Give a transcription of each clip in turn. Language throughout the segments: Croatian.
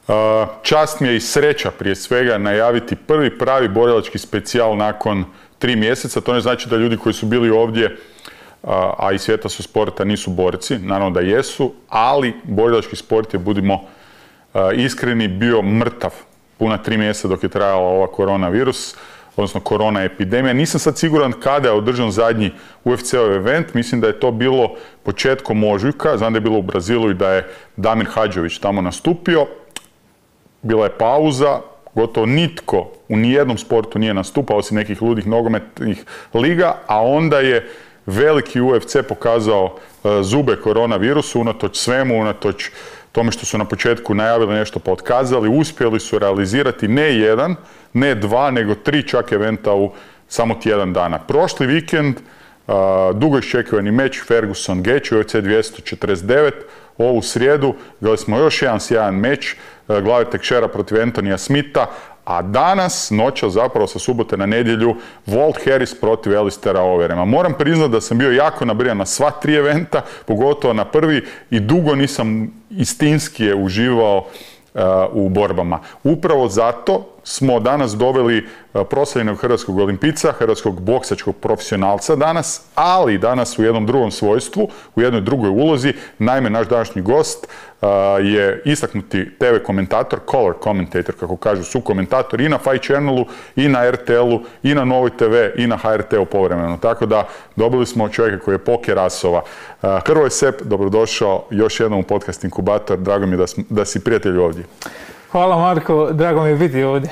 Čast mi je i sreća prije svega najaviti prvi pravi borilački specijal nakon 3 mjeseca. To ne znači da ljudi koji su bili ovdje, a i svijeta su sporta, nisu borci. Naravno da jesu, ali borilački sport je, budimo iskreni, bio mrtav puna 3 mjeseca dok je trajala ova koronavirus, odnosno korona epidemija. Nisam sad siguran kada je održan zadnji UFC-ov event, mislim da je to bilo početkom ožujka, znam da je bilo u Brazilu i da je Damir Hadžović tamo nastupio. Bila je pauza, gotovo nitko u nijednom sportu nije nastupao osim nekih ludih nogometnih liga, a onda je veliki UFC pokazao zube koronavirusu, unatoč svemu, unatoč tome što su na početku najavili nešto pa otkazali, uspjeli su realizirati ne jedan, ne dva, nego 3 čak eventa u samo tjedan dana. Prošli vikend, dugo iščekivani meč Ferguson-Gaethje, UFC 249, ovu srijedu gledali smo još jedan sjajan meč, glave tekšera protiv Antonija Smitha, a danas, noća zapravo sa subote na nedjelju, Walt Harris protiv Alistera Overeema. Moram priznati da sam bio jako nabrijan na sva 3 eventa, pogotovo na prvi, i dugo nisam istinski uživao u borbama. Upravo zato smo danas doveli proslavljenog hrvatskog olimpijca, hrvatskog boksačkog profesionalca danas, ali danas u jednom drugom svojstvu, u jednoj drugoj ulozi. Naime, naš današnji gost je istaknuti TV komentator, color commentator, kako kažu, sukomentator i na Fight Channelu, i na RTL-u, i na Novoj TV, i na HRT-u povremeno. Tako da dobili smo čovjeka koji je poker asova. Hrvoje Sepp, dobrodošao još jednom u podcast Inkubator. Drago mi je da si prijatelj ovdje. Hvala Marko, drago mi je biti ovdje.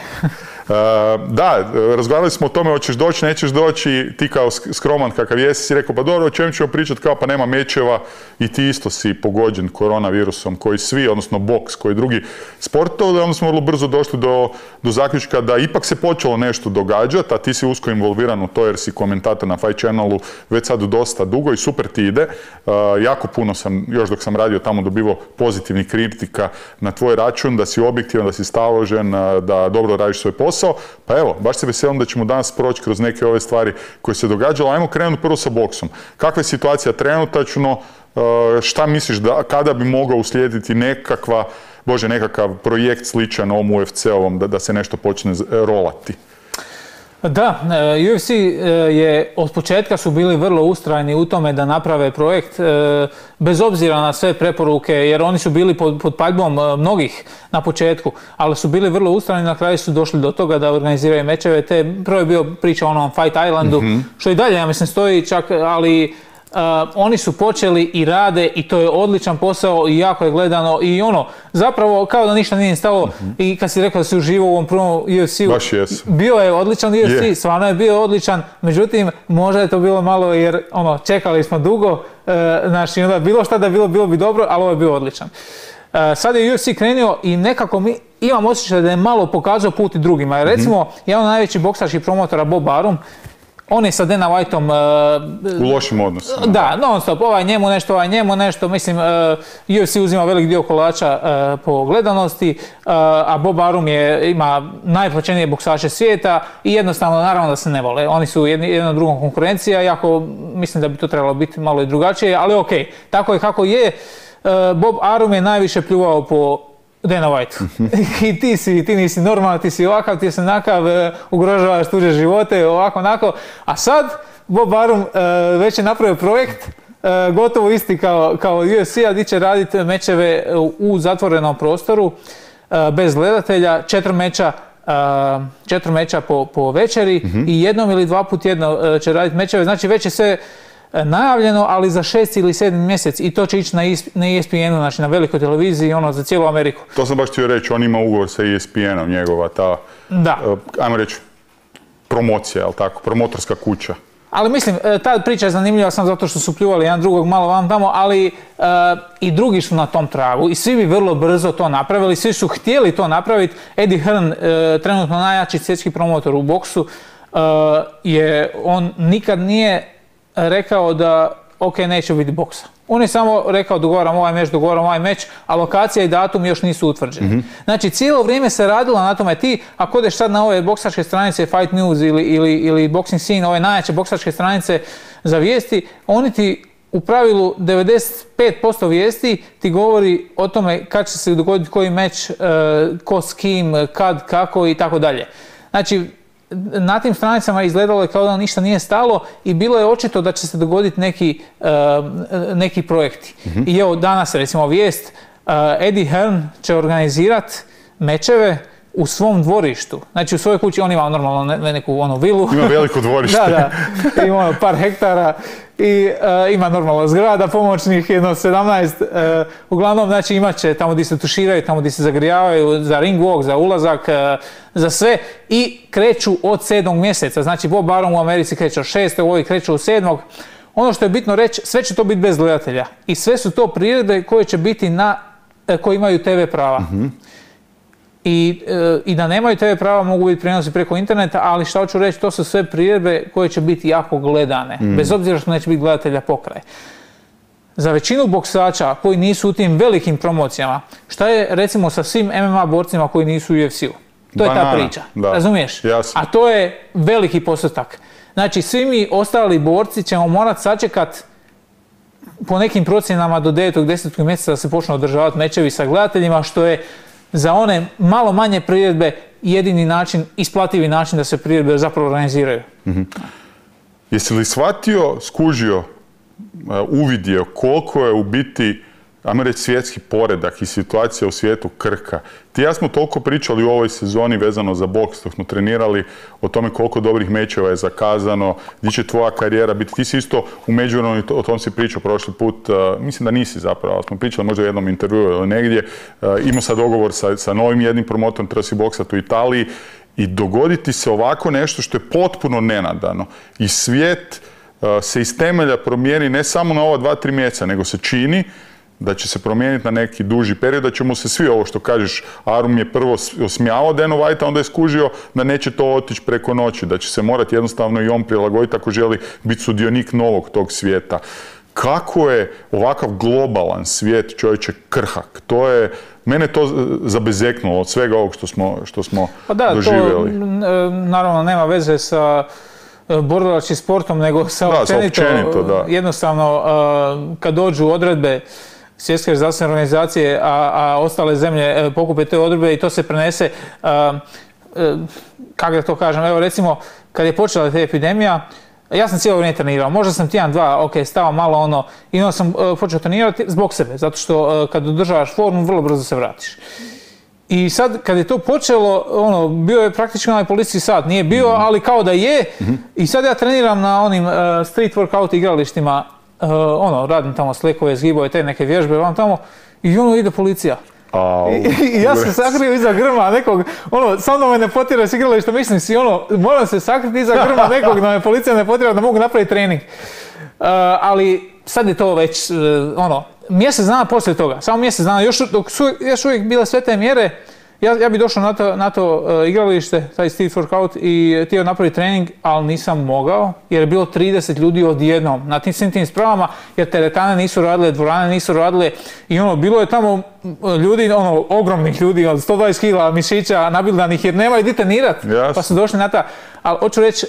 Da, razgovarali smo o tome hoćeš doći, nećeš doći, ti kao skroman kakav jesi si rekao pa dobro, o čem ćemo pričati, kao pa nema mečeva, i ti isto si pogođen koronavirusom koji svi, odnosno boks, koji drugi sportovi, onda smo vrlo brzo došli do zaključka da ipak se počelo nešto događati, a ti si usko involviran u to jer si komentator na Fight Channelu već sad dosta dugo i super ti ide. Jako puno sam, još dok sam radio tamo, dobivao pozitivnih kritika na tvoj račun, da si objektivan, da si staložen, da dobro radiš svoj posao. Pa evo, baš se veselim da ćemo danas proći kroz neke ove stvari koje se događalo. Ajmo krenuti prvo sa boksom. Kakva je situacija trenutačno? Šta misliš kada bi mogao uslijediti nekakav projekt sličan ovom UFC-ovom da se nešto počne rolati? Da, UFC je od početka su bili vrlo ustrajni u tome da naprave projekt bez obzira na sve preporuke, jer oni su bili pod paljbom mnogih na početku, ali su bili vrlo ustrajni, na kraju su došli do toga da organiziraju mečeve. Prvo je bio priča o onom Fight Islandu, što i dalje, ja mislim, stoji čak, ali oni su počeli i rade i to je odličan posao i jako je gledano i zapravo kao da ništa nije stalo. I kad si rekao da si uživao u ovom prvom UFC-u, bio je odličan UFC, stvarno je bio odličan, međutim možda je to bilo malo jer čekali smo dugo, znači onda bilo šta da bilo bi dobro, ali ovo je bio odličan. Sad je UFC krenuo i nekako imam osjećaj da je malo pokazao put i drugima. Jer recimo, jedan od najvećih boksačkih promotora, Bob Arum, on je sa Dana Whiteom u lošim odnosima. Da, non stop, ovaj njemu nešto, mislim, UFC uzima velik dio kolača po gledanosti, a Bob Arum ima najplaćenije boksače svijeta i jednostavno, naravno da se ne vole. Oni su jedna drugom konkurencija, iako mislim da bi to trebalo biti malo i drugačije, ali okej, tako je kako je. Bob Arum je najviše pljuvao po Dana White. I ti nisi normalan, ti si ovakav, ti si onakav, ugrožavaš tuđe živote, ovako, onako. A sad, Bob Arum već je napravio projekt, gotovo isti kao UFC-a, gdje će raditi mečeve u zatvorenom prostoru, bez gledatelja, 4 meča po večeri i jednom ili 2 puta tjedno će raditi mečeve. Znači već je sve najavljeno, ali za 6. ili 7. mjesec, i to će ići na ESPN-u, znači na velikoj televiziji, za cijelu Ameriku. To sam baš htio reći, on ima ugovor sa ESPN-om, njegova ta, ajmo reći, promocija, jel tako, promotorska kuća. Ali mislim, ta priča je zanimljiva samo zato što su pljuvali jedan drugog malo vam tamo, ali i drugi su na tom tragu i svi bi vrlo brzo to napravili, svi su htjeli to napraviti. Eddie Hearn, trenutno najjači svjetski promotor u boksu, on nikad nije rekao da neće biti boksa. On je samo rekao dogovaram ovaj meč, a lokacija i datum još nisu utvrđeni. Znači cijelo vrijeme se radilo na tome. Ti ako odeš sad na ove boksačke stranice Fight News ili Boxing Scene, ove najjače boksačke stranice za vijesti, oni ti u pravilu 95% vijesti ti govori o tome kad će se dogoditi koji meč, ko s kim, kad, kako i tako dalje. Znači, na tim stranicama izgledalo je kao da ništa nije stalo i bilo je očito da će se dogoditi neki projekti. I evo danas recimo vijest, Eddie Hearn će organizirati mečeve u svom dvorištu. Znači u svojoj kući on ima normalno neku vilu. Ima veliko dvorište. Da. Ima par hektara i ima normalno zgrada pomoćnih, jedno 17. Uglavnom, znači imat će tamo gdje se tuširaju, tamo gdje se zagrijavaju, za ring walk, za ulazak, za sve i kreću od 7. mjeseca. Znači Bob Arum u Americi kreće od 6. ovi kreću od 7. Ono što je bitno reći, sve će to biti bez gledatelja. I sve su to priredbe koje će biti koji imaju TV prava. I da nemaju TV prava mogu biti prijenosi preko interneta, ali šta hoću reći, to su sve priredbe koje će biti jako gledane, bez obzira što neće biti gledatelja pokraj. Za većinu boksača koji nisu u tim velikim promocijama, šta je recimo sa svim MMA borcima koji nisu u UFC-u? To je ta priča, razumiješ? Jasno. A to je veliki postotak. Znači, svi mi ostali borci ćemo morati sačekati po nekim procjenama do 9. 10. mjeseca da se počnu održavati mečevi sa gledateljima, što je za one malo manje priredbe jedini način, isplativi način da se priredbe zapravo organiziraju. Jesi li shvatio, skužio, uvidio koliko je u biti, ajmo reći, svjetski poredak i situacija u svijetu krhka? Ti ja smo toliko pričali u ovoj sezoni vezano za boks, dok smo trenirali o tome koliko dobrih mečeva je zakazano, gdje će tvoja karijera biti. Ti si isto u međuvremenu, o tom si pričao prošli put, mislim da nisi zapravo, ali smo pričali možda u jednom intervjuu ili negdje, imao sad dogovor sa novim jednim promotorom, treba si boksati u Italiji i dogoditi se ovako nešto što je potpuno nenadano. I svijet se iz temelja promijeni ne samo na ova 2-3 mjeseca, nego se čini da će se promijeniti na neki duži period, da ćemo se svi, ovo što kažeš, Arum je prvo osmijavao Dana Whitea, onda je skužio da neće to otići preko noći, da će se morati jednostavno i on prilagoditi ako želi biti sudionik novog tog svijeta. Kako je ovakav globalan svijet, čovječe, krhak? Mene to zabezeknulo od svega ovog što smo doživjeli. To naravno nema veze sa borilačkim sportom, nego sa općenito. Jednostavno, kad dođu odredbe Svjetske zdravstvene organizacije, a ostale zemlje pokupe te odredbe i to se prenese, kako da to kažem, evo recimo, kad je počela ta epidemija, ja sam cijelo vrijeme trenirao, možda sam tjedan, dva, stao malo i onda sam počeo trenirati zbog sebe, zato što kad održavaš formu, vrlo brzo se vratiš. I sad, kad je to počelo, bio je praktički onaj policijski sat, nije bio, ali kao da je, i sad ja treniram na onim street workout igralištima, radim tamo slekove, zgibove, te neke vježbe, tamo, i ide policija. I ja sam sakrio iza grma nekog, samo da me ne potjera s igrališta, mislim si, moram se sakriti iza grma nekog, da me policija ne potjera, da mogu napraviti trening. Ali sad je to već, mjesec dana poslije toga, samo mjesec dana, dok su još uvijek bile sve te mjere, ja bi došao na to igralište, taj street workout, i htio napraviti trening, ali nisam mogao, jer je bilo 30 ljudi odjednom na svim tim spravama, jer teretane nisu radile, dvorane nisu radile, i bilo je tamo ljudi, ogromnih ljudi, od 120 kila mišića nabildanih, jer nemaju gdje trenirati, pa su došli na ta. Ali hoću reći,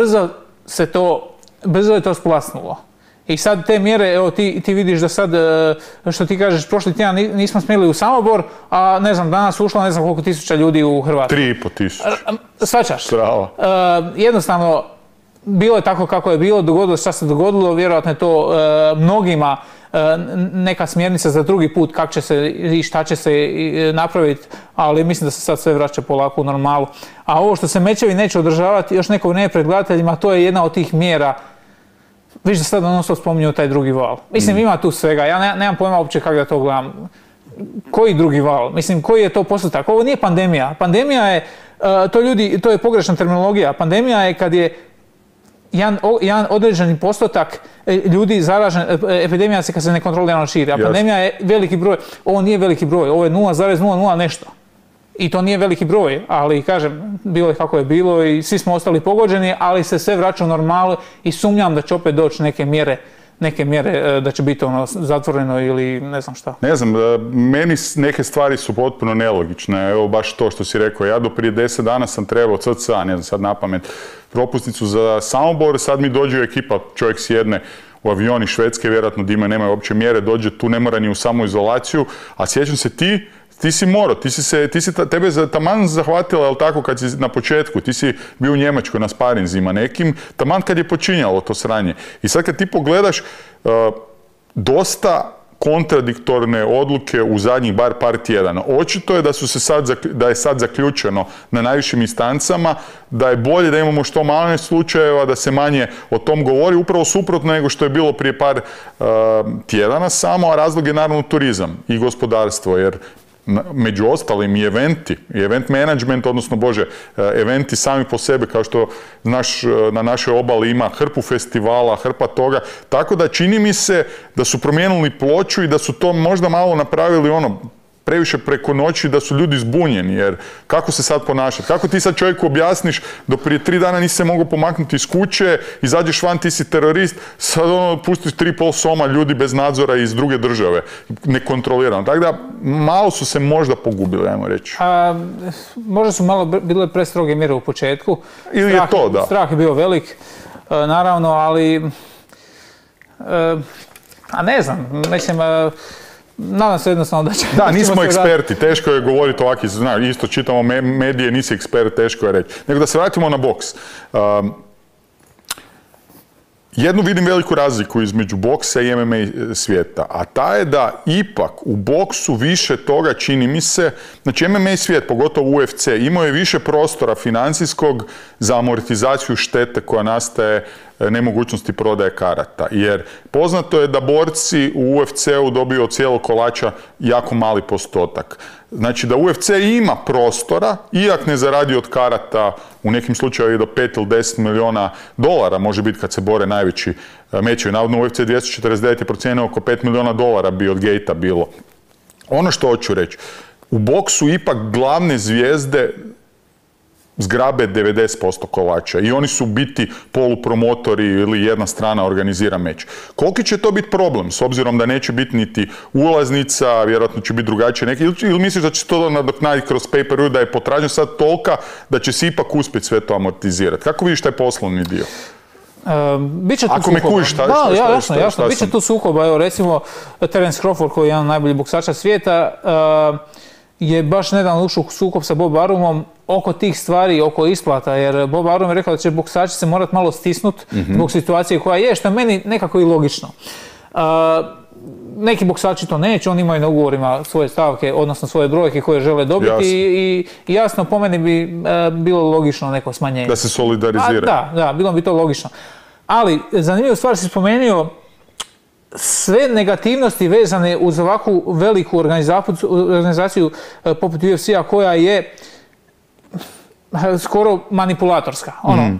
brzo je to splasnulo. I sad te mjere, evo ti vidiš da sad, što ti kažeš, prošli tjedan nismo smjeli u Samobor, a ne znam, danas ušlo ne znam koliko tisuća ljudi u Hrvatsku. 3.500. Svačaš. Strava. Jednostavno, bilo je tako kako je bilo, dogodilo šta se dogodilo, vjerojatno je to mnogima neka smjernica za drugi put kako će se i šta će se napraviti, ali mislim da se sad sve vraća polako u normalu. A ovo što se mečevi neće održavati još neko vrijeme pred gledateljima, to je jedna od tih mjera. Viš da sad non-stop spominju taj drugi val. Mislim, ima tu svega. Ja nemam pojma uopće kako da to gledam. Koji drugi val? Mislim, koji je to postotak? Ovo nije pandemija. Pandemija je, to je pogrešna terminologija. Pandemija je kad je jedan određeni postotak ljudi zaražen, epidemija se kad se nekontrolirano širi. A pandemija je veliki broj. Ovo nije veliki broj, ovo je 0,00 nešto. I to nije veliki broj, ali kažem, bilo je kako je bilo i svi smo ostali pogođeni, ali se sve vraća u normalu i sumnjam da će opet doći neke mjere da će biti zatvoreno ili ne znam šta. Ne znam, meni neke stvari su potpuno nelogične. Evo baš to što si rekao, ja do prije 10 dana sam trebao cca, ne znam sad napamet, propusnicu za Samobor, sad mi dođe ekipa, čovjek sjedne u avioni Švedske, vjerojatno da nemaju uopće mjere, dođe tu, ne mora ni u samoizolaciju, a sjećam se ti si morao, tebe je taman zahvatila, jel tako, kad si na početku, ti si bio u Njemačkoj na sparinzima nekim, taman kad je počinjalo to sranje. I sad kad ti pogledaš, dosta kontradiktorne odluke u zadnjih bar par tjedana. Očito je da je sad zaključeno na najvišim instancama, da je bolje da imamo što manje slučajeva, da se manje o tom govori, upravo suprotno nego što je bilo prije par tjedana samo, a razlog je naravno turizam i gospodarstvo, jer među ostalim i eventi, i event management, odnosno, eventi sami po sebi, kao što znaš, na našoj obali ima hrpu festivala, hrpa toga, tako da čini mi se da su promijenili ploču i da su to možda malo napravili previše preko noći, da su ljudi zbunjeni, jer kako se sad ponašati? Kako ti sad čovjeku objasniš da prije 3 dana nisi se mogao pomaknuti iz kuće, izađeš van, ti si terorist, sad pustiš 3,5 soma ljudi bez nadzora iz druge države, nekontrolirano. Tako da, malo su se možda pogubili, ajmo reći. Možda su malo bile prestroge mjere u početku. Ili je to, da. Strah je bio velik, naravno, ali ne znam, mislim, nadam se jednostavno da će... Da, nismo eksperti, teško je govoriti ovakvi, isto čitamo medije, nisi ekspert, teško je reći. Nego da se vratimo na boks. Jednu vidim veliku razliku između boksa i MMA svijeta, a ta je da ipak u boksu više toga, čini mi se, znači MMA svijet, pogotovo UFC, imao je više prostora financijskog za amortizaciju štete koja nastaje nemogućnosti prodaje karata. Jer poznato je da borci u UFC-u dobiju od cijelog kolača jako mali postotak. Znači da UFC ima prostora, iako ne zaradi od karata u nekim slučajevima do 5 ili 10 milijuna dolara, može biti kad se bore najveći mečevi. Navodno UFC 249 je procijenio oko 5 milijuna dolara bi od Gate-a bilo. Ono što hoću reći, u boksu ipak glavne zvijezde zgrabe 90% kolača i oni su biti polupromotori ili jedna strana organizira meč. Koliki će to biti problem, s obzirom da neće biti niti ulaznica, vjerojatno će biti drugačije neki, ili misliš da će to nadoknaditi kroz pay-per-view, da je potražnja sad tolika da će se ipak uspjeti sve to amortizirati? Kako vidiš taj poslovni dio? Ako me kužiš, jasno, bit će tu sukoba. Evo, recimo, Terence Crawford, koji je jedan od najboljih boksača svijeta, je baš nedavno ušao u sukob sa Bob Arumom oko tih stvari, oko isplata, jer Bob Arum je rekao da će boksači se morati malo stisnuti zbog situacije koja je, što je meni nekako i logično. Neki boksači to neće, oni imaju na ugovorima svoje stavke, odnosno svoje brojke koje žele dobiti i jasno po meni bi bilo logično neko smanjenje. Da se solidariziraju. Da, bilo bi to logično. Ali zanimljivu stvar si spomenuo, sve negativnosti vezane uz ovakvu veliku organizaciju poput UFC-a koja je skoro manipulatorska.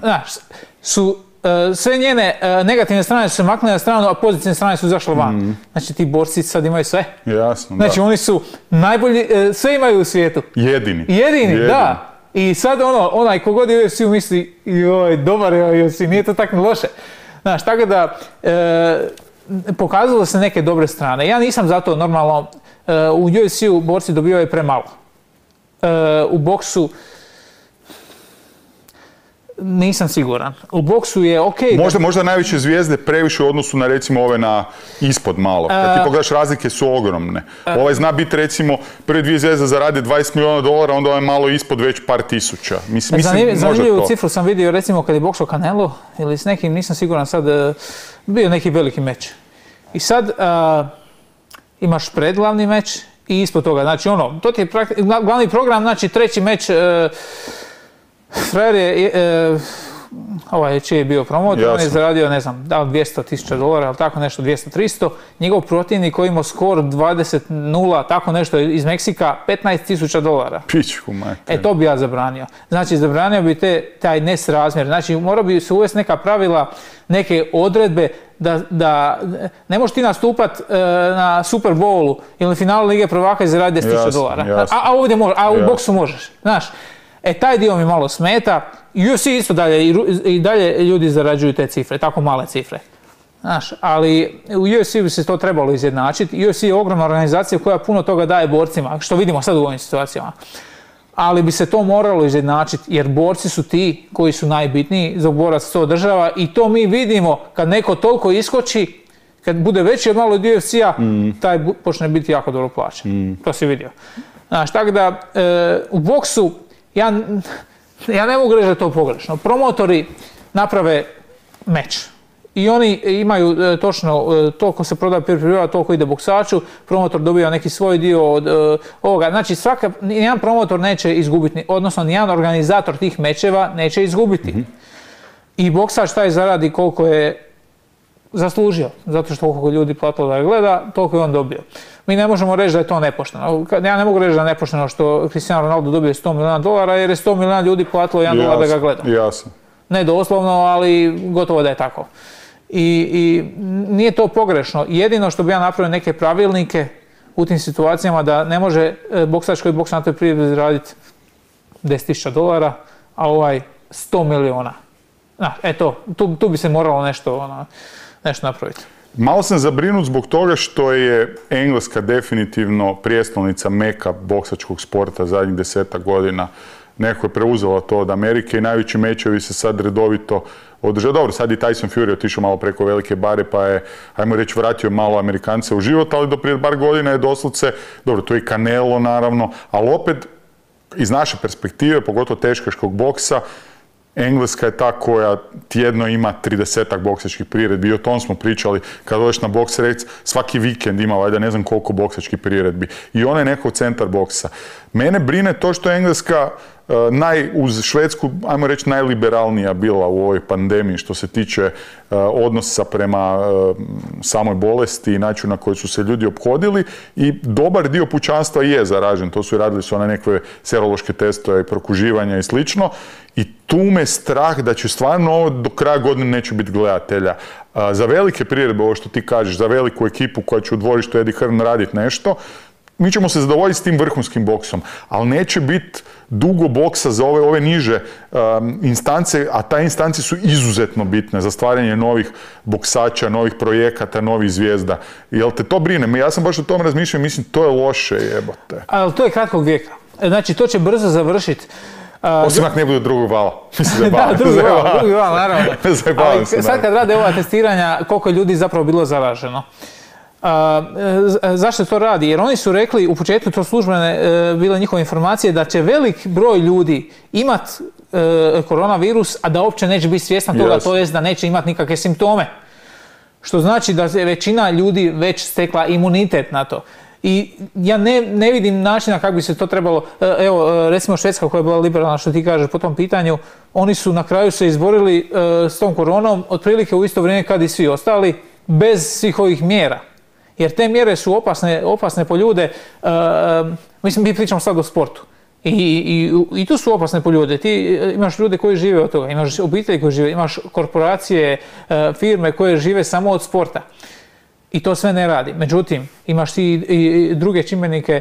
Sve njene negativne strane su se maknule na stranu, a pozitivne strane su izašle van. Znači ti borci sad imaju sve. Jasno, znači oni su najbolji, sve imaju u svijetu. Jedini, da. I sad onaj kogod je UFC-u misli, joj, dobar je UFC, nije to tako loše. Znaš, tako da pokazalo se neke dobre strane. Ja nisam zato normalno, u UFC-u borci dobivaju premalo. U boksu nisam siguran. U boksu je okej. Možda najveće zvijezde previše u odnosu na recimo ove na ispod malo. Kad ti pogledaš, razlike su ogromne. Ovaj zna biti recimo prve 2 zvijezde zarade $20 milijuna, onda ovaj malo ispod već par tisuća. Zanimljivu cifru sam vidio recimo kad je boksao Canelo ili s nekim, nisam siguran sad, bio neki veliki meč. I sad imaš predglavni meč i ispod toga. Znači to ti je glavni program, znači treći meč. Frajer je, čiji je bio promotor, on je zaradio, ne znam, da li $200,000, ali tako nešto, 200-300. Njegov protivnik koji imao skor 20-0, tako nešto iz Meksika, $15,000. Pičku, majte. To bi ja zabranio. Znači, zabranio bi taj nesrazmjer. Znači, mora bi se uvesti neka pravila, neke odredbe da ne možeš ti nastupat na Super Bowlu ili finalu Lige prvaka i zaraditi $10,000. A ovdje možeš, a u boksu možeš. Znaš, taj dio mi malo smeta. UFC isto dalje, i dalje ljudi zarađuju te cifre, tako male cifre. Znaš, ali u UFC bi se to trebalo izjednačiti. UFC je ogromna organizacija koja puno toga daje borcima, što vidimo sad u ovim situacijama. ali bi se to moralo izjednačiti, jer borci su ti koji su najbitniji, za borac to održava i to mi vidimo kad neko toliko iskoči, kad bude veći od malo od UFC-a, taj počne biti jako dobro plaćen. To si vidio. Znaš, tako da u boksu ja ne mogu reći da je to pogrešno. Promotori naprave meč. I oni imaju točno, toliko se prodaje pay-per-view, toliko ide boksaču, promotor dobija neki svoj dio od ovoga. Znači, nijedan promotor neće izgubiti, odnosno nijedan organizator tih mečeva neće izgubiti. I boksač taj zaradi koliko je zaslužio, zato što koliko ljudi platilo da ga gleda, toliko je on dobio. Mi ne možemo reći da je to nepošteno. Ja ne mogu reći da je nepošteno što Cristiano Ronaldo dobije $100 milijuna jer je 100 milijuna ljudi platilo $1 da ga gleda. Jasno. Ne doslovno, ali gotovo da je tako. I nije to pogrešno. Jedino što bi ja napravio neke pravilnike u tim situacijama da ne može boksač koji boksa na toj priredbi zaraditi $10,000, a ovaj 100 milijuna. Eto, tu bi se moralo nešto napraviti. Malo sam zabrinut zbog toga što je Engleska definitivno prijestolnica meka boksačkog sporta zadnjih 10 godina. Neko je preuzelo to od Amerike i najveći mečevi se sad redovito održaju. Dobro, sad je Tyson Fury otišao malo preko velike bare pa je, ajmo reći, vratio malo Amerikance u život, ali do prije bar godina je doslovce, dobro, to je i Canelo naravno, ali opet iz naše perspektive, pogotovo teškaškog boksa, Engleska je ta koja tjedno ima 30-ak boksačkih priredbi i o tom smo pričali. Kad odeš na boks rec, svaki vikend ima valjda ne znam koliko boksačkih priredbi. I ona je neko centar boksa. Mene brine to što je Engleska uz Švedsku, ajmo reći, najliberalnija bila u ovoj pandemiji što se tiče odnosa prema samoj bolesti i načinu na koji su se ljudi ophodili i dobar dio pučanstva je zaražen. To su i radili su one nekakve serološke testove, prokuživanja i slično. I tu me strah da će stvarno do kraja godine neće biti gledatelja. Za velike priredbe, ovo što ti kažeš, za veliku ekipu koja će u dvorištu Eddie Hearn raditi nešto, mi ćemo se zadovoljiti s tim vrhunskim boksom, ali neće biti dugo boksa za ove niže instance, a ta instance su izuzetno bitne za stvaranje novih boksača, novih projekata, novih zvijezda. Jel te to brine? Ja sam baš o tom razmišljao i mislim, to je loše, jebote. Ali to je kratkog vijeka. Znači, to će brzo završiti. Osim ako ne bude drugog vala. Da, drugi val, naravno. Ali sad kad rade ova testiranja, koliko je ljudi zapravo bilo zaraženo. Zašto to radi? Jer oni su rekli, u početku to službene bile njihove informacije, da će velik broj ljudi imati koronavirus, a da uopće neće biti svjestan toga, to jest da neće imati nikakve simptome. Što znači da je većina ljudi već stekla imunitet na to. I ja ne vidim načina kako bi se to trebalo, evo recimo Švedska koja je bila liberalna što ti kažeš po tom pitanju, oni su na kraju se izborili s tom koronom otprilike u isto vrijeme kad i svi ostali, bez svih ovih mjera. Jer te mjere su opasne po ljude, mislim mi pričamo sad o sportu. I tu su opasne po ljude. Ti imaš ljude koji žive od toga, imaš obitelji koji žive, imaš korporacije, firme koje žive samo od sporta. I to sve ne radi. Međutim, imaš i druge čimbenike,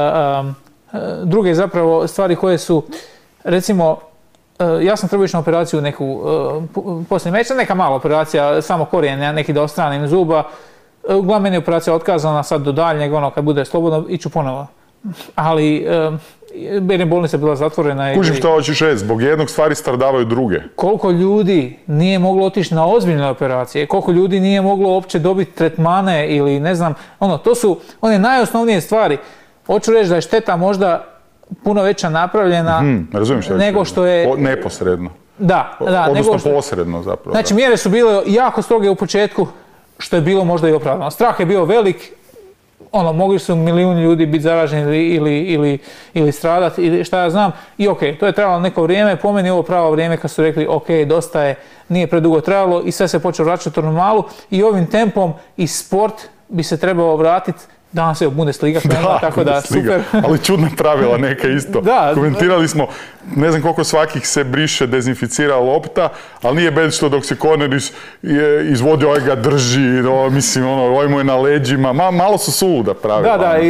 druge zapravo stvari koje su, recimo, ja sam trebao ići na operaciju neku poslije meča, neka mala operacija, samo korijen, neki da ostranim zuba. Uglavnom meni je operacija otkazana, sad do daljnjeg, kad bude slobodno, iću ponovo. Ali, jer je bolnica bila zatvorena. Kužim što hoćeš reći, zbog jednog stvari stradavaju druge. Koliko ljudi nije moglo otići na ozbiljne operacije, koliko ljudi nije moglo uopće dobiti tretmane ili ne znam, to su one najosnovnije stvari. Hoću reći da je šteta možda puno veća napravljena nego što je... Neposredno. Da. Odnosno posredno zapravo. Znači, mjere su bile jako stroge u početku, što je bilo možda i opravdano. Strah je bio velik, mogli su milijuni ljudi biti zaraženi ili stradati, ili šta ja znam. I to je trebalo neko vrijeme, po meni je ovo pravo vrijeme kad su rekli dosta je, nije predugo trebalo i sve se počelo vraćati u normalu i ovim tempom i sport bi se trebao vratiti. Danas je Bundesliga krenula, tako da super. Ali čudna pravila neka isto. Komentirali smo, ne znam koliko svakih se briše, dezinficira lopta, ali nije bez što dok se corner izvodio, ovaj ga drži, mislim, ovaj mu je na leđima, malo su suluda pravila. Da,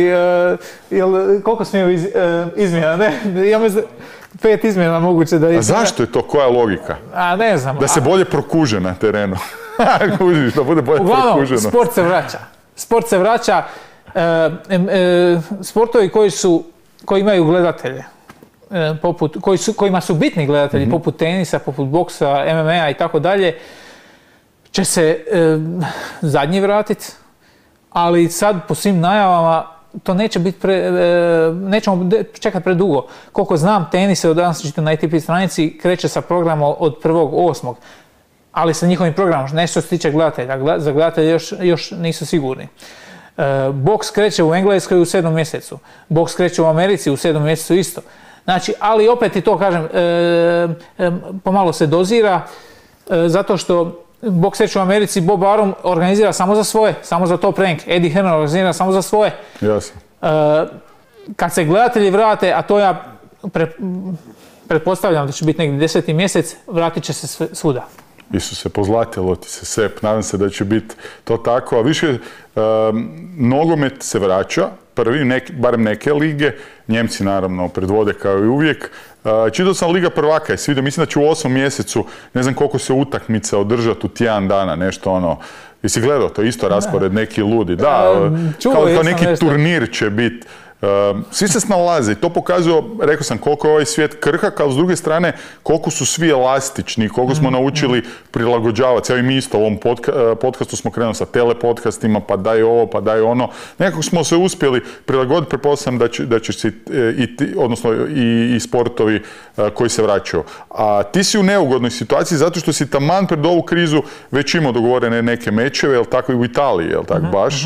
i koliko smiju izmjena, ne? Ja mislim, 5 izmjena moguće da... A zašto je to? Koja je logika? Ne znam. Da se bolje prokuže na terenu. Kužiš, da bude bolje prokuženo. Uglavnom, sport se vraća. Sportovi koji imaju gledatelje, kojima su bitni gledatelji, poput tenisa, poput boksa, MMA i tako dalje, će se zadnji vratiti, ali sad po svim najavama to neće biti nećemo čekati predugo. Koliko znam, tenis je od danas čitam na ATP stranici kreće sa programom od 1.8. Ali sa njihovim programom, nešto se tiče gledatelja, za gledatelja još nisu sigurni. Boks kreće u Engleskoj u 7. mjesecu, boks kreće u Americi u 7. mjesecu isto. Znači, ali opet i to kažem, pomalo se dozira, zato što boks kreće u Americi, Bob Arum organizira samo za svoje, samo za Top Rank, Eddie Hearn organizira samo za svoje. Jasno. Kad se gledatelji vrate, a to ja pretpostavljam da će biti negdje 10. mjesec, vratit će se svuda. Isuse, pozlatilo ti se sep, nadam se da će biti to tako. A više, nogomet se vraća, prvi, barem neke lige, Njemci naravno predvode kao i uvijek. Čitao sam Liga prvaka i svidio, mislim da će u 8. mjesecu, ne znam koliko se utakmica održati u tjedan dana, nešto ono. Jesi gledao to isto raspored, neki ludi? Da, kao neki turnir će biti. Svi se snalaze i to pokazuje, rekao sam, koliko je ovaj svijet krhak, ali s druge strane koliko su svi elastični, koliko smo naučili prilagođavati. Evo i mi isto u ovom podcastu smo krenuli sa telepodcastima, pa daj ovo, pa daj ono. Nekako smo se uspjeli prilagoditi, pretpostavljam da će se odnosno i sportovi koji se vraćaju. A ti si u neugodnoj situaciji zato što si taman pred ovu krizu već imao dogovorene neke mečeve, jel tako, i u Italiji, jel tako, baš.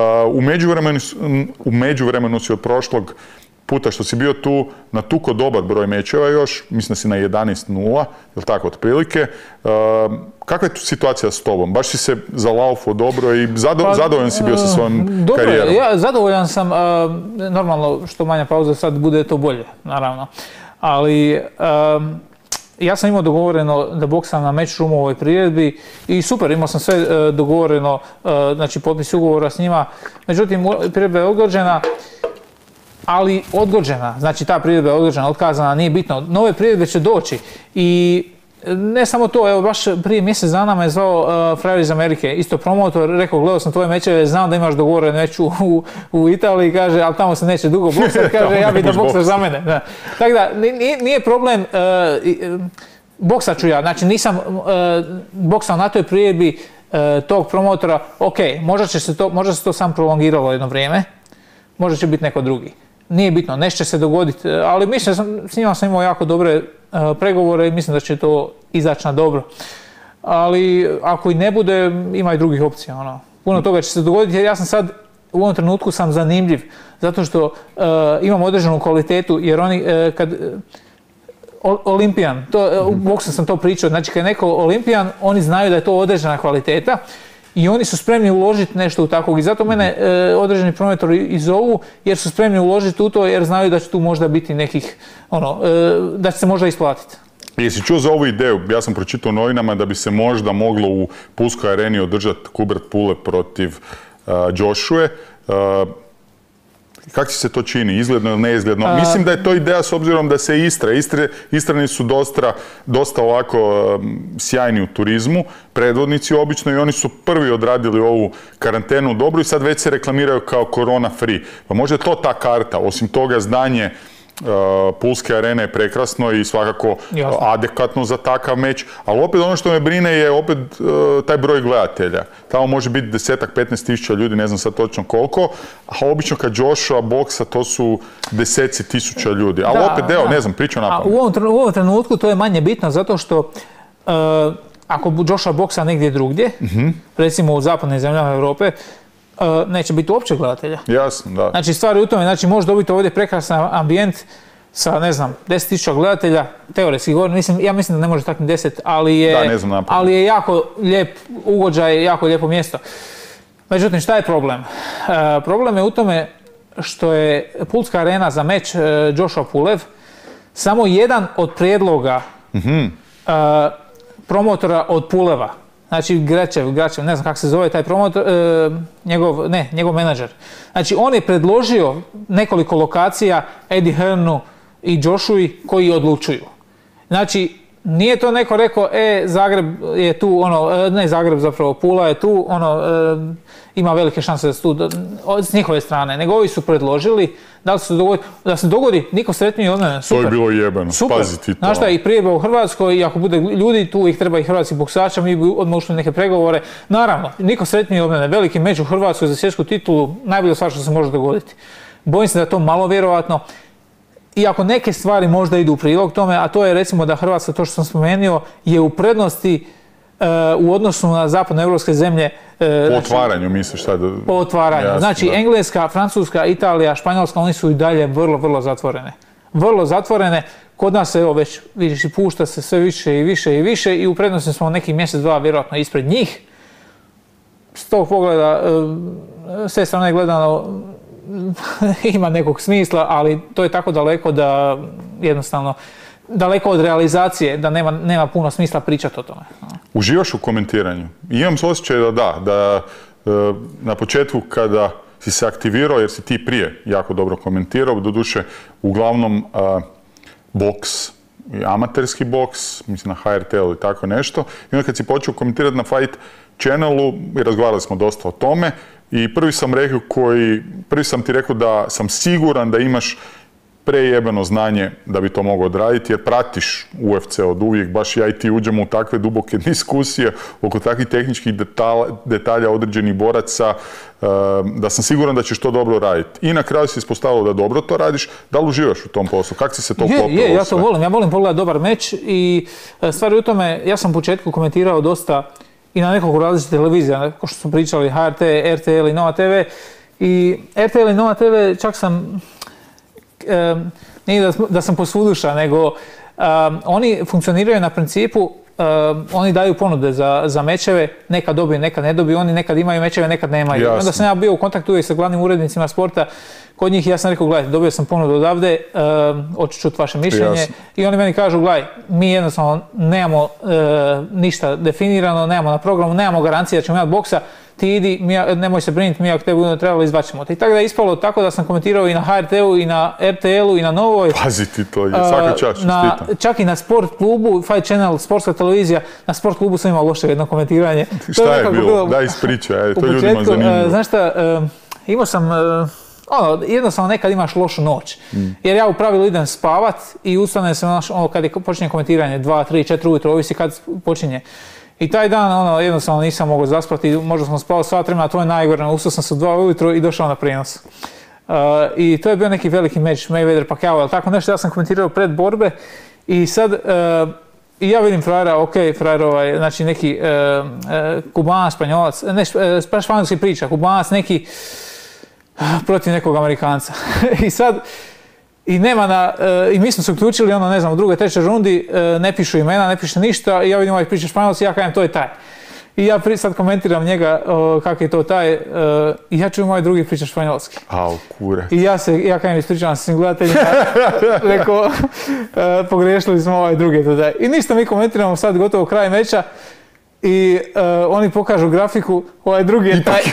U međuvremenu si od prošlog puta što si bio tu natuko dobar broj mečeva još, mislim da si na 11-0, jel tako, otprilike. Kakva je tu situacija s tobom? Baš si se zalaufao dobro i zadovoljan si bio sa svojom karijerom? Ja zadovoljan sam, normalno što manja pauza sad bude to bolje, naravno. Ali ja sam imao dogovoreno da boksam na Match Roomu u ovoj priredbi i super, imao sam sve dogovoreno, znači potpis ugovora s njima. Međutim, priredba je odgođena, ali odgođena, znači ta priredba je odgođena, otkazana, nije bitno. Nove priredbe će doći i ne samo to, evo baš prije mjesec dana me zvao frajer iz Amerike, isto promotor, rekao gledao sam tvoje mečeve, znam da imaš dogovoren meč u Italiji, kaže, ali tamo se neće dugo boksati, kaže, ja bi da boksaš za mene. Da. Tako da, nije problem, boksat ću ja, znači nisam boksao na toj priredbi tog promotora, ok, možda se to sam prolongiralo jedno vrijeme, možda će biti neko drugi. Nije bitno, nešto će se dogoditi, ali mislim da s njima sam imao jako dobre pregovore i mislim da će to izaći na dobro. Ali ako i ne bude, ima i drugih opcija. Ono. Puno toga će se dogoditi jer ja sam sad, u ovom trenutku sam zanimljiv, zato što imam određenu kvalitetu, jer oni kad... Olimpijan, u boksu sam to pričao, znači kad je neko olimpijan, oni znaju da je to određena kvaliteta i oni su spremni uložiti nešto u takvog. I zato mene određeni promotori i zovu jer su spremni uložiti u to jer znaju da će tu možda biti nekih, da će se možda isplatiti. Jesi čuo za ovu ideju? Ja sam pročitao u novinama da bi se možda moglo u Pulskoj areni održati Kubrat Pulev protiv Joshue. Kako ti se to čini? Izgledno ili neizgledno? Mislim da je to ideja s obzirom da se Istrani su dosta ovako sjajni u turizmu, predvodnici obično, i oni su prvi odradili ovu karantenu dobro i sad već se reklamiraju kao korona free. Pa možda je to ta karta. Osim toga, zdanje Pulske arene je prekrasno i svakako adekvatno za takav meč, ali opet ono što me brine je opet taj broj gledatelja. Tamo može biti 10-15 tisuća ljudi, ne znam sad točno koliko, a obično kad Joshua boksa to su deseci tisuća ljudi. Ali opet, evo, ne znam, pričam napamet. U ovom trenutku to je manje bitno zato što ako Joshua boksa negdje drugdje, recimo u zapadnim zemljama Europe, neće biti uopće gledatelja. Jasno, da. Znači, stvar je u tome, znači možeš dobiti ovdje prekrasan ambijent sa, ne znam, 10.000 gledatelja, teoretski govorim, ja mislim da ne može tako ni 10, ali je jako lijep ugođaj, jako lijepo mjesto. Međutim, šta je problem? Problem je u tome što je Pulska arena za meč Joshua Pulev samo jedan od prijedloga promotora od Puleva. Znači Gračev, ne znam kako se zove taj promotor, njegov menadžer. Znači on je predložio nekoliko lokacija Eddie Hearnu i Joshui koji odlučuju. Znači Nije to neko rekao, Zagreb je tu, ne Zagreb zapravo, Pula je tu, ima velike šanse da se tu, s njihove strane, nego ovi su predložili, da se dogodi, niko sretniji od mene, super. To je bilo jebeno, paziti to. Znaš šta, i prije u Hrvatskoj, i ako bude ljudi tu, ih treba i hrvatski boksača, mi bi odmah ušli neke pregovore. Naravno, niko sretniji od mene, veliki meč u Hrvatskoj za svjetsku titulu, najbolja stvar što se može dogoditi. Bojim se da je to malo vjerovatno. Iako neke stvari možda idu u prilog tome, a to je recimo da Hrvatska, to što sam spomenuo, je u prednosti u odnosu na zapadnoevropske zemlje. Po otvaranju, misliš sad? Po otvaranju. Jasno, znači, Engleska, Francuska, Italija, Španjolska, oni su i dalje vrlo, vrlo zatvorene. Vrlo zatvorene. Kod nas se, evo već, vidiš, i pušta se sve više i više i više i u prednosti smo neki mjesec, dva vjerojatno ispred njih. S tog pogleda, s te strane gledano, ima nekog smisla, ali to je tako daleko da jednostavno, daleko od realizacije, da nema puno smisla pričati o tome. Uživaš u komentiranju? Imam osjećaj da na početku kada si se aktivirao, jer si ti prije jako dobro komentirao, doduše uglavnom boks, amaterski boks, mislim na HRT-u i tako nešto, i onda kad si počeo komentirati na Fight Channelu, i razgovarali smo dosta o tome, i prvi sam ti rekao da sam siguran da imaš prejebeno znanje da bi to mogao odraditi, jer pratiš UFC od uvijek, baš ja i ti uđemo u takve duboke diskusije oko takvih tehničkih detalja određenih boraca, da sam siguran da ćeš to dobro raditi. I na kraju si ispostavilo da dobro to radiš. Da li uživaš u tom poslu? Kako si se to uklopilo? Ja to volim. Ja volim pogledati dobar meč i stvar je u tome, ja sam u početku komentirao dosta i na nekoliko različitih televizija, kao što smo pričali, HRT, RTL i Nova TV. I RTL i Nova TV čak sam, nije da sam posvuduša, nego oni funkcioniraju na principu, oni daju ponude za mečeve, nekad dobiju, nekad ne dobiju, oni nekad imaju mečeve, nekad nemaju. Jasne. Onda sam ja bio u kontaktu uvijek sa glavnim urednicima sporta kod njih i ja sam rekao, gledajte, dobio sam ponudu odavde, hoću čuti vaše mišljenje. Jasne. I oni meni kažu, gledaj, mi jednostavno nemamo ništa definirano, nemamo na programu, nemamo garancije da ćemo imati boksa, ti idi, nemoj se brinuti, mi ako te budemo trebali izbačimo te. I tako da je ispalo tako da sam komentirao i na HRT-u, i na RTL-u, i na Novoj. Paziti to, svaka čast, čestitam. Čak i na Sport klubu, Fight Channel, sportska televizija, na Sport klubu sam imao loše jedno komentiranje. Šta je bilo? Daj ispričaj, to ljudima zanimljivo. Znaš šta, imao sam, jednostavno nekad imaš lošu noć. Jer ja u pravilu idem spavat i ustanem se kad počinje komentiranje, 2, 3, 4 ujutro, ovisi kad počinje. I taj dan jednostavno nisam mogao zaspati, možda sam spao sat vremena, to je najgore, ustao sam se u 2 ujutro i došao na prijenos. I to je bio neki veliki meč, Mayweather-Pacquiao, ali tako nešto, ja sam komentirao pred borbe i sad i ja vidim frajera, frajer znači neki Kubanac, Španjolac, ne španjolski priča, Kubanac neki protiv nekog Amerikanca. I sad, i mi smo se uključili, ne znam, u drugoj, trećoj rundi, ne pišu imena, ne piše ništa, i ja vidim ovaj priča Španjolac i ja kažem, to je taj. I ja sad komentiram njega kak je to taj, i ja čujem ovaj drugi priča španjolski. Au, kure. I ja kažem, ispričavam se svim gledateljima, rekao, pogriješili smo ovaj drugi to taj. I ništa, mi komentiramo sad gotovo kraj meča, i oni pokažu grafiku, ovaj drugi je taj.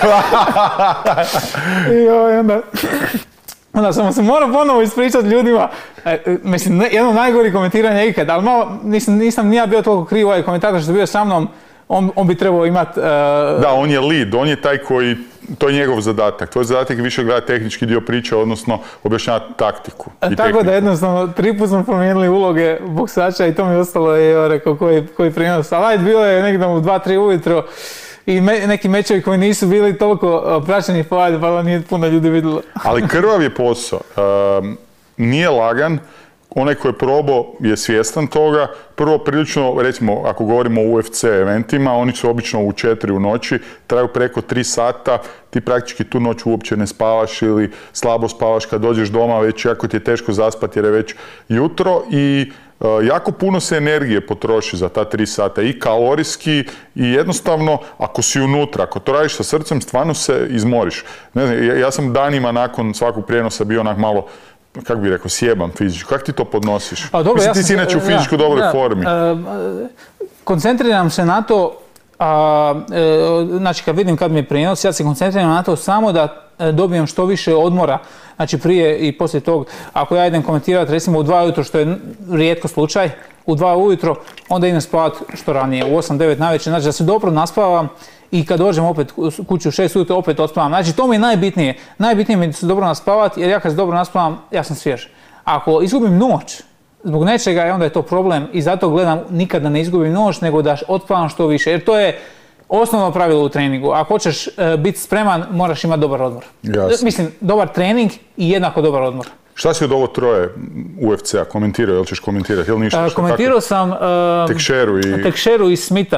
I onda sam se morao ponovo ispričati ljudima, mislim, jedno najgori komentiranje ikad, ali malo, nisam ni ja bio toliko kriv, ovaj komentator što je bio sa mnom, on bi trebao imati... Da, on je lead, on je taj koji, to je njegov zadatak. Tvoj zadatak je više gledati tehnički dio priče, odnosno objašnjavati taktiku. Tako da jednostavno, 3 puta smo promijenili uloge boksača i to mi je ostalo, rekao, koji prijenos. Ali bilo je negdje u 2-3 ujutro i neki mečevi koji nisu bili toliko praćeni pa nije puno ljudi vidjelo. Ali krvav je posao. Nije lagan. Onaj koji je probao je svjestan toga. Prvo, prilično, recimo, ako govorimo o UFC eventima, oni su obično u 4 u noći, traju preko 3 sata, ti praktički tu noć uopće ne spavaš ili slabo spavaš kad dođeš doma, već jako ti je teško zaspati jer je već jutro i jako puno se energije potroši za ta 3 sata i kalorijski i jednostavno ako si unutra, ako to radiš sa srcem, stvarno se izmoriš. Ne znam, ja sam danima nakon svakog prijenosa bio onak malo, kako bih rekao, sjeban fizički. Kako ti to podnosiš? Mislim, ti si inače u fizičko dobroj formi. Koncentriram se na to, znači kad vidim kad mi je prijenos, ja se koncentriram na to samo da dobijem što više odmora, znači prije i poslije tog. Ako ja idem komentirati recimo u 2 ujutro, što je rijetko slučaj, u 2 ujutro, onda idem spavati što ranije, u 8-9 navečer, znači da se dobro naspavam i kad dođem opet kući u 6 ujutro opet odspavam. Znači to mi je najbitnije. Najbitnije mi je da se dobro naspavati jer ja kad se dobro naspavam, ja sam svjež. Ako izgubim noć zbog nečega, onda je to problem i zato gledam nikad da ne izgubim noć, nego da odspavam što više. Jer to je osnovno pravilo u treningu. Ako hoćeš biti spreman, moraš imati dobar odmor. Jasne. Mislim, dobar trening i jednako dobar odmor. Šta si od ovo troje UFC-a komentirao? Jel ćeš komentirati? Jel ništa? Komentirao sam Teixeiru i Smitha.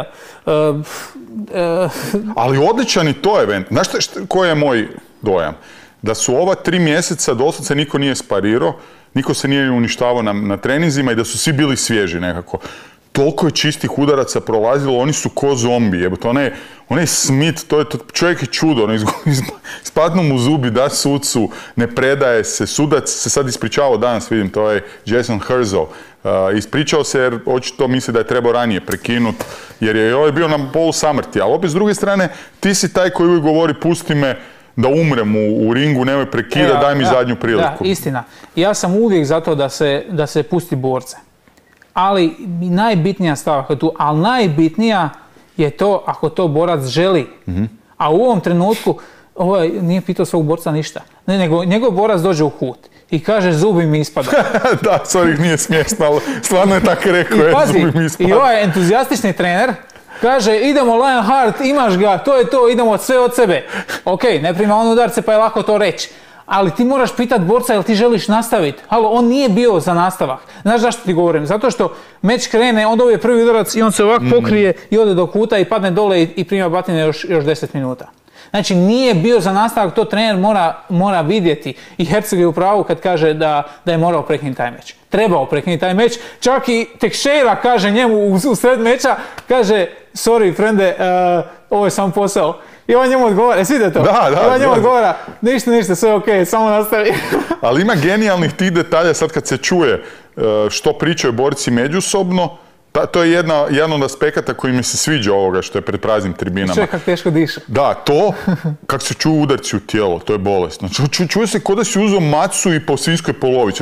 Ali odličan i to event. Znaš koji je moj dojam? Da su ova 3 mjeseca doslovce niko nije sparirao, niko se nije uništavao na treninzima i da su svi bili svježi nekako. Toliko je čistih udaraca prolazilo, oni su ko zombi. Onaj Smith, čovjek je čudo, spadnu mu zubi, da sucu, ne predaje se, sudac se sad ispričavao danas, vidim, to je Jason Herzog. Ispričao se jer očito misli da je trebao ranije prekinut, jer je ovaj bio na polu samrti, ali opet s druge strane, ti si taj koji uvijek govori, pusti me da umrem u ringu, nemoj prekidati, daj mi zadnju priliku. Da, istina. Ja sam uvijek za to da se pusti borce. Ali najbitnija stavka je tu, ali najbitnija je to ako to borac želi. A u ovom trenutku nije pitao svog borca ništa. Ne, nego njegov borac dođe u kut i kaže zubi mi ispada. Da, sorry, nije smiješno, ali stvarno je tako rekao, zubi mi ispada. I ovaj entuzijastični trener kaže idemo Lionheart, imaš ga, to je to, idemo sve od sebe. Ok, ne prima on udarce pa je lako to reći. Ali ti moraš pitati borca jel ti želiš nastaviti. Halo, on nije bio za nastavak. Znaš zašto ti govorim? Zato što meč krene, on dobije prvi udarac i on se ovako pokrije i ode do kuta i padne dole i prima batine još 10 minuta. Znači nije bio za nastavak, to trener mora vidjeti. I Herceg je u pravu kad kaže da je morao prekinuti taj meč. Trebao prekinuti taj meč. Čak i Teixeira kaže njemu u sred meča, kaže sorry frende, ovo je samo posao. I on njemu odgovara, vidite to? I on njemu odgovara, ništa, sve ok, samo nastavi. Ali ima genijalnih tih detalja sad kad se čuje što pričaju borci međusobno. To je jedan od aspekata koji mi se sviđa ovoga što je pred praznim tribinama. Čuje kako teško diše. Da, to, kako se čuju udarci u tijelo, to je bolesno. Čuje se kao da si uzeo macu i po svinjskoj polovici.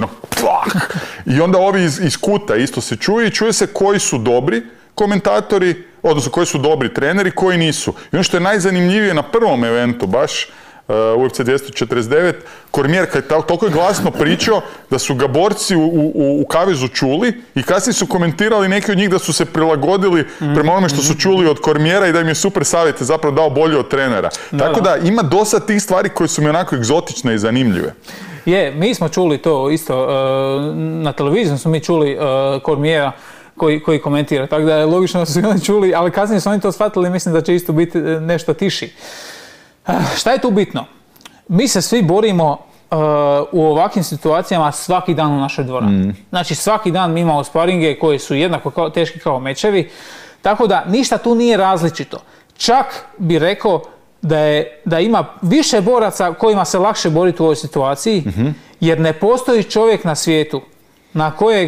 I onda ovi iz kuta isto se čuje i čuje se koji su dobri komentatori, odnosno koji su dobri treneri, koji nisu. I ono što je najzanimljivije na prvom eventu, baš UFC 249, Cormier kad je toliko glasno pričao da su ga borci u kavezu čuli i kasnije su komentirali neki od njih da su se prilagodili prema onome što su čuli od Cormiera i da im je super savjete zapravo dao bolje od trenera. Tako da ima dosta tih stvari koje su mi onako egzotične i zanimljive. Mi smo čuli to isto, na televiziji smo mi čuli Cormiera koji komentira, tako da je logično da su oni čuli, ali kasnije su oni to shvatili i mislim da će isto biti nešto tiši. Šta je tu bitno? Mi se svi borimo u ovakvim situacijama svaki dan u našoj dvorani. Znači svaki dan mi imamo sparinge koji su jednako teški kao mečevi, tako da ništa tu nije različito. Čak bi rekao da ima više boraca kojima se lakše boriti u ovoj situaciji, jer ne postoji čovjek na svijetu na kojeg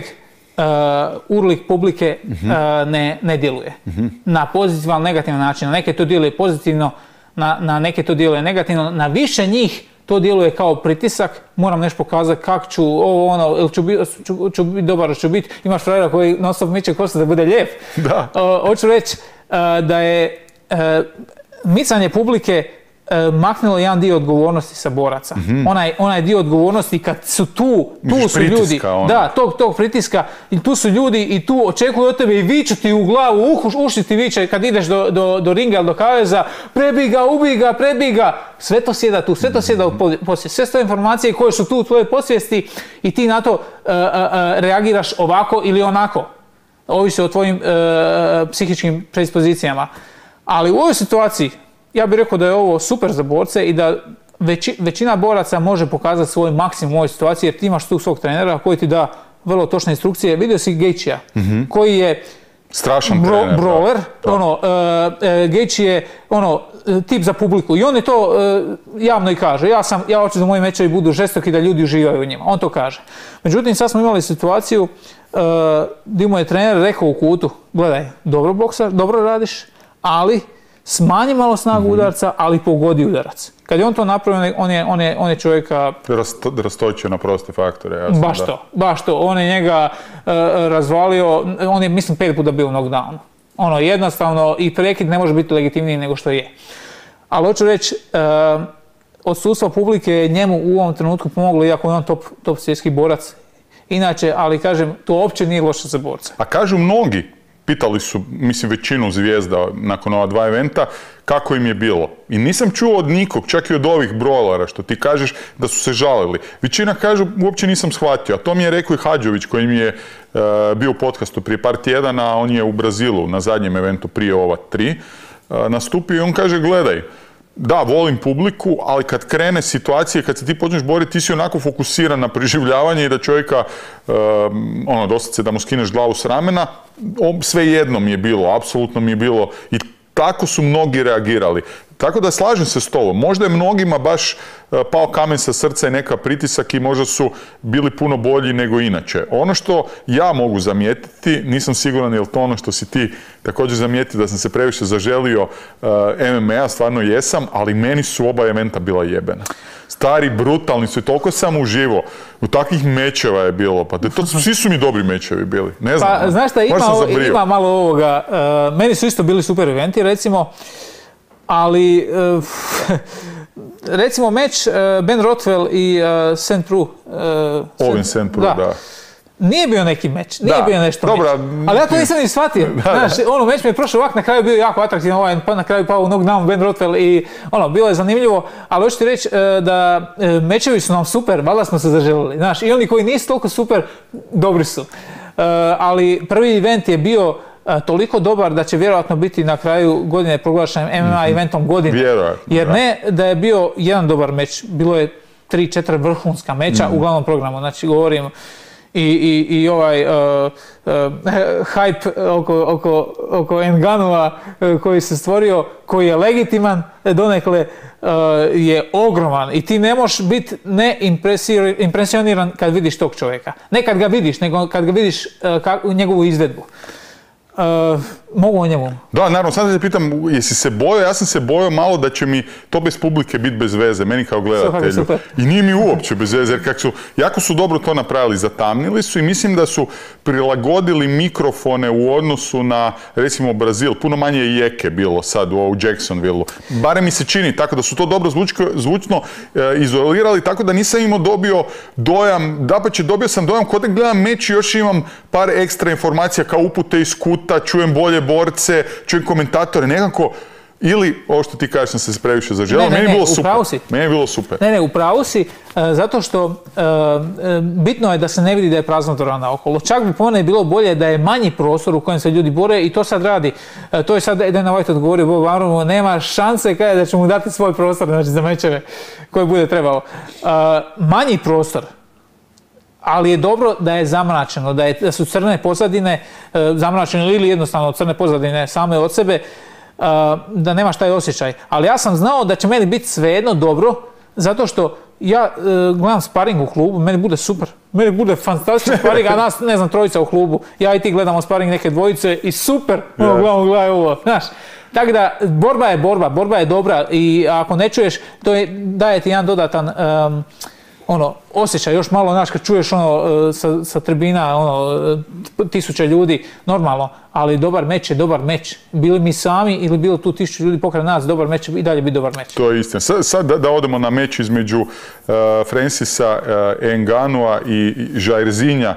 urlik publike ne djeluje. Na pozitivan, negativan način. Na neke to djeluje pozitivno, na neke to djeluje negativno. Na više njih to djeluje kao pritisak. Moram nešto pokazati kako ću, ili ću biti dobar, ću biti. Imaš frajera koji non stop miče kosa da bude lijep. Da. Hoću reći da je micanje publike maknulo jedan dio odgovornosti sa boraca. Onaj dio odgovornosti kad su tu su ljudi. Da, tog pritiska. I tu su ljudi i tu očekuju od tebe i viču ti u glavu, uši ti viče kad ideš do ringa ili do kaveza, prebi ga, ubij ga, prebi ga. Sve to sjeda tu, sve to sjeda u podsvijesti. Sve su informacije koje su tu u tvojoj podsvijesti i ti na to reagiraš ovako ili onako. Ovisi o tvojim psihičkim predispozicijama. Ali u ovoj situaciji ja bih rekao da je ovo super za borce i da većina boraca može pokazati svoj maksimum u ovoj situaciji jer ti imaš tu svog trenera koji ti da vrlo točne instrukcije. Vidio si Gaethjea koji je strašan trener. Brawler. Gaethje je tip za publiku i on je to javno i kaže. Ja hoću da moji mečevi budu žestoki i da ljudi uživaju u njima. On to kaže. Međutim, sad smo imali situaciju gdje mu je trener rekao u kutu, gledaj, dobro radiš, ali smanji malo snagu udarca, ali pogodi udarac. Kad je on to napravio, on je čovjeka... Rastočio na proste faktore. Jasno, baš to. On je njega razvalio, on je, mislim, 5 puta bio u knockdownu. Ono, jednostavno, i prekid ne može biti legitimniji nego što je. Ali hoću reći, odsustvo publike je njemu u ovom trenutku pomoglo, iako je on top svjetski borac. Inače, ali kažem, to uopće nije loše za borca. A kažu mnogi, pitali su, mislim, većinu zvijezda nakon ova 2 eventa, kako im je bilo. I nisam čuo od nikog, čak i od ovih brojlera, što ti kažeš da su se žalili. Većina kažu, uopće nisam shvatio. A to mi je rekao i Hadžović, koji mi je bio u podcastu prije par tjedana, a on je u Brazilu na zadnjem eventu prije ova 3, nastupio i on kaže, gledaj, da, volim publiku, ali kad krene situacije, kad se ti počneš boriti, ti si onako fokusiran na preživljavanje i da čovjeka, doslovce da mu skineš glavu s ramena, sve jedno mi je bilo, apsolutno mi je bilo i tako su mnogi reagirali. Tako da slažem se s tobom. Možda je mnogima baš pao kamen sa srca i neka pritisak i možda su bili puno bolji nego inače. Ono što ja mogu zamijetiti, nisam siguran je li to ono što si ti također zamijetio da sam se previše zaželio MMA, stvarno jesam, ali meni su oba eventa bila jebena. Stari, brutalni su i toliko sam uživo. U takvih mečeva je bilo, pa svi su mi dobri mečevi bili. Ne znam. Pa, znaš šta, ima malo ovoga. Meni su isto bili super eventi, recimo, ali recimo meč Ben Rothwell i St. Preux. Ovin St. Preux, da. Nije bio neki meč, nije bio nešto meč. Ali ja to nisam ni shvatio. Znaš, meč mi je prošao ovak, na kraju bio jako atraktivan, na kraju pao u knockdown Ben Rothwell i bilo je zanimljivo, ali hoću ti reći da mečevi su nam super, valjda smo se zaželili. Znaš, i oni koji nisu toliko super, dobri su. Ali prvi event je bio toliko dobar da će vjerojatno biti na kraju godine proglašen MMA eventom godine. Jer ne da je bio jedan dobar meč, bilo je 3-4 vrhunska meča u glavnom programu. Znači govorim i ovaj hype oko Ngannou'a koji se stvorio, koji je legitiman donekle, je ogroman i ti ne možeš biti impresioniran kad vidiš tog čovjeka. Ne kad ga vidiš, nego kad ga vidiš njegovu izvedbu. Mogu o njemu. Da, naravno, sad te pitam, jesi se bojao? Ja sam se bojao malo da će mi to bez publike biti bez veze, meni kao gledatelju. Super. I nije mi uopće bez veze, jer jako su dobro to napravili, zatamnili su i mislim da su prilagodili mikrofone u odnosu na, recimo, Brazil. Puno manje jeke bilo sad u Jacksonvilleu. Barem mi se čini tako da su to dobro zvučno izolirali, tako da nisam imao dobio dojam, dapače dobio sam dojam kod da gledam meč i još imam par ekstra informacija kao upute iz kuta, čujem bolje borce, čujem komentatore, nekako, ili, ovo što ti kažeš, sam se previše zaželao, meni je bilo super. Meni je bilo super. Ne, upravo si, zato što bitno je da se ne vidi da je prazna dvorana okolo. Čak bi po mene bilo bolje da je manji prostor u kojem se ljudi bore i to sad radi. To je sad Dana White odgovorio Bob Arumu, nema šanse da će mu dati svoj prostor, znači za mečeve koje bude trebao. Manji prostor, ali je dobro da je zamračeno, da su crne pozadine zamračene ili jednostavno crne pozadine same od sebe, da nemaš taj osjećaj. Ali ja sam znao da će meni biti svejedno dobro, zato što ja gledam sparing u klubu, meni bude super. Meni bude fantastičan sparing, a nas, ne znam, trojica u klubu. Ja i ti gledamo sparing neke dvojice i super, gledaj ovo, znaš. Tako da, borba je dobra i ako ne čuješ, to daje ti jedan dodatan osjećaj, još malo, znaš, kad čuješ sa tribina, 1000 ljudi, normalno, ali dobar meč je dobar meč. Bili mi sami ili bilo tu 1000 ljudi pokraj nas, dobar meč i dalje bi dobar meč. To je istina. Sad da odemo na meč između Francisa Ngannou'a i Jairzinha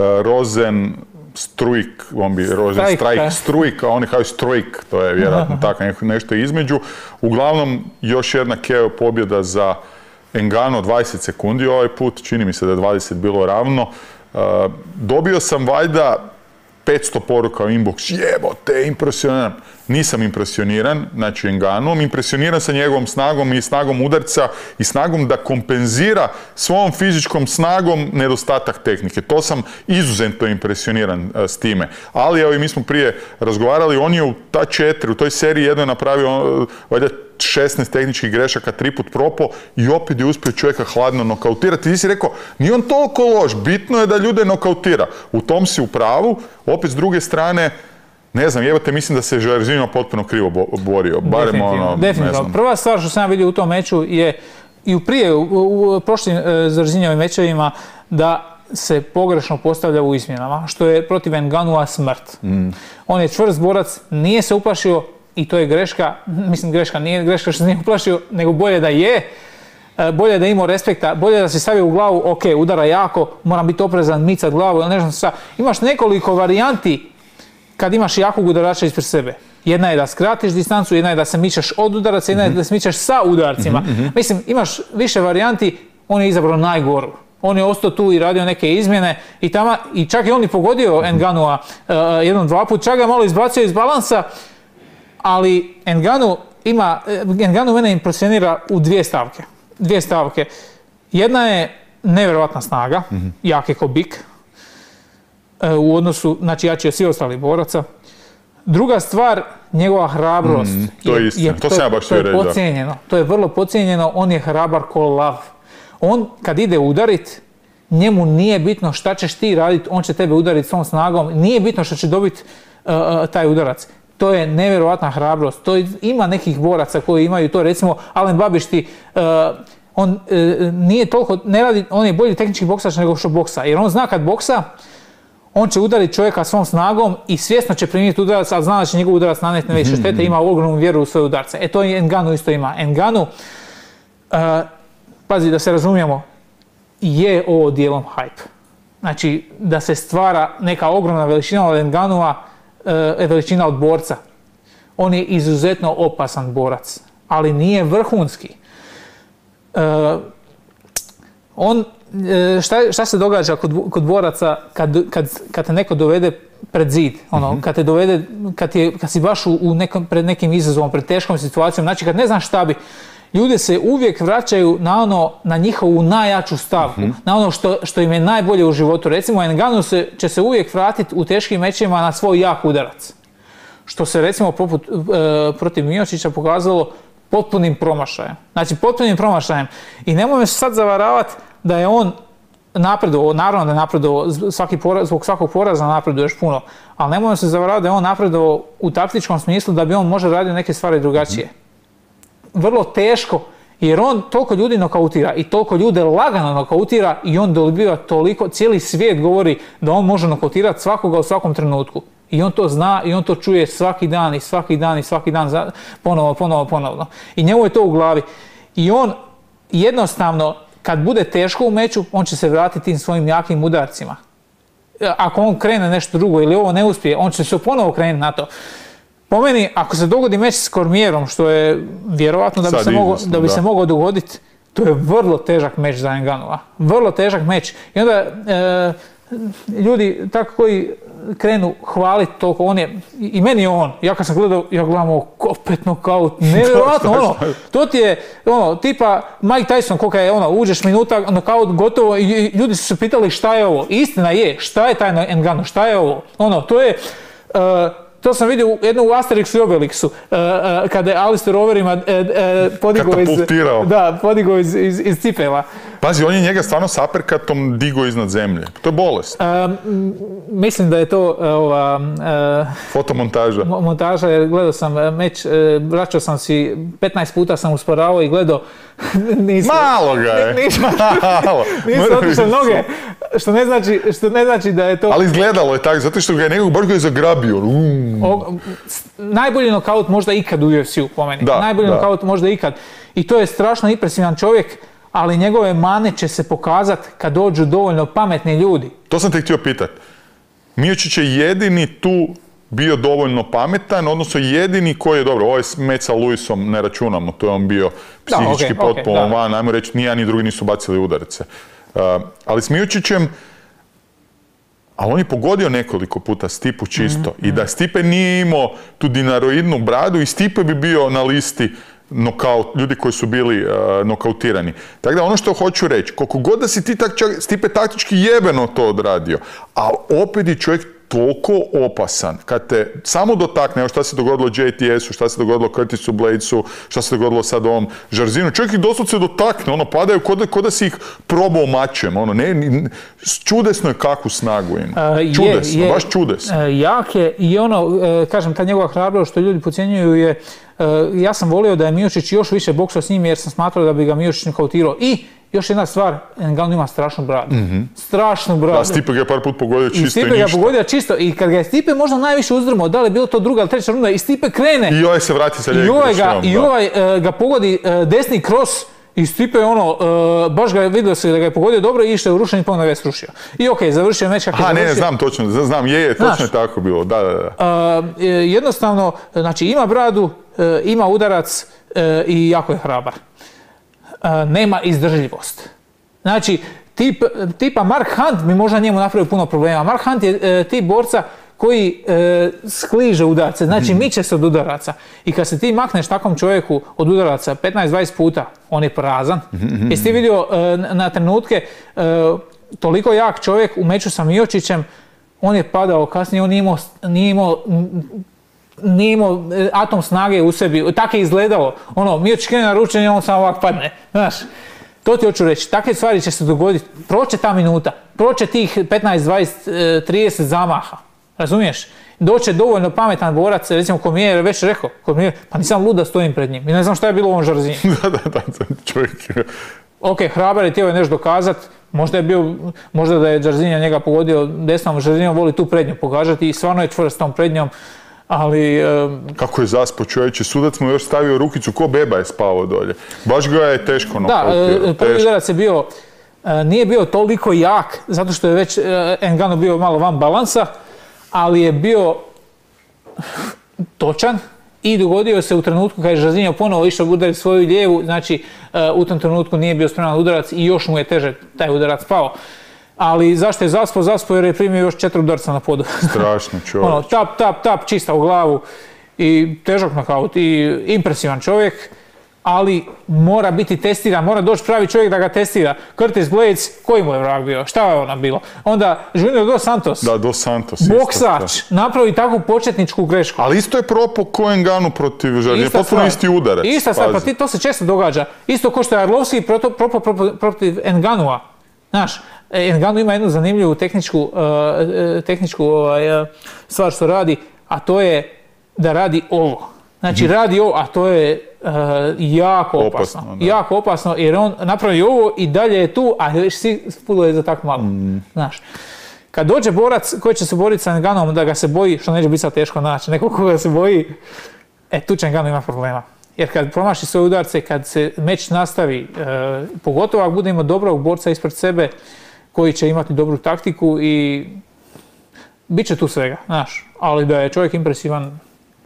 Rozenstruik, Struik, a oni kao Struik, to je vjerojatno tako nešto između. Uglavnom, još jedna KO pobjeda za Ngannou 20 sekundi ovaj put, čini mi se da je 20 bilo ravno. Dobio sam valjda 500 poruka u inbox, jebote, impresioniran. Nisam impresioniran, znači Ngannouom, impresioniran sa njegovom snagom i snagom udarca i snagom da kompenzira svojom fizičkom snagom nedostatak tehnike. To sam izuzetno impresioniran s time. Ali evo i mi smo prije razgovarali, on je u toj seriji jedno je napravio valjda 16 tehničkih grešaka, 3 put propao i opet je uspio čovjeka hladno nokautirati. Ti si rekao, nije on toliko loš, bitno je da ljude nokautira. U tom si u pravu, opet s druge strane, Ne znam, jebate, mislim da se Jairzinho potpuno krivo borio. Barem ono, definitivno. Prva stvar što sam ja vidio u tom meču je i u prošlim Jairzinhovim mečevima da se pogrešno postavlja u izmjenama, što je protiv Ngannou'a smrt. On je čvrst borac, nije se uplašio i to je greška, mislim greška nije greška što se nije uplašio, nego bolje da je, bolje da je imao respekta, bolje da se stavio u glavu, ok, udara jako, moram biti oprezan, micat glavu, ili ne znam šta. Imaš nekoliko varijanti kad imaš jakog udarača ispred sebe. Jedna je da skratiš distancu, jedna je da se mičeš od udaraca, jedna je da se mičeš sa udarcima. Mislim, imaš više varijanti, on je izabrao najgoru. On je ostao tu i radio neke izmjene i čak je on i pogodio Ngannou'a jednom, dva put, čak ga malo izbacio iz balansa, ali Ngannou mene impresionira u dvije stavke. Jedna je nevjerojatna snaga, jak je ko bik, u odnosu, znači jači od svih ostalih boraca. Druga stvar, njegova hrabrost. To je istina, to sam ja baš htio reći. To je vrlo podcijenjeno, on je hrabar ko lav. On kad ide udarit, njemu nije bitno šta ćeš ti raditi, on će tebe udariti svom snagom, nije bitno što će dobiti taj udarac. To je nevjerojatna hrabrost. Ima nekih boraca koji imaju to, recimo Alen Babišti, on nije toliko, ne radi, on je bolji tehnički boksač nego što boksa, jer on zna kad boksa, on će udariti čovjeka svom snagom i svjesno će primiti udarac, ali zna da će njegov udarac nanijeti najviše štete, ima ogromnu vjeru u svoje udarce. To i Ngannou isto ima. Ngannou, pazi da se razumijemo, je ovo dijelom hype. Znači da se stvara neka ogromna veličina od Ngannou'a, veličina od borca. On je izuzetno opasan borac, ali nije vrhunski. Šta se događa kod boraca kad te neko dovede pred zid, kad si baš pred nekim izazovom, pred teškom situacijom, znači kad ne znaš šta bi, ljudi se uvijek vraćaju na njihovu najjaču stavku, na ono što im je najbolje u životu. Recimo, Ngannou će se uvijek vratiti u teškim mečima na svoj jak udarac. Što se recimo protiv Miocića pokazalo potpunim promašajem. Znači, potpunim promašajem. I nemoj me sad zavaravati da je on napredovao, naravno da je napredovao, zbog svakog poraza napreduje još puno, ali nemoj se zavaravati da je on napredovao u taktičkom smislu da bi on možda radio neke stvari drugačije. Vrlo teško, jer on toliko ljudi nokautira i toliko ljude lagano nokautira i on dobiva toliko, cijeli svijet govori da on može nokautirati svakoga u svakom trenutku. I on to zna i on to čuje svaki dan i svaki dan i svaki dan, ponovo. I njemu je to u glavi. I on jednostavno, kad bude teško u meču, on će se vratiti tim svojim jakim udarcima. Ako on krene nešto drugo ili ovo ne uspije, on će se ponovo krenuti na to. Po meni, ako se dogodi meč s Cormierom, što je vjerovatno da bi se mogao dogoditi, to je vrlo težak meč za Ngannou'a. Vrlo težak meč. I onda ljudi tako koji krenu hvaliti toliko, on je, i meni je on, ja kad sam gledao, ja gledam opet nokaut, nevjerojatno, to ti je, tipa Mike Tyson, koliko je, uđeš minuta, nokaut, gotovo, i ljudi su se pitali šta je ovo. Istina je, šta je taj Ngannou, šta je ovo? To je, to sam vidio u Asterixu i Obelixu, kada je Alistair Overeema podigao iz cipela. Pazi, on je njega stvarno s aperkatom digao iznad zemlje. To je bolest. Mislim da je to fotomontaža. Montaža, jer gledao sam meč, vraćao sam si, 15 puta sam usporavao i gledao. Malo ga je. Nisu otišle noge, što ne znači da je to... Ali izgledalo je tako, zato što ga je nekog baš ga je zagrabio. Najbolji nokaut možda ikad u UFC-u, po meni. Najbolji nokaut možda ikad. I to je strašno impresivan čovjek, ali njegove mane će se pokazati kad dođu dovoljno pametni ljudi. To sam te htio pitati. Miocić je jedini tu bio dovoljno pametan, odnosno jedini koji je, dobro, ovaj meč sa Lewisom ne računamo, to je on bio psihički potpuno van, ajmo reći, ni jedan ni drugi nisu bacili udarice. Ali s Miocićem, ali on je pogodio nekoliko puta Stipu čisto. I da Stipe nije imao tu dinaroidnu bradu i Stipe bi bio na listi ljudi koji su bili nokautirani. Tako da ono što hoću reći, koliko god da si ti Stipe taktički jebeno to odradio, a opet je čovjek toliko opasan. Kad te samo dotakne, evo šta se dogodilo JTS-u, šta se dogodilo Curtisu Bladesu, šta se dogodilo sad ovom Jarzinu, čovjek ih doslovce dotakne, ono, padaju ko da si ih probao mačem, ono, čudesno je kakvu snagu ima. Čudesno, baš čudesno. Jak je i ono, kažem, ta njegova hrabrost što ljudi podcjenjuju je, ja sam volio da je Miocić još više boksao s njim jer sam smatrao da bi ga Miocić nokautirao. I još jedna stvar, Ngannou ima strašnu bradu. Strašnu bradu. Da, Stipe ga je par put pogodio čisto i ništa. I Stipe ga pogodio čisto i kad ga je Stipe možda najviše uzdrmao, da li je bilo to druga ili treća runda, i Stipe krene. I ovaj se vrati sa lijegom. I ovaj ga pogodi desni cross i Stipe ono, baš ga je vidio se da ga je pogodio dobro i išao u rušenje, ponovno ga je srušio. I okej, završio meč kako je završio. Ne, znam točno, znam, točno je tako bilo, da. Jednostavno, znači ima bradu, ima udarac i jako je hrabar. Nema izdržljivost. Znači, tipa Mark Hunt bi možda njemu napravio puno problema. Mark Hunt je tip borca koji skliže udarce, znači miče se od udaraca. I kad se ti makneš takvom čovjeku od udaraca 15-20 puta, on je prazan. Jesi ti vidio na trenutke toliko jak čovjek u meču sa Miocićem, on je padao kasnije, on nije imao atom snage u sebi, tako je izgledalo. Ono, Miocić krene na ručenje, on samo ovak padne. Znaš, to ti hoću reći, takve stvari će se dogoditi. Proće ta minuta, proće tih 15, 20, 30 zamaha. Razumiješ? Doće dovoljno pametan borac, recimo Cormier je već rekao, pa nisam lud da stojim pred njim. I ne znam šta je bilo u ovom Jarzinu. Da, čovjek. Ok, hrabar je htio je nešto dokazat, možda da je Jarzinja njega pogodio desnom, Jarzinja voli tu prednju pogađati i stvarno je čvrst tom prednjom. Ali... Kako je zaspo čovječe, sudac mu još stavio rukicu, ko beba je spavao dolje. Baš ga je teško nokautirao. Da, prvi udarac je bio, nije bio toliko jak, zato što je već Ngannou bio malo van balansa, ali je bio točan i dogodio se u trenutku kad je Jairzinho ponovo išao udariti svoju lijevu, znači u tom trenutku nije bio spreman udarac i još mu je teže taj udarac pao. Ali zašto je zaspao? Zaspao jer je primio još 4 udarca na podu. Strašno čovjek. Ono, tap, čista u glavu i težak nokaut i impresivan čovjek, ali mora biti testiran, mora doći pravi čovjek da ga testira. Curtis Blades, koji mu je vrag bio? Šta je ona bilo? Onda Junior Dos Santos. Da, Dos Santos. Boksač, napravi takvu početničku grešku. Ali isto je propao ko Ngannou protiv Jarzina, potpuno isti udarac. Ista stvar, pa to se često događa. Isto ko što je Arlovski propao protiv Nganoua. Znaš, Ngannou ima jednu zanimljivu tehničku stvar što radi, a to je da radi ovo. Znači radi ovo, a to je jako opasno. Jako opasno jer on napravi ovo i dalje je tu, a svi spuduje za tako malo. Znaš, kad dođe borac koji će se boriti sa Ngannouom da ga se boji, što neće biti sad teško naći, neko koga se boji, tu će Ngannou ima problema. Jer kad promaši svoje udarce, kad se meč nastavi, pogotovo ako bude imao dobrog borca ispred sebe koji će imati dobru taktiku i bit će tu svega, znaš. Ali da je čovjek impresivan.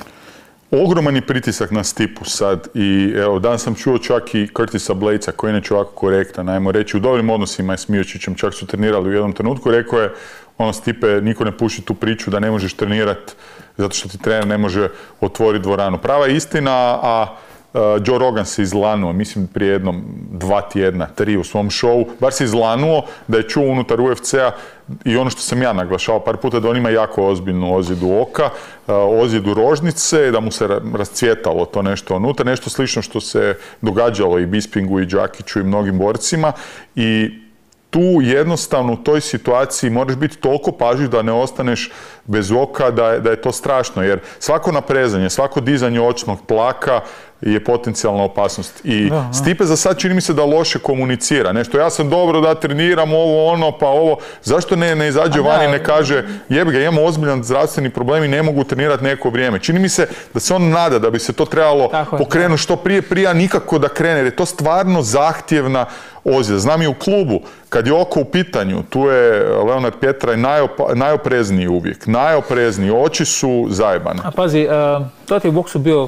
Ogroman je pritisak na Stipu sad i evo, danas sam čuo čak i Curtisa Bladesa koji je inače ovako korektan, ajmo reći, u dobrim odnosima je s Miocićem, čak su trenirali u jednom trenutku, rekao je, Stipe, niko ne puši tu priču da ne možeš trenirati zato što ti trener ne može otvoriti dvoranu. Prava je istina, a Joe Rogan se izlanuo, mislim prije 2 tjedna, 3 u svom šovu, bar se izlanuo da je čuo unutar UFC-a i ono što sam ja naglašao par puta da on ima jako ozbiljnu ozljedu oka, ozljedu rožnice, da mu se rascvjetalo to nešto unutar, nešto slično što se događalo i Bispingu i Đakiću i mnogim borcima i tu jednostavno u toj situaciji moraš biti toliko pažljiv da ne ostaneš bez oka, da je to strašno, jer svako naprezanje, svako dizanje očnog plaka je potencijalna opasnost. I Stipe za sad čini mi se da loše komunicira. Nešto, ja sam dobro da treniram ovo, ono, pa ovo. Zašto ne izađe van i ne kaže, jebi ga, imamo ozbiljan zdravstveni problem i ne mogu trenirati neko vrijeme. Čini mi se da se on nada da bi se to trebalo pokrenuti što prije nikako da krene, jer je to stvarno zahtjevna ozljeda. Znam i u klubu, kad je oko u pitanju, tu je Leonard Pietraj najoprezniji uvijek. Najoprezniji, oči su zajebane. A pazi, to ti u boksu bio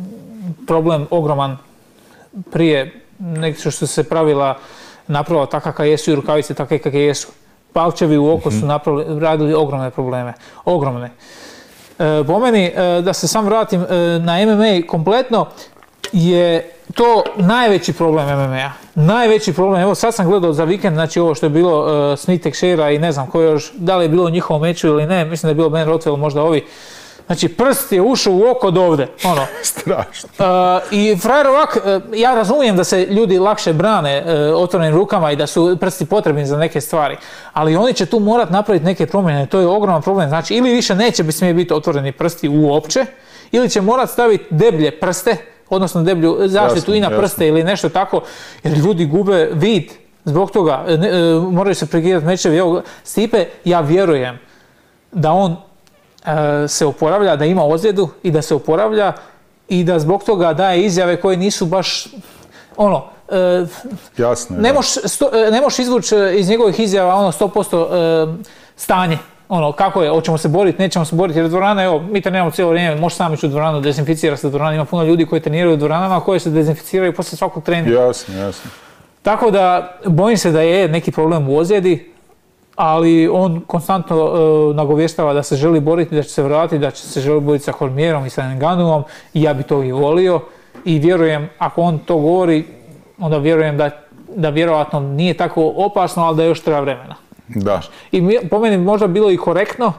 problem ogroman prije nek što se pravila napravila tako kakva jesu i rukavice takve kakve jesu. Palčevi u oko su radili ogromne probleme. Ogromne. Po meni, da se sam vratim na MMA kompletno, je to najveći problem MMA. Najveći problem, evo sad sam gledao za vikend, znači ovo što je bilo Smith Teixeira i ne znam ko još, da li je bilo u njihovom meču ili ne, mislim da je bilo Ben Rothwell, možda ovi. Znači prst je ušao u oko od ovdje, ono. Strašno. I frajer ovak, ja razumijem da se ljudi lakše brane otvorenim rukama i da su prsti potrebni za neke stvari, ali oni će tu morati napraviti neke promjene, to je ogroman problem. Znači ili više neće smije biti otvoreni prsti uopće, ili će morati staviti deblje prste, odnosno deblju zaštitu i na prste ili nešto tako, jer ljudi gube vid zbog toga, moraju se prekidati mečevi. Evo, Stipe, ja vjerujem da on se oporavlja, da ima ozljedu i da se oporavlja i da zbog toga daje izjave koje nisu baš ono, jasno, ne možeš izvući iz njegovih izjava ono 100% stanje. Ono, kako je, hoćemo se boriti, nećemo se boriti, jer dvorana, evo, mi treniramo cijelo vrijeme, možeš sam ići u dvoranu, dezinficira se dvorana, ima puno ljudi koji treniraju u dvoranama, koji se dezinficiraju poslije svakog treninga. Jasno. Tako da, bojim se da je neki problem u ozljedi, ali on konstantno nagovještava da se želi boriti, da će se vratiti, da će se želi boriti sa Cormierom i sa Ngannouom i ja bi to i volio i vjerujem, ako on to govori, onda vjerujem da vjerojatno nije tako opasno, ali da još treba vremena. Da. I po meni možda bilo i korektno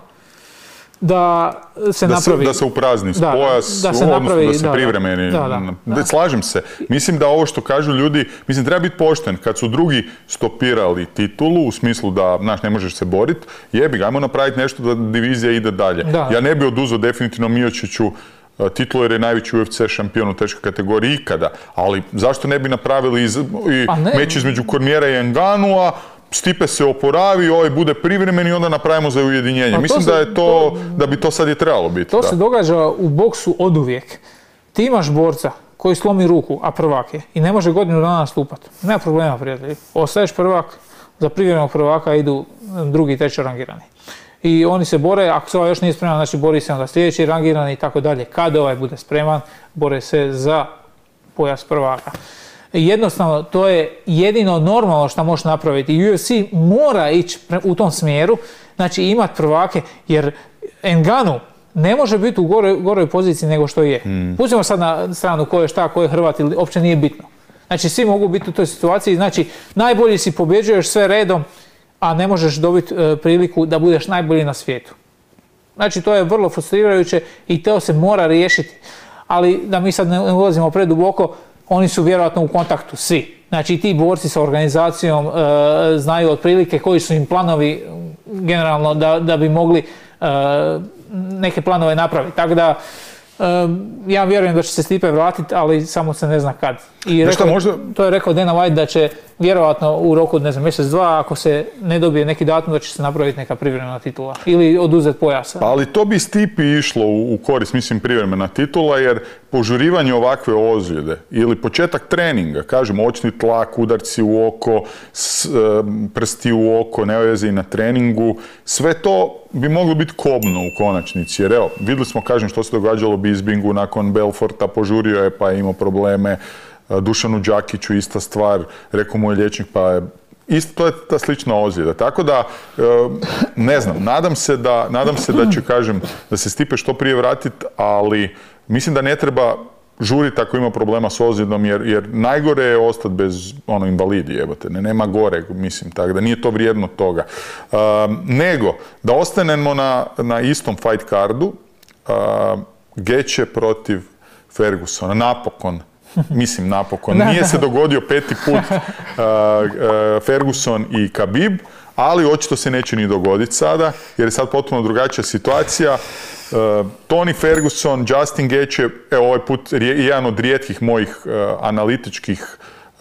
da se napravi... Da se uprazni pojas, odnosno da se privremeni... Da. Slažem se. Mislim da ovo što kažu ljudi, mislim treba biti pošten. Kad su drugi stopirali titulu, u smislu da, znaš, ne možeš se boriti, jebi ga, ajmo napraviti nešto da divizija ide dalje. Da. Ja ne bi oduzeo definitivno Miociću titulu jer je najveći UFC šampion u teškoj kategoriji ikada. Ali zašto ne bi napravili meč između Cormiera i Ngannoua, Stipe se oporavi, ovaj bude privremeni i onda napravimo za ujedinjenje. Mislim da bi to sad i trebalo biti. To se događa u boksu oduvijek. Ti imaš borca koji slomi ruku, a prvak je, i ne može godinu dana nastupati. Nema problema, prijatelji. Ostaješ prvak, za privremenog prvaka idu drugi i treći rangirani. I oni se bore, ako se ovaj još nije spreman, znači bori se onda sljedeći rangirani i tako dalje. Kad ovaj bude spreman, bore se za pojas prvaka. Jednostavno, to je jedino normalno što možeš napraviti. I UFC mora ići u tom smjeru, znači imati prvake, jer Ngannou ne može biti u goroj poziciji nego što je. Pustimo sad na stranu ko je šta, ko je Hrvat, ili uopće nije bitno. Znači svi mogu biti u toj situaciji, znači najbolji si, pobjeđuješ sve redom, a ne možeš dobiti priliku da budeš najbolji na svijetu. Znači to je vrlo frustrirajuće i to se mora riješiti. Ali da mi sad ne ulazimo preduboko, oni su vjerojatno u kontaktu svi. Znači i ti borci sa organizacijom znaju otprilike koji su im planovi generalno da bi mogli neke planove napraviti. Tako da ja vjerujem da će se Stipe vratiti, ali samo se ne zna kad. I to je rekao Dana White da će vjerojatno u roku, ne znam, mjesec, dva, ako se ne dobije neki datum, da će se napraviti neka privremena titula ili oduzeti pojasa. Ali to bi Stipi išlo u korist, mislim, privremena titula, jer požurivanje ovakve ozljede ili početak treninga, kažemo, očni tlak, udarci u oko, prsti u oko, neveze na treningu, sve to bi moglo biti kobno u konačnici. Jer evo, vidjeli smo, kažem, što se događalo Bispingu nakon Belforta, požurio je pa je imao probleme. Dušanu Đakiću ista stvar, rekao mu je liječnik, pa je isto, to je ta slična ozljeda. Tako da, ne znam, nadam se da će, kažem, da se Stipe što prije vratiti, ali mislim da ne treba žuriti ako ima problema s ozljedom, jer najgore je ostati bez invalidi, jebote, nema gore, mislim, tako da nije to vrijedno toga. Nego, da ostanemo na istom fight cardu, Gaethje protiv Fergusona, napokon. Mislim, napokon. Nije se dogodio peti put Ferguson i Khabib, ali očito se neće ni dogoditi sada, jer je sad potpuno drugačija situacija. Tony Ferguson, Justin Gaethje, evo ovaj put jedan od rijetkih mojih analitičkih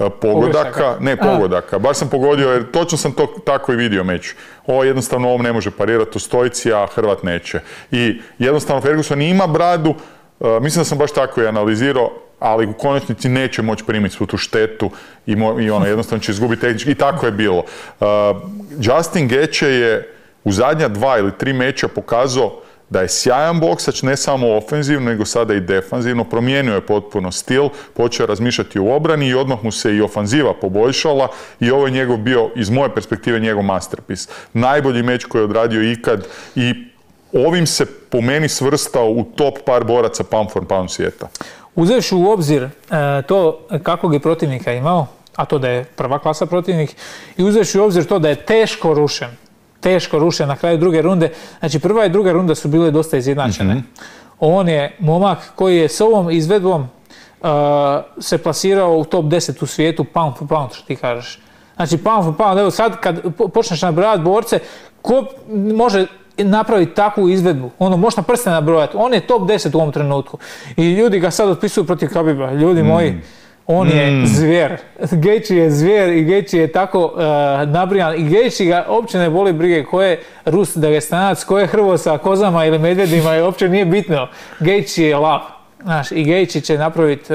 pogodaka. Baš sam pogodio, jer točno sam to tako i vidio meč. Ovo jednostavno ovom ne može parirati u stojici, a Hrvat neće. I jednostavno Ferguson ima bradu, mislim da sam baš tako i analizirao, ali u konačnici neće moći primiti svu tu štetu i jednostavno će izgubiti tehnički. I tako je bilo. Justin Gaethje je u zadnja 2 ili 3 meča pokazao da je sjajan boksač, ne samo ofenzivno, nego sada i defanzivno. Promijenio je potpuno stil, počeo razmišljati u obrani i odmah mu se i ofanziva poboljšala i ovo je njegov bio, iz moje perspektive, njegov masterpiece. Najbolji meč koji je odradio ikad i ovim se po meni svrstao u top par boraca pound for pound svijeta. Uzevši u obzir to kakvog je protivnika imao, a to da je prva klasa protivnik, i uzevši u obzir to da je teško rušen na kraju druge runde, znači prva i druga runda su bile dosta izjednačene. On je momak koji je s ovom izvedbom se plasirao u top 10 u svijetu pound for pound, što ti kažeš. Znači pound for pound, evo sad kad počneš nabrojati borce, ko može napraviti takvu izvedbu? Ono, možeš na prste nabrojati. On je top 10 u ovom trenutku. I ljudi ga sad otpisuju protiv Khabiba. Ljudi moji, on je zvijer. Gaethje je zvijer i Gaethje je tako nabrijan. I Gaethje ga uopće ne boli brige ko je Rus, Dagestanac, ko je hrvo sa kozama ili medvedima, i uopće nije bitno. Gaethje je lav. Znaš, i Gaethje će napraviti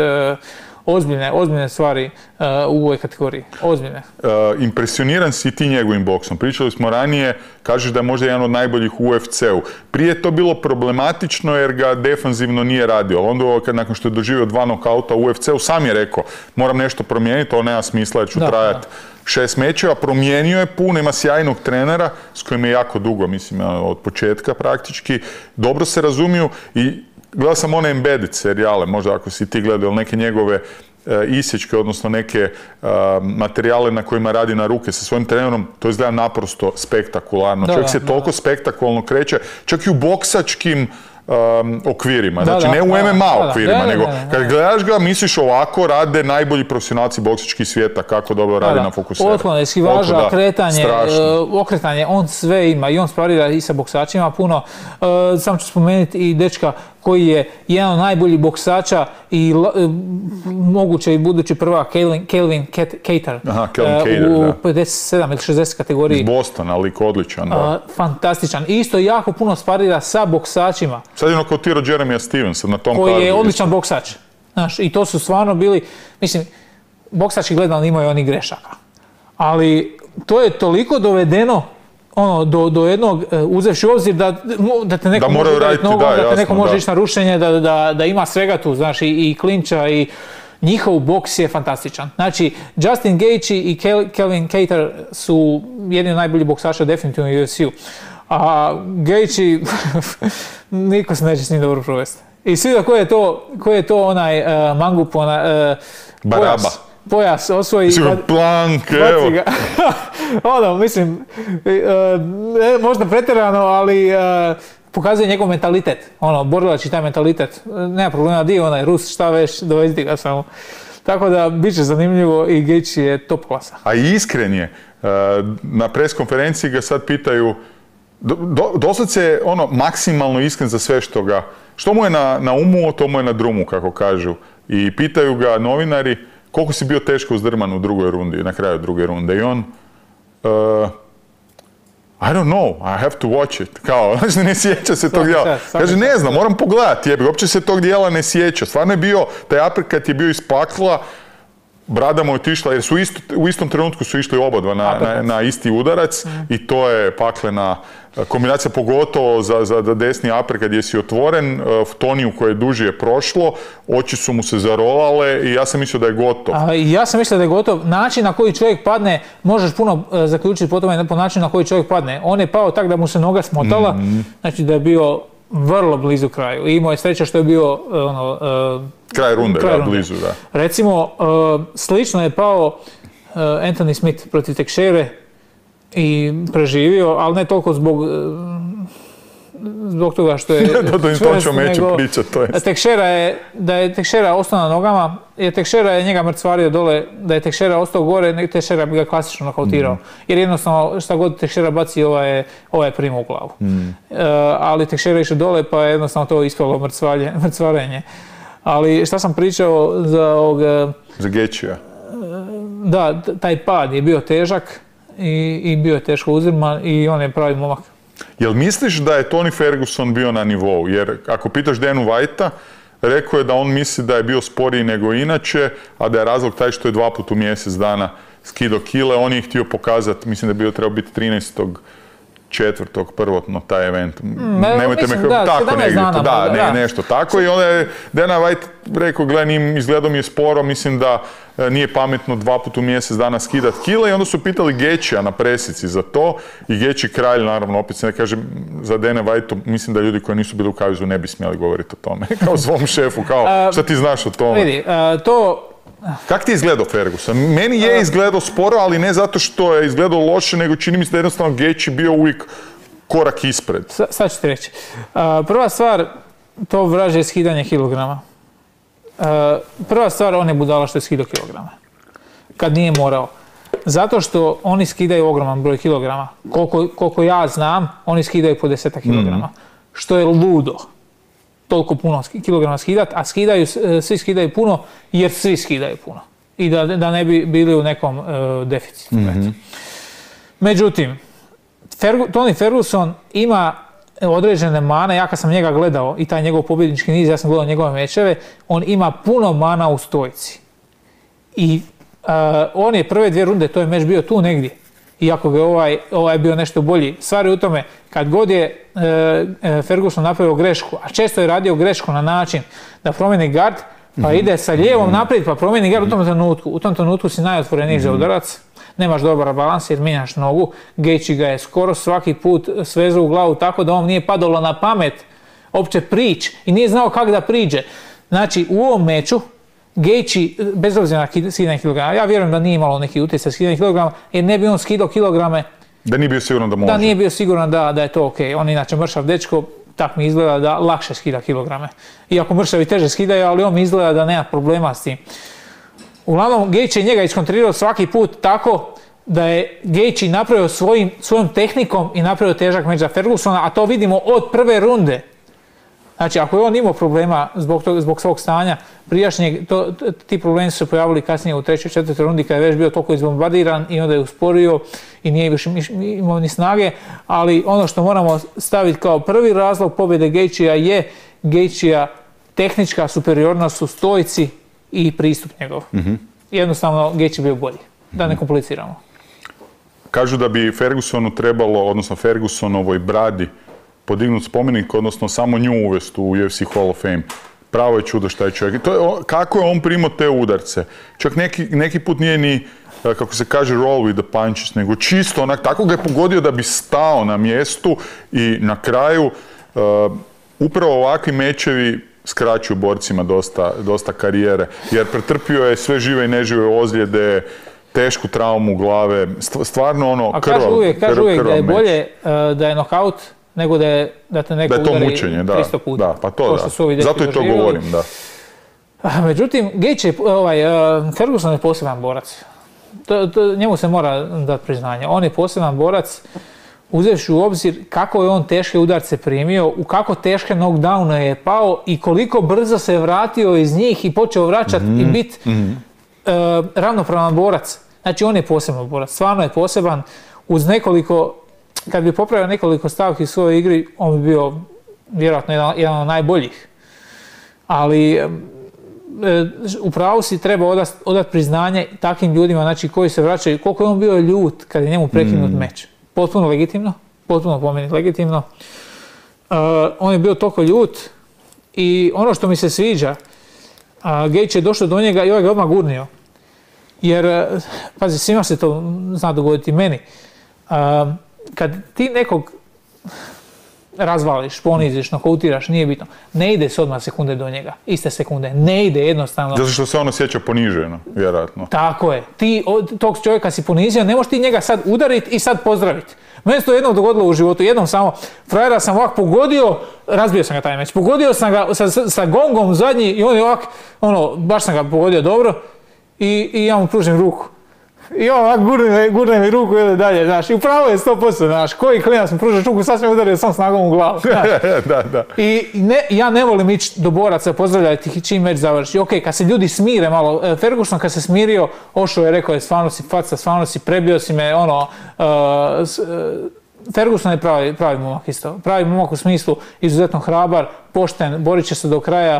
ozbiljne stvari u ovoj kategoriji. Ozbiljne. Impresioniran si ti njegovim boksom. Pričali smo ranije, kažeš da je možda jedan od najboljih u UFC-u. Prije je to bilo problematično jer ga defanzivno nije radio. Onda nakon što je doživio 2 nokauta u UFC-u, sam je rekao moram nešto promijeniti, ovo nema smisla jer ću trajati 6 mečeva. Promijenio je puno, ima sjajnog trenera s kojim je jako dugo, mislim, od početka praktički. Dobro se razumiju i gledao sam one Embedded serijale, možda ako si ti gledao neke njegove isječke, odnosno neke materijale na kojima radi na ruke sa svojim trenerom, to izgleda naprosto spektakularno. Čovjek se toliko spektakularno kreće, čak i u boksačkim okvirima. Znači ne u MMA okvirima, nego kad gledaš ga, misliš ovako rade najbolji profesionalci boksačkih svijeta, kako dobro radi na fokuseru. Otklone, eskivaža, kretanje, okretanje, on sve ima i on sparira i sa boksačima puno. Samo ću spomenuti i dečka koji je jedan od najboljih boksača i moguće i budući prva, Calvin Kattar, u 57 ili 60 kategoriji. Iz Bostona, lik odličan. Fantastičan. I isto jako puno sparira sa boksačima. Sad je nokotirao Jeremija Stevensa na tom koji je odličan boksač. Znaš, i to su stvarno bili, mislim, boksači gledano imaju oni grešaka. Ali to je toliko dovedeno do jednog, uzevši u obzir da te neko može udariti nogom, da te neko može ići na rušenje, da ima svega tu, znaš, i klinča, i njihov boks je fantastičan. Znači, Justin Gaethje i Calvin Kattar su jedni od najboljih boksača definitivno u UFC-u. A Gaethje, niko se neće s njim dobro provesti. I svi da ko je to onaj mangup, Baraba. Pojas osvoji. Plank, evo. Ono, mislim, možda pretjerano, ali pokazuje njegov mentalitet. Ono, borilački taj mentalitet. Nema problema, di je onaj Rus, šta već, doveziti ga samo. Tako da, bit će zanimljivo i Gaethje je top klasa. A iskren je. Na pres konferenciji ga sad pitaju, doslovce je maksimalno iskren za sve što mu je na umu, to mu je na drumu, kako kažu. I pitaju ga novinari, koliko si bio teško uzdrman u drugoj rundi, na kraju druge runde. I on, I don't know, I have to watch it. Kao, znači ne sjeća se tog dijela. Kaže, ne znam, moram pogledati, uopće se tog dijela ne sjeća. Stvarno je bio, taj uppercut je bio iz pakla, brada mu je otišla, jer u istom trenutku su išli obadva na isti udarac i to je paklena kombinacija, pogotovo za desni uppercut gdje si otvoren, Toniju koje je duže prošlo, oči su mu se zarolale i ja sam mislio da je gotov. Ja sam mislio da je gotov. Način na koji čovjek padne, možeš puno zaključiti po tome po načinu na koji čovjek padne. On je pao tako da mu se noga smotala, znači da je bio vrlo blizu kraju. I imao je sreća što je bio kraj runde, blizu, da. Recimo, slično je pao Anthony Smith protiv Teixeire i preživio, ali ne toliko zbog toga što je da je Teixeira ostao na nogama, jer Teixeira je njega mrcvario dole, da je Teixeira ostao gore, Teixeira bi ga klasično nokautirao. Jer jednostavno šta god Teixeira baci, ovaj je primao u glavu. Ali Teixeira išao dole, pa je jednostavno to ispalo mrcvarenje. Ali šta sam pričao za Gaethjea? Da, taj pad je bio težak i bio je teško uzdrman i on je pravi momak. Jel misliš da je Tony Ferguson bio na nivou? Jer ako pitaš Danu Whitea, rekao je da on misli da je bio sporiji nego inače, a da je razlog taj što je 2 puta u mjesec dana skidao kile. On je htio pokazati, mislim da je trebao biti 13. četvrtog, prvotno, taj event. Nemojte mislim, me da, tako 17 negdje. dana, Da, nešto tako. I onda je Dana White rekao, gledaj, izgledao mi je sporo, mislim da nije pametno 2 puta u mjesec dana skidat kile. I onda su pitali Gaethjea na presici za to. I Gaethje kralj, naravno, opet se ne kaže za Dana White, mislim da ljudi koji nisu bili u kavizu ne bi smjeli govoriti o tome. Kao svom šefu, kao šta ti znaš o tome? Vidi, to... Kako ti je izgledao Ferguson? Meni je izgledao sporo, ali ne zato što je izgledao loše, nego čini mi se da jednostavno Gaethje bio uvijek korak ispred. Sad ću ti reći. Prva stvar, to vraže skidanje kilograma. Prva stvar, on je budala što je skidao kilograma. Kad nije morao. Zato što oni skidaju ogroman broj kilograma. Koliko ja znam, oni skidaju po 10 kilograma. Što je ludo. Toliko puno kilograma skidati, a svi skidaju puno jer svi skidaju puno. I da ne bi bili u nekom deficitu. Međutim, Tony Ferguson ima određene mane, ja kad sam njega gledao i taj njegov pobjednički niz, ja sam gledao njegove mečeve, on ima puno mana u stojci. I on je prve 2 runde, to je meč bio tu negdje. Iako ga ovaj bio nešto bolji. Stvar je u tome, kad god je Ferguson napravio grešku, a često je radio grešku na način da promijeni gard, pa ide sa lijevom naprijed, pa promijeni gard u tom trenutku. U tom trenutku si najotvoreniji za udarac, nemaš dobar balans jer mijenjaš nogu. Gaethje ga je skoro svaki put svezao u glavu tako da on nije padalo na pamet opće prići i nije znao kako da priđe. Znači, u ovom meču Gaethje, bez obzira na skidanje kilograma, ja vjerujem da nije imalo neki utjecaj skidanje kilograma, jer ne bi on skidao kilograme da nije bio siguran da može. Da nije bio siguran da je to ok. On inače mršav dečko, tak mi izgleda da lakše skida kilograme. Iako mršavi teže skidaju, ali on mi izgleda da nema problema s tim. Uglavnom, Gaethje je njega iskontrirao svaki put tako da je Gaethje napravio svojom tehnikom i napravio težak meč za Fergusona, a to vidimo od prve runde. Znači, ako je on imao problema zbog svog stanja prijašnjeg, ti problemi su se pojavili kasnije u 3. i 4. rundi kada je već bio toliko izbombardiran i onda je usporio i nije više imao ni snage, ali ono što moramo staviti kao prvi razlog pobjede Gaethjea je Gaethjea tehnička superiornost u stojci i pristup njegov. Jednostavno, Gaethje bio bolji. Da ne kompliciramo. Kažu da bi Fergusonu trebalo, odnosno Fergusonovoj bradi, podignuti spomenik, odnosno samo nju uvesti u UFC Hall of Fame. Pravo je čudo šta je čovjek. Kako je on primao te udarce? Čak neki put nije ni, kako se kaže, roll with the punches, nego čisto onak, tako ga je pogodio da bi stao na mjestu i na kraju upravo ovakvi mečevi skraćuju borcima dosta karijere. Jer pretrpio je sve žive i nežive ozljede, tešku traumu glave, stvarno ono krvav meč. Kažu uvijek da je bolje da je nokaut nego da te neko udari 300 puta. Da, pa to da. Zato i to govorim, da. Međutim, Gaethje, Ferguson je poseban borac. Njemu se mora dati priznanje. On je poseban borac, uzevši u obzir kako je on teške udarce primio, u kako teške knockdowne je pao i koliko brzo se vratio iz njih i počeo vraćati i biti ravnopravan borac. Znači, on je poseban borac. Stvarno je poseban. Uz nekoliko, kad bi popravio nekoliko stavki u svojoj igri, on bi bio vjerojatno jedan od najboljih. Ali upravo si treba odati priznanje takvim ljudima, znači koji se vraćaju, koliko je on bio ljut kad je njemu prekinut meč. Potpuno legitimno, potpuno po meni legitimno. On je bio toliko ljut i ono što mi se sviđa, Gaethje je došao do njega i ovaj ga odmah gurnio. Jer, pazi, svima se to zna dogoditi meni. Kad ti nekog razvališ, poniziš, nokautiraš, nije bitno. Ne ide se odmah sekunde do njega. Iste sekunde. Ne ide jednostavno. Zato što se on osjeća poniženo, vjerojatno. Tako je. Ti tog čovjeka si ponizio, ne možeš ti njega sad udariti i sad pozdraviti. Meni se to jednom dogodilo u životu. Jednom samo frajera sam ovak pogodio, razbio sam ga taj meč. Pogodio sam ga sa gongom zadnji i on je ovak, baš sam ga pogodio dobro i ja mu pružim ruku. I on ovak gurne mi ruku i ide dalje, znaš, i upravo je 100%, znaš, koji klinac mi pružaš ruku, sad sam mi udario sam snagom u glavu, znaš. Da. I ja ne volim ići do boraca, pozdravljati ih čim meč završi. Ok, kad se ljudi smire malo, Ferguson kad se smirio, ošao je, rekao je, stvarno si faca, stvarno si, prebio si me, Ferguson je pravi momak isto. Pravi momak u smislu izuzetno hrabar, pošten, borit će se do kraja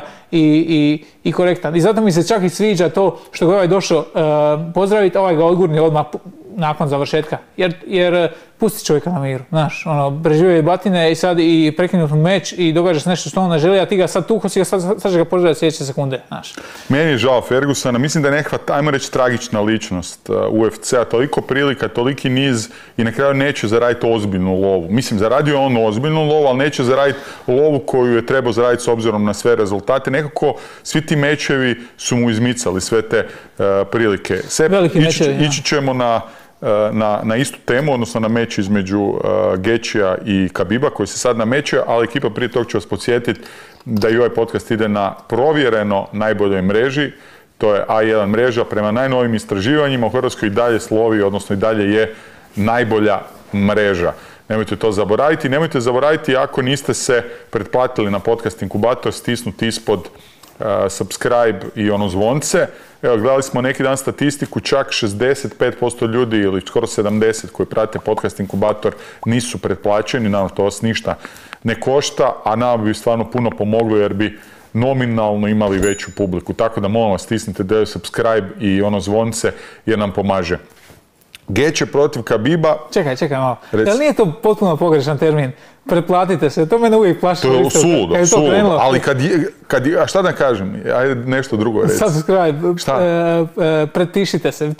i korektan. I zato mi se čak i sviđa to što ga ovaj došao pozdraviti, ovaj ga odgurnio odmah nakon završetka. Jer pusti čovjeka na miru, znaš, preživio je batine i sad i prekinut meč i događa se nešto što on ne želi, a ti ga sad tuho si ga, sad će ga poželjati sljedeće sekunde, znaš. Meni je žao Fergusona, mislim da je nekakva, ajmo reći, tragična ličnost UFC-a, toliko prilika, toliki niz i na kraju neće zaraditi ozbiljnu lovu. Mislim, zaradio je on ozbiljnu lovu, ali neće zaraditi lovu koju je trebao zaraditi s obzirom na sve rezultate. Nekako svi ti mečevi su mu izmicali sve te prilike. Ići ćemo na istu temu, odnosno na meč između Gaethjea i Khabiba koji se sad nameće, ali ekipa prije tog ću vas podsjetiti da i ovaj podcast ide na provjereno najboljoj mreži. To je A1 mreža. Prema najnovim istraživanjima u Hrvatskoj i dalje slovi, odnosno i dalje je najbolja mreža. Nemojte to zaboraviti. Nemojte zaboraviti ako niste se pretplatili na podcast Inkubator, stisnuti ispod subscribe i ono zvonce. Evo, gledali smo neki dan statistiku, čak 65% ljudi ili skoro 70% koji prate podcast Inkubator nisu pretplaćeni, naravno to vas ništa ne košta, a nama bi stvarno puno pomoglo jer bi nominalno imali veću publiku. Tako da molim vas stisnite da je subscribe i ono zvonce jer nam pomaže. Gaethje protiv Khabiba. Čekaj malo. Jel nije to potpuno pogrešan termin? Pretplatite se, to mene uvijek plaši. To je suludo, ali a šta da kažem, ajde nešto drugo reći. Subscribe, pretpišite se.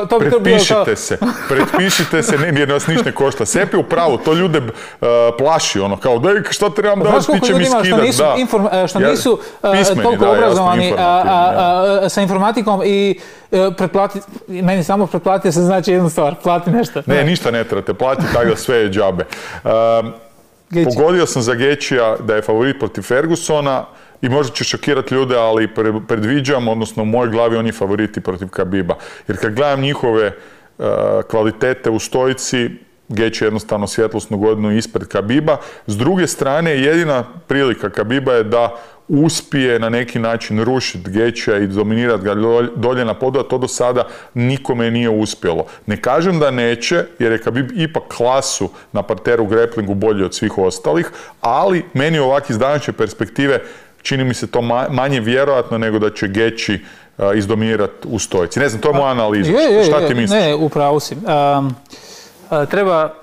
Pretpišite se, jer nas ništa ne košta. Sepi u pravu, to ljude plaši, ono, kao, daj, šta trebam davati, ti će mi skidati. Što nisu toliko obrazovani sa informatikom i meni samo pretplatite se znači jednu stvar, plati nešto. Ne, ništa ne trebate, plati, tako da sve je džabe. Pogodio sam za Gaethjea da je favorit protiv Fergusona i možda će šokirati ljude, ali predviđam, odnosno u mojoj glavi on je favoriti protiv Khabiba. Jer kad gledam njihove kvalitete u stojici, Gaethje je jednostavno svjetlosnu godinu ispred Khabiba. S druge strane, jedina prilika Khabiba je da uspije na neki način rušiti Gaethjea i dominirati ga dolje na podu, a to do sada nikome nije uspjelo. Ne kažem da neće, jer je Khabib ipak klasu na parteru grapplingu bolji od svih ostalih, ali meni ovak iz današnje perspektive čini mi se to manje vjerojatno nego da će Gaethje izdominirati u stojici. Ne znam, to je moja analiza. Šta ti misliš? Ne, upravo si. Treba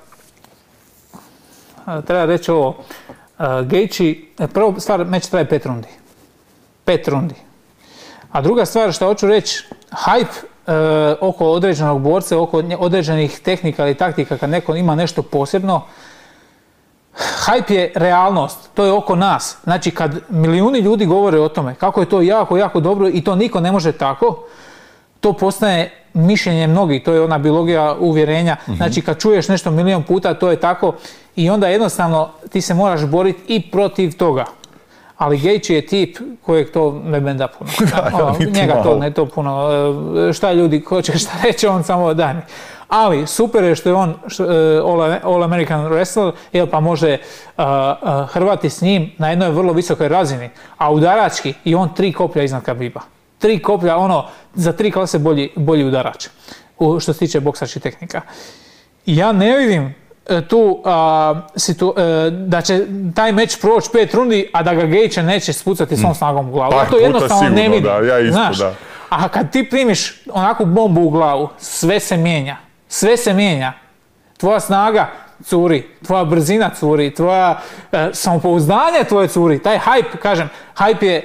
reći ovo. Gaethje, prvo stvar, meč traje 5 rundi. 5 rundi. A druga stvar što hoću reći, hype oko određenog borca, oko određenih tehnika ili taktika kad neko ima nešto posebno, hype je realnost, to je oko nas. Znači kad milijuni ljudi govore o tome kako je to jako, jako dobro i to niko ne može tako, to postaje mišljenje mnogih, to je ona biologija uvjerenja. Znači kad čuješ nešto milion puta, to je tako i onda jednostavno ti se moraš boriti i protiv toga. Ali Gaethje je tip kojeg to ne benda puno. Njega to ne to puno. Šta ljudi hoće šta reći, on samo dani. Ali super je što je on All American Wrestler, jer pa može hrvati s njim na jednoj vrlo visokoj razini. A udarački i on 3 koplja iznad Khabiba. 3 koplja, za 3 klase bolji udarač, što se tiče boksačkih tehnika. Ja ne vidim tu da će taj meč proći 5 rundi, a da ga Gaethje neće spucati svom snagom u glavu. Ja to jednostavno ne vidim. A kad ti primiš onakvu bombu u glavu, sve se mijenja. Sve se mijenja. Tvoja snaga curi, tvoja brzina curi, tvoja samopouzdanje tvoje curi. Taj hype, kažem, hype je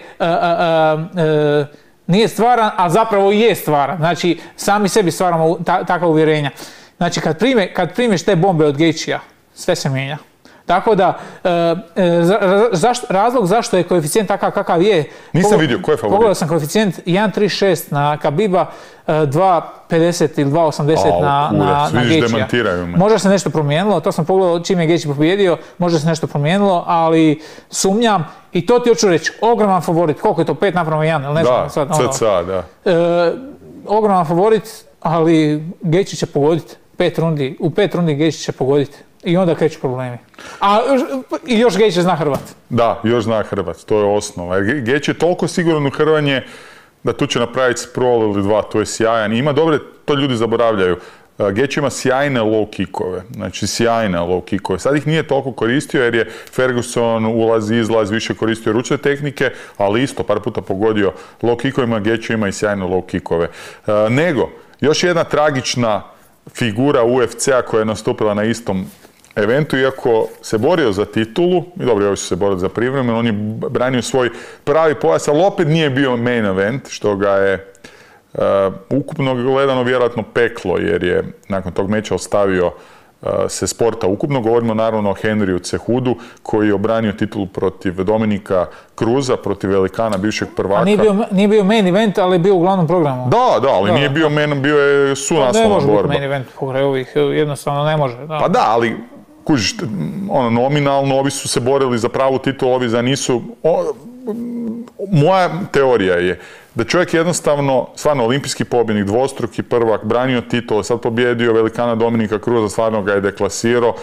nije stvaran, a zapravo i je stvaran. Znači, sami sebi stvaramo takva uvjerenja. Znači, kad primiš te bombe od Gaethjea, sve se mijenja. Tako da, razlog zašto je koeficijent takav kakav je... Nisam vidio, ko je favorit? Pogledao sam koeficijent 1.36 na Khabiba, 2.50 ili 2.80 na Gaethjea. Možda se nešto promijenilo, to sam pogledao čim je Gaethje pobjedio, možda se nešto promijenilo, ali sumnjam. I to ti hoću reći, ogroman favorit, koliko je to, 5:1, ili nešto? Da, cca, da. Ogroman favorit, ali Gaethje će pogoditi. U 5 rundi Gaethje će pogoditi. I onda kreću problemi. I još Gaethje zna hrvat. Da, još zna hrvat, to je osnova. Gaethje je toliko siguran u hrvanje da tu će napraviti sprawl ili 2, to je sjajan. I ima dobre, to ljudi zaboravljaju. Gaethje ima sjajne low kickove, znači sjajne low kickove. Sad ih nije toliko koristio jer je Ferguson izlaz više koristio ručne tehnike, ali isto par puta pogodio low kickovima, Gaethje ima i sjajne low kickove. Nego, još jedna tragična figura UFC-a koja je nastupila na istom eventu, iako se borio za titulu, i dobro, ovi su se borili za privremeno, on je branio svoj pravi pojas, ali opet nije bio main event, što ga je ukupno gledano vjerojatno peklo, jer je nakon tog meča ostavio se sporta ukupno. Govorimo naravno o Henryu Cejudu, koji je obranio titulu protiv Dominika Cruza, protiv velikana, bivšeg prvaka. A nije bio main event, ali je bio u glavnom programu. Da, ali nije bio main, bio je sunaslovna borba. Ne može biti main event pokraj ovih, jednostavno ne može. Da. Pa da, ali kužiš, nominalno ovi su se borili za pravu titulu, ovi za nisu. Moja teorija je da čovjek jednostavno, stvarno olimpijski pobjednik, dvostruki prvak, branio titul, sad pobjedio velikana Dominika Cruza, stvarno ga je deklasirao.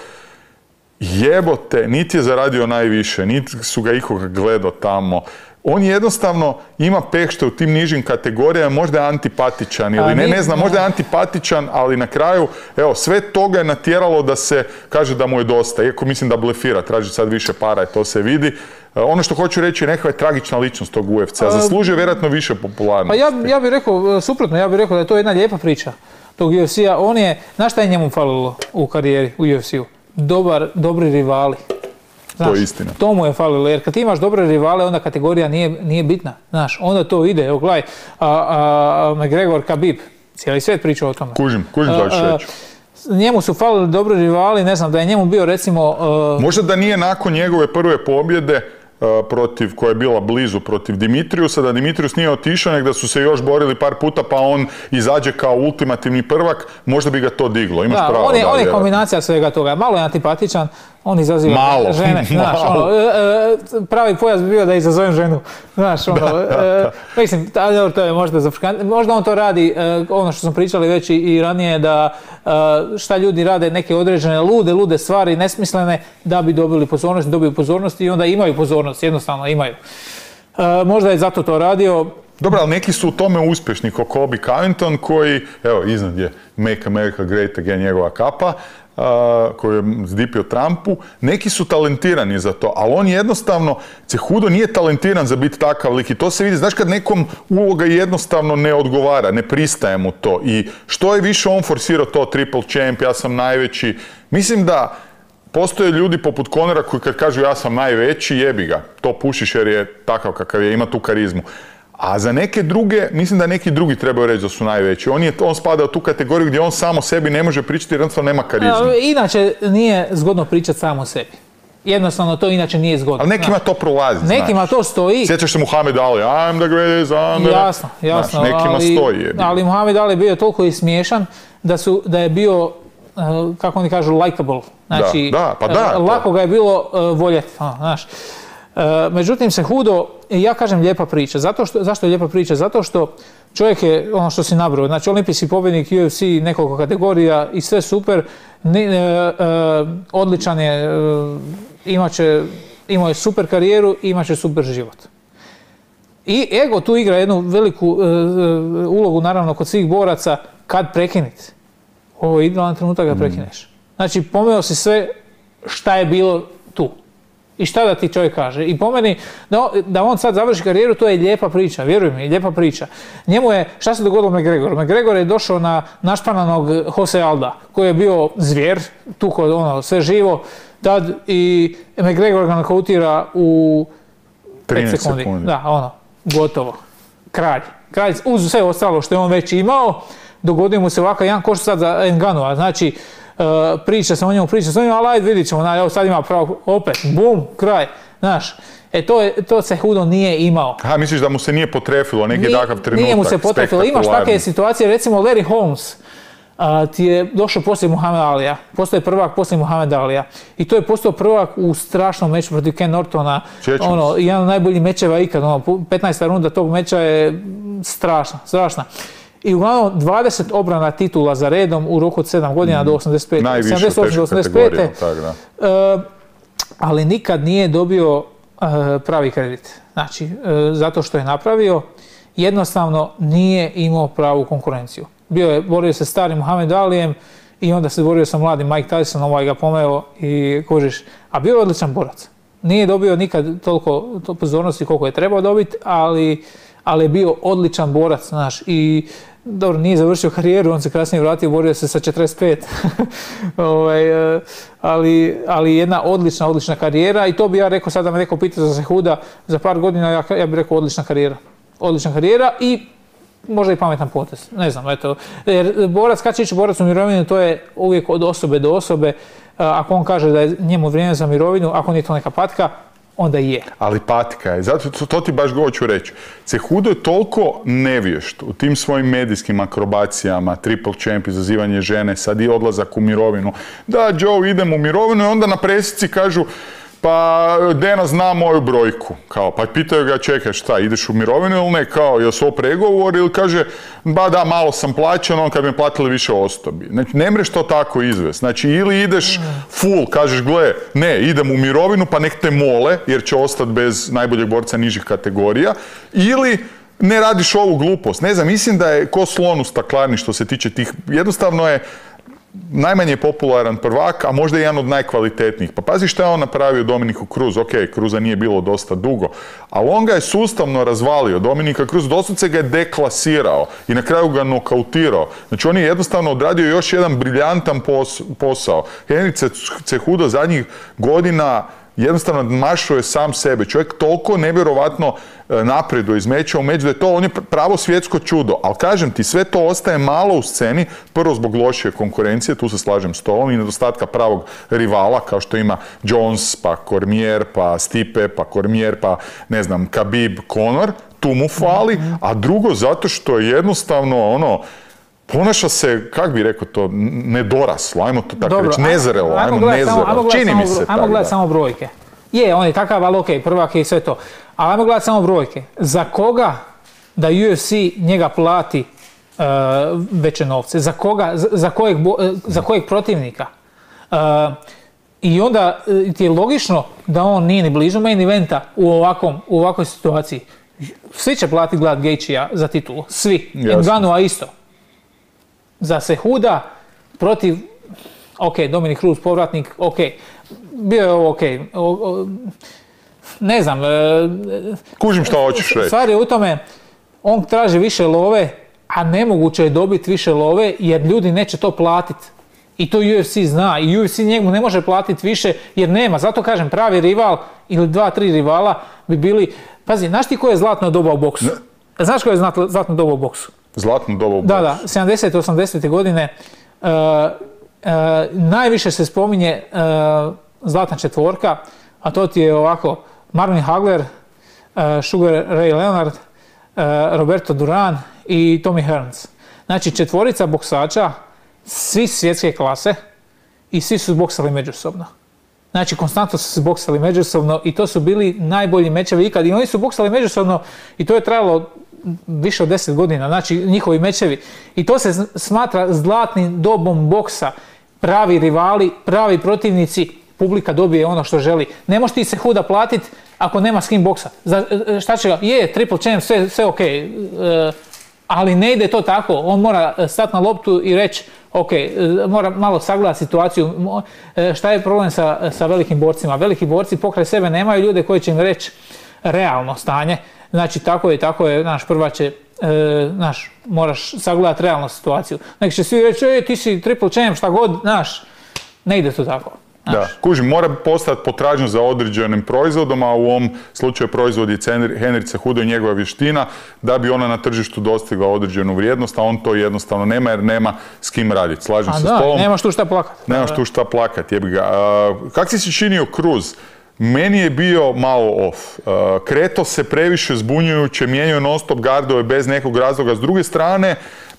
Jebote, niti je zaradio najviše, niti su ga ikoga gledao tamo. On jednostavno ima peh što u tim nižim kategorijama, možda je antipatičan ili ne znam, možda je antipatičan, ali na kraju, evo, sve toga je natjeralo da se kaže da mu je dosta, iako mislim da blefira, traži sad više para i to se vidi. Ono što hoću reći, nekakva je tragična ličnost tog UFC-a, zaslužuje vjerojatno više popularnosti. Pa ja bih rekao, suprotno, ja bih rekao da je to jedna lijepa priča tog UFC-a. On je, znaš šta je njemu falilo u karijeri u UFC-u? Dobri rivali. Znaš, to je istina. To mu je falilo, jer kad imaš dobre rivale, onda kategorija nije bitna. Znaš, onda to ide, evo gledaj, McGregor, Khabib, cijeli svijet priča o tome. Kužim da ću reći. Njemu su falili dobri rivali, ne znam, da je njemu bio recimo... Možda da nije nakon njegove prve pobjede, koja je bila blizu protiv Dimitrijusa, da Dimitrius nije otišao, nego da su se još borili par puta, pa on izađe kao ultimativni prvak, možda bi ga to diglo. Imaš pravo. On je kombinacija svega toga. Malo je antipatičan, on izaziva žene. Znaš, pravi pojas bi bio da izazovem ženu. Znaš, mislim, to je možda zafrkantno. Možda on to radi, ono što smo pričali već i ranije, da šta ljudi rade, neke određene lude stvari, nesmislene, da bi dobili pozornost i onda imaju pozornost, jednostavno imaju. Možda je zato to radio. Dobro, ali neki su u tome uspješni, kao Colby Covington, koji, evo, iznad je Make America Great Again, njegova kapa, koju je zdipio Trumpu. Neki su talentirani za to, ali on jednostavno, Cejudo nije talentiran za biti takav lik i to se vidi. Znaš, kad nekom uloga jednostavno ne odgovara, ne pristaje mu to i što je više on forsirao to triple champ, ja sam najveći. Mislim da postoje ljudi poput Conora koji kad kažu ja sam najveći, jebi ga, to pušiš jer je takav kakav je, ima tu karizmu. A za neke druge, mislim da neki drugi trebaju reći da su najveći. On spada u tu kategoriju gdje on samo sebi ne može pričati jer jednostavno nema karizmu. Inače nije zgodno pričati samo o sebi. Jednostavno to inače nije zgodno. Ali nekima to prolazi, znaš. Nekima to stoji. Sjećaš se Muhammed Ali, I'm the greatest, I'm the... Jasno. Znaš, nekima stoji. Ali Muhammed Ali je bio toliko i smiješan da je bio, kako oni kažu, likable. Znači, lako ga je bilo voljeti, znaš. Međutim, Cejudo, ja kažem lijepa priča. Zašto je lijepa priča? Zato što čovjek je, ono što si nabrao, znači olimpijski pobjednik UFC, nekoliko kategorija i sve super, odličan je, imao je super karijeru i imat će super život. I ego tu igra jednu veliku ulogu, naravno, kod svih boraca, kad prekiniti. Ovo je idealan trenutak da prekineš. Znači, pomeo si sve šta je bilo tu. I šta da ti čovjek kaže? I po meni, da on sad završi karijeru, to je lijepa priča, vjeruj mi, lijepa priča. Njemu je, šta se dogodilo McGregoru? McGregor je došao na našpananog Jose Alda, koji je bio zvijer, tukao sve živo, tad i McGregor ga nokautira u 5 sekundi. Da, gotovo. Kralj. Kralj uz sve ostalo što je on već imao, dogodio mu se ovakav jedan koš sad za Ngannua. Znači, priča se o njemu, ali ajde vidit ćemo, evo sad ima pravo, opet, bum, kraj, znaš. To Cejudo nije imao. Misliš da mu se nije potrefilo neki takav trenutak? Nije mu se potrefilo. Imaš takve situacije, recimo Larry Holmes ti je došao poslije Muhammed Alija. Postao je prvak poslije Muhammed Alija. I to je postao prvak u strašnom meču protiv Ken Nortona. Jedan od najboljih mečeva ikad. 15. runda tog meča je strašna. I uglavnom 20 obrana titula za redom u roku od 7 godina do 85. Najviše u teškoj kategoriji. Ali nikad nije dobio pravi kredit. Znači, zato što je napravio, jednostavno nije imao pravu konkurenciju. Borio se starim Muhammed Alijem i onda se borio sa mladim Mike Tyson, ga pomeo i kužiš. A bio je odličan borac. Nije dobio nikad toliko pozornosti koliko je trebao dobiti, ali je bio odličan borac, znaš, i dobro, nije završio karijeru, on se kasnije vratio, borio se sa 45. ali jedna odlična karijera i to bi ja rekao, sada me neko pita za Cejuda, za par godina ja bih rekao odlična karijera. Odlična karijera i možda i pametan potez, ne znam, eto. Jer borac, kad će ići borac u mirovinu, to je uvijek od osobe do osobe. Ako on kaže da je njemu vrijeme za mirovinu, ako nije to neka patka, onda i je. Ali patka je, zato to ti baš hoću reći. Cejudo je toliko nevješt u tim svojim medijskim akrobacijama, triple champ, izazivanje žene, sad i odlazak u mirovinu. Da, Joe, idem u mirovinu i onda na presici kažu pa Dena zna moju brojku. Kao, pa pitaju ga, čekaj šta, ideš u mirovinu ili ne, kao, je su ovo pregovor ili kaže, ba da, malo sam plaćen, on kad mi platili više osobi. Znači, ne mreš to tako izvesti. Znači, ili ideš full, kažeš, gle, ne, idem u mirovinu, pa nek te mole, jer će ostati bez najboljeg borca nižih kategorija, ili ne radiš ovu glupost. Ne znam, mislim da je ko slon u staklarni što se tiče tih, jednostavno je najmanje popularan prvak, a možda i jedan od najkvalitetnijih. Pa pazi šta je on napravio Dominiku Cruz. Ok, Cruza nije bilo dosta dugo, ali on ga je sustavno razvalio. Dominika Cruz doslovce ga je deklasirao i na kraju ga nokautirao. Znači on je jednostavno odradio još jedan briljantan posao. Henry Cejudo zadnjih godina jednostavno mašuje sam sebe. Čovjek toliko nevjerovatno napreduje iz meča u meč da je to, on je pravo svjetsko čudo. Ali kažem ti, sve to ostaje malo u sceni, prvo zbog lošije konkurencije, tu se slažem s tobom, i nedostatka pravog rivala, kao što ima Jones, pa Cormier, pa Stipe, pa Cormier, pa ne znam, Khabib, Conor, tu mu fali, a drugo zato što je jednostavno ponaša se, kak bi rekao to, nedoraslo, ajmo to tako reći, nezrelo, čini mi se tako. Ajmo gledati samo brojke. Je, on je takav, ali okej, prvak je i sve to. Ali ajmo gledati samo brojke. Za koga da UFC njega plati veće novce? Za koga, za kojeg protivnika? I onda ti je logično da on nije ni blizu main eventa u ovakvoj situaciji. Svi će platiti gledat Gaethjea za titulu, svi. Ngannou'a isto. Za Cejuda protiv, ok, Dominic Cruz, povratnik, ok, bio je ovo ok, ne znam. Kužim što hoćeš reći. Stvar je u tome, on traži više love, a nemoguće je dobiti više love jer ljudi neće to platiti. I to UFC zna i UFC njemu ne može platiti više jer nema. Zato kažem, pravi rival ili 2-3 rivala bi bili, pazi, znaš ti koje je zlatno doba u boksu? Znaš koje je zlatno doba u boksu? Zlatno doba u boksu. Da, 70. 80. godine najviše se spominje zlatna četvorka, a to ti je ovako Marvin Hagler, Sugar Ray Leonard, Roberto Duran i Tommy Hearns. Znači četvorica boksača, svi svjetske klase i svi su boksali međusobno. Znači konstantno su se boksali međusobno i to su bili najbolji mečevi ikad. I oni su boksali međusobno i to je trajalo više od 10 godina, znači njihovi mečevi. I to se smatra zlatnim dobom boksa. Pravi rivali, pravi protivnici, publika dobije ono što želi. Ne možeš ti Cejuda platiti ako nema s kim boksa. Šta će ga? Je, triple champ, sve ok. Ali ne ide to tako. On mora stati na loptu i reći ok, mora malo sagledati situaciju. Šta je problem sa velikim borcima? Veliki borci pokraj sebe nemaju ljude koji će im reći realno stanje. Znači, tako je, naš prvače, moraš sagledati realnu situaciju. Neki će svi reći, ti si triple champ, šta god, ne ide to tako. Da, kužim, mora postati potražnja za određenim proizvodom, a u ovom slučaju proizvod je Henry Cejudo i njegova vještina, da bi ona na tržištu dostigla određenu vrijednost, a on to jednostavno nema jer nema s kim raditi. Slažem se s tobom. Nemaš tu šta plakati. Nemaš tu šta plakati, jebi ga. Kak si se činio Cruz? Meni je bio malo off. Kreto se previše zbunjujuće, mijenjaju non-stop gardove bez nekog razloga. S druge strane,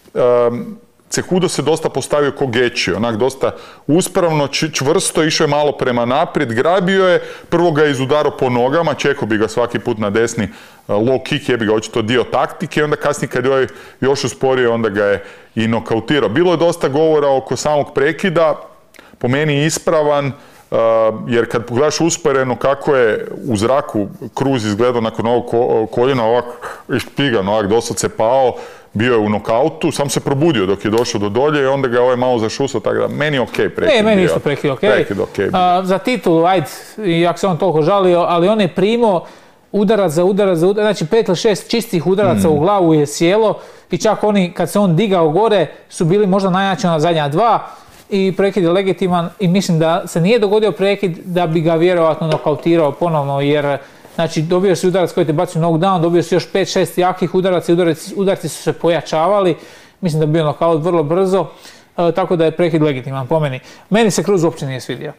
Cejudo se dosta postavio ko Gaethje, onak dosta uspravno, čvrsto, išao je malo prema naprijed, grabio je, prvo ga je izudarao po nogama, čekao bi ga svaki put na desni low kick, je bi ga očito dio taktike, onda kasnije kad je još usporio, onda ga je i nokautirao. Bilo je dosta govora oko samog prekida, po meni ispravan, jer kad pogledaš usporeno kako je u zraku Cruz izgledao nakon ovog koljena, ovak išpigan, ovak doslovce pao, bio je u nokautu, sam se probudio dok je došao do dolje i onda ga je malo zašusao, tako da meni je okej prekid. Meni isto prekid okej. Za titulu, ajde, jak se on toliko žalio, ali on je primao udarac za udarac, znači 5 ili 6 čistih udaraca u glavu je sjelo i čak oni kad se on digao gore su bili možda najjači na zadnja 2 i prekid je legitiman i mislim da se nije dogodio prekid da bi ga vjerojatno nokautirao ponovno jer znači dobio si udarac koji te baci u knockdown, dobio si još 5-6 jakih udaraca i udarci su se pojačavali, mislim da bi bio nokaut vrlo brzo, tako da je prekid legitiman po meni. Meni se Cruz uopće nije svidio.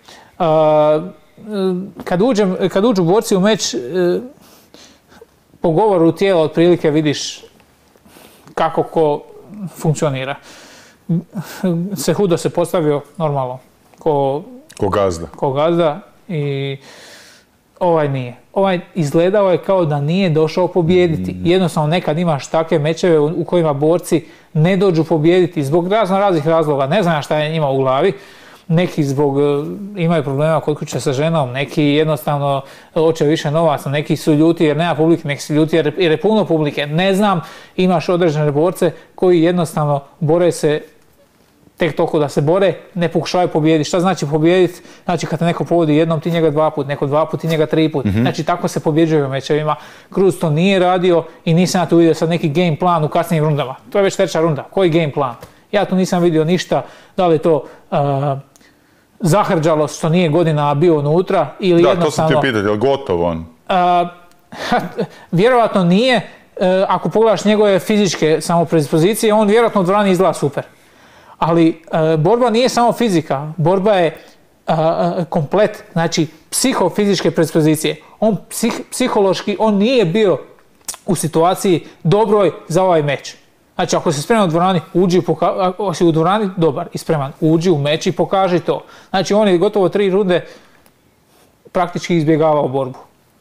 Kad uđu borci u meč, po govoru tijela otprilike vidiš kako ko funkcionira. Cejudo se postavio normalno ko gazda i ovaj nije. Ovaj izgledao je kao da nije došao pobijediti. Jednostavno nekad imaš takve mečeve u kojima borci ne dođu pobijediti zbog raznih razloga. Ne znam šta je njima u glavi. Neki zbog imaju problema kod kuće sa ženom, neki jednostavno hoće više novaca, neki su ljuti jer nema publike, neki su ljuti jer je puno publike. Ne znam, imaš određene borce koji jednostavno bore se tek toliko da se bore, ne pokušavaju pobijediti. Šta znači pobijediti? Znači kad te neko povodi jednom, ti njega 2 put, neko 2 put, ti njega 3 put. Znači tako se pobjeđuju u mečevima. Cruz to nije radio i nisam ja tu vidio sad neki game plan u kasnijim rundama. To je već 3. runda. Koji game plan? Ja tu nisam vidio ništa. Da li je to zahrđalo što nije godina bio unutra ili jednostavno... Da, to sam ti pitati, je li gotov on? Vjerojatno nije. Ako pogledaš njegove fizičke samopredispozicije, on vjerojatno u dvorani izgleda super. Ali borba nije samo fizika, borba je komplet, znači psihofizičke predispozicije. On psihološki, on nije bio u situaciji dobroj za ovaj meč. Znači ako si spreman u dvorani, ako si u dvorani dobar i spreman, uđi u meč i pokaži to. Znači on je gotovo 3 runde praktički izbjegavao borbu.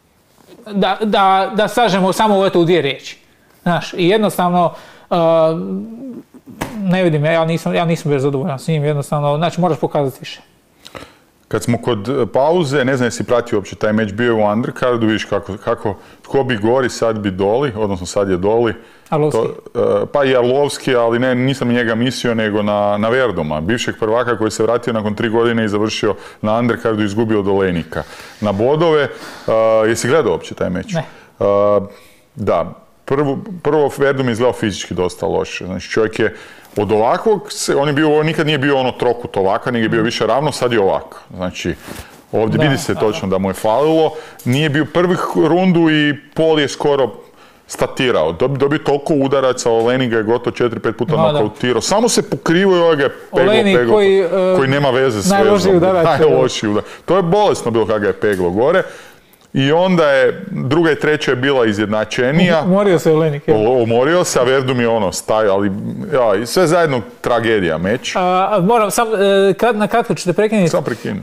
Da sažemo samo u 2 riječi. Znaš, i jednostavno ne vidim, ja nisam bio zadovoljan s njim, jednostavno, znači moraš pokazati više. Kad smo kod pauze, ne znam jesi pratio uopće taj meč, bio je u undercardu, vidiš kako, tko bi gori, sad bi Doli, odnosno sad je Doli. Arlovski. Pa i Arlovski, ali ne, nisam njega mislio, nego na Verduma, bivšeg prvaka koji se vratio nakon 3 godine i završio na undercardu i izgubio od Olejnika. Na bodove, jesi gledao uopće taj meč? Ne. Da, prvo Verdum je izgledao fizički dosta loše, znači čovjek je od ovakvog, on nikad nije bio ono trokut ovaka, nego je bio više ravno, sad je ovako. Znači, ovdje vidi se točno da mu je falilo. Nije bio prvih rundu i Pol je skoro statirao. Dobio toliko udaraca, Olejnik ga je gotovo 4-5 puta nokautirao. Samo se pokrivao i ovaj ga je peglo, koji nema veze s vezom. Najlošiji udarac. To je bolesno bilo kada ga je peglo gore. I onda je, druga i treća je bila izjednačenija. Umorio se Olejnik. Umorio se, a Verdum je stajao, ali i sve zajedno tragedija meč. Moram, sam na kratko ću te prekinuti. Samo prekinu.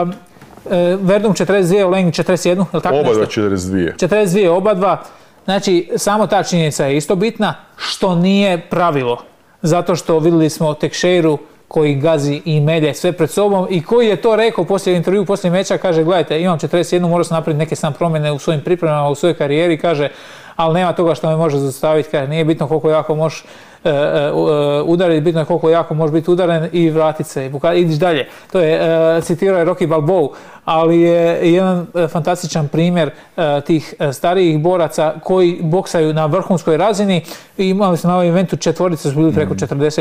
Verdum 42, Olejnik 41, je li tako nešto? Oba 42. 42, oba dva. Znači, samo ta činjenica je isto bitna, što nije pravilo. Zato što vidjeli smo Teixeiru koji gazi i melje sve pred sobom i koji je to rekao poslije intervju, poslije meča, kaže gledajte, imam 41, morao sam napraviti neke sam promjene u svojim pripremama, u svojoj karijeri, kaže, ali nema toga što me može zaustaviti, kaže, nije bitno koliko jako možeš udariti, bitno je koliko jako možeš biti udaren i vratiti se, idiš dalje. To je, citirao je Rocky Balboa, ali je jedan fantastičan primjer tih starijih boraca koji boksaju na vrhunskoj razini i imali smo na ovom eventu 4 su bili preko 40,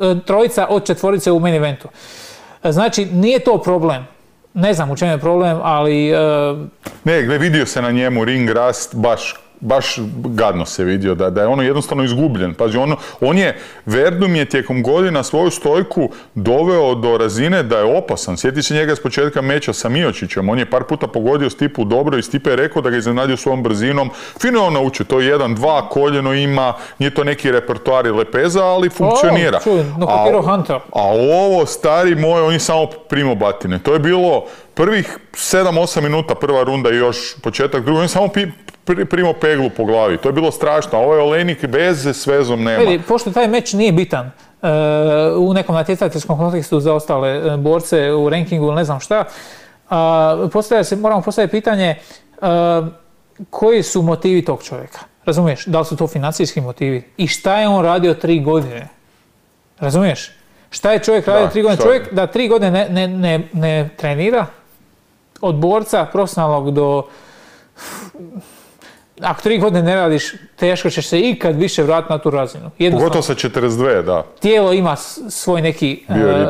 3 od 4 u main eventu. Znači, nije to problem. Ne znam u čemu je problem, ali... Ne, vidio se na njemu ring rast, baš gadno se vidio, da je ono jednostavno izgubljen. Pazi, on je, Verdum je tijekom godina svoju stojku doveo do razine da je opasan. Sjeti se njega s početka meča sa Miocićem. On je par puta pogodio Stipu dobro i Stipe je rekao da ga iznenadio svojom brzinom. Fino je on naučio, to je 1-2, koljeno ima, nije to neki repertoar i lepeza, ali funkcionira. A ovo, stari moj, on je samo primo batine. To je bilo prvih 7-8 minuta, prva runda i još početak druga, on je samo primo peglu po glavi. To je bilo strašno. Ovo je Olejnik veze s vezom nema. Vidi, pošto taj meč nije bitan u nekom natjecateljskom kontekstu za ostale borce u rankingu ili ne znam šta, moramo postaviti pitanje koji su motivi tog čovjeka. Razumiješ? Da li su to financijski motivi? I šta je on radio 3 godine? Razumiješ? Šta je čovjek radio 3 godine? Čovjek da 3 godine ne trenira od borca profesionalnog do ako 3 godine ne radiš, teško ćeš se ikad više vratiti na tu razinu. Pogotovo sa 42, da. Tijelo ima svoj neki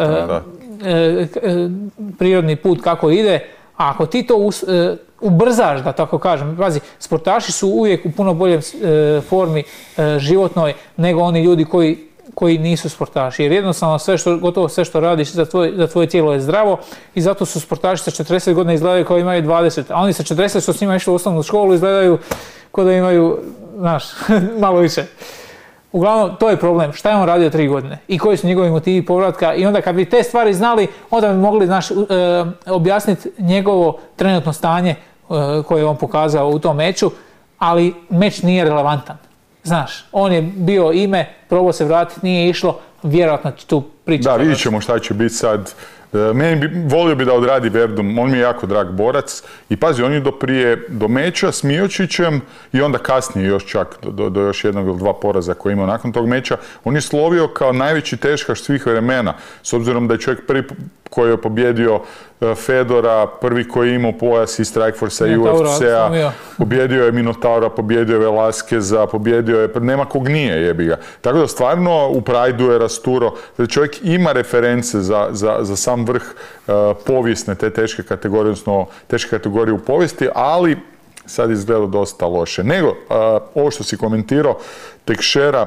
prirodni put kako ide, a ako ti to ubrzaš, da tako kažem, pazi, sportaši su uvijek u puno boljem formi životnoj nego oni ljudi koji nisu sportaši. Jer jednostavno gotovo sve što radiš za tvoje tijelo je zdravo i zato su sportaši sa 40 godina izgledaju kao imaju 20, a oni sa 40 što s njima išli u osnovnu školu izgledaju kao da imaju, znaš, malo više. Uglavnom, to je problem. Šta je on radio 3 godine? I koji su njegovi motivi povratka? I onda kad bi te stvari znali, onda bi mogli, znaš, objasniti njegovo trenutno stanje koje je on pokazao u tom meču, ali meč nije relevantan. Znaš, on je bio ime, probao se vratiti, nije išlo, vjerojatno će tu pričati. Da, vidjet ćemo šta će biti sad. Volio bi da odradi Verdum, on mi je jako drag borac i pazi, on je do meča s Miocićem i onda kasnije još čak do još jednog ili 2 poraza koje je imao nakon tog meča, on je slovio kao najveći teškaš svih vremena, s obzirom da je čovjek prvi koji je pobjedio Fedora, prvi koji je imao pojas i Strikeforce i UFC-a, pobjedio je Minotaura, pobjedio je Velasqueza, pobjedio je, nema kog nije, jebi ga. Tako da stvarno u Prideu je rasturo, da čovjek ima reference za sam vrh povijesne te teške kategorije, odnosno teške kategorije u povijesti, ali sad izgleda dosta loše. Nego, ovo što si komentirao, Teixeira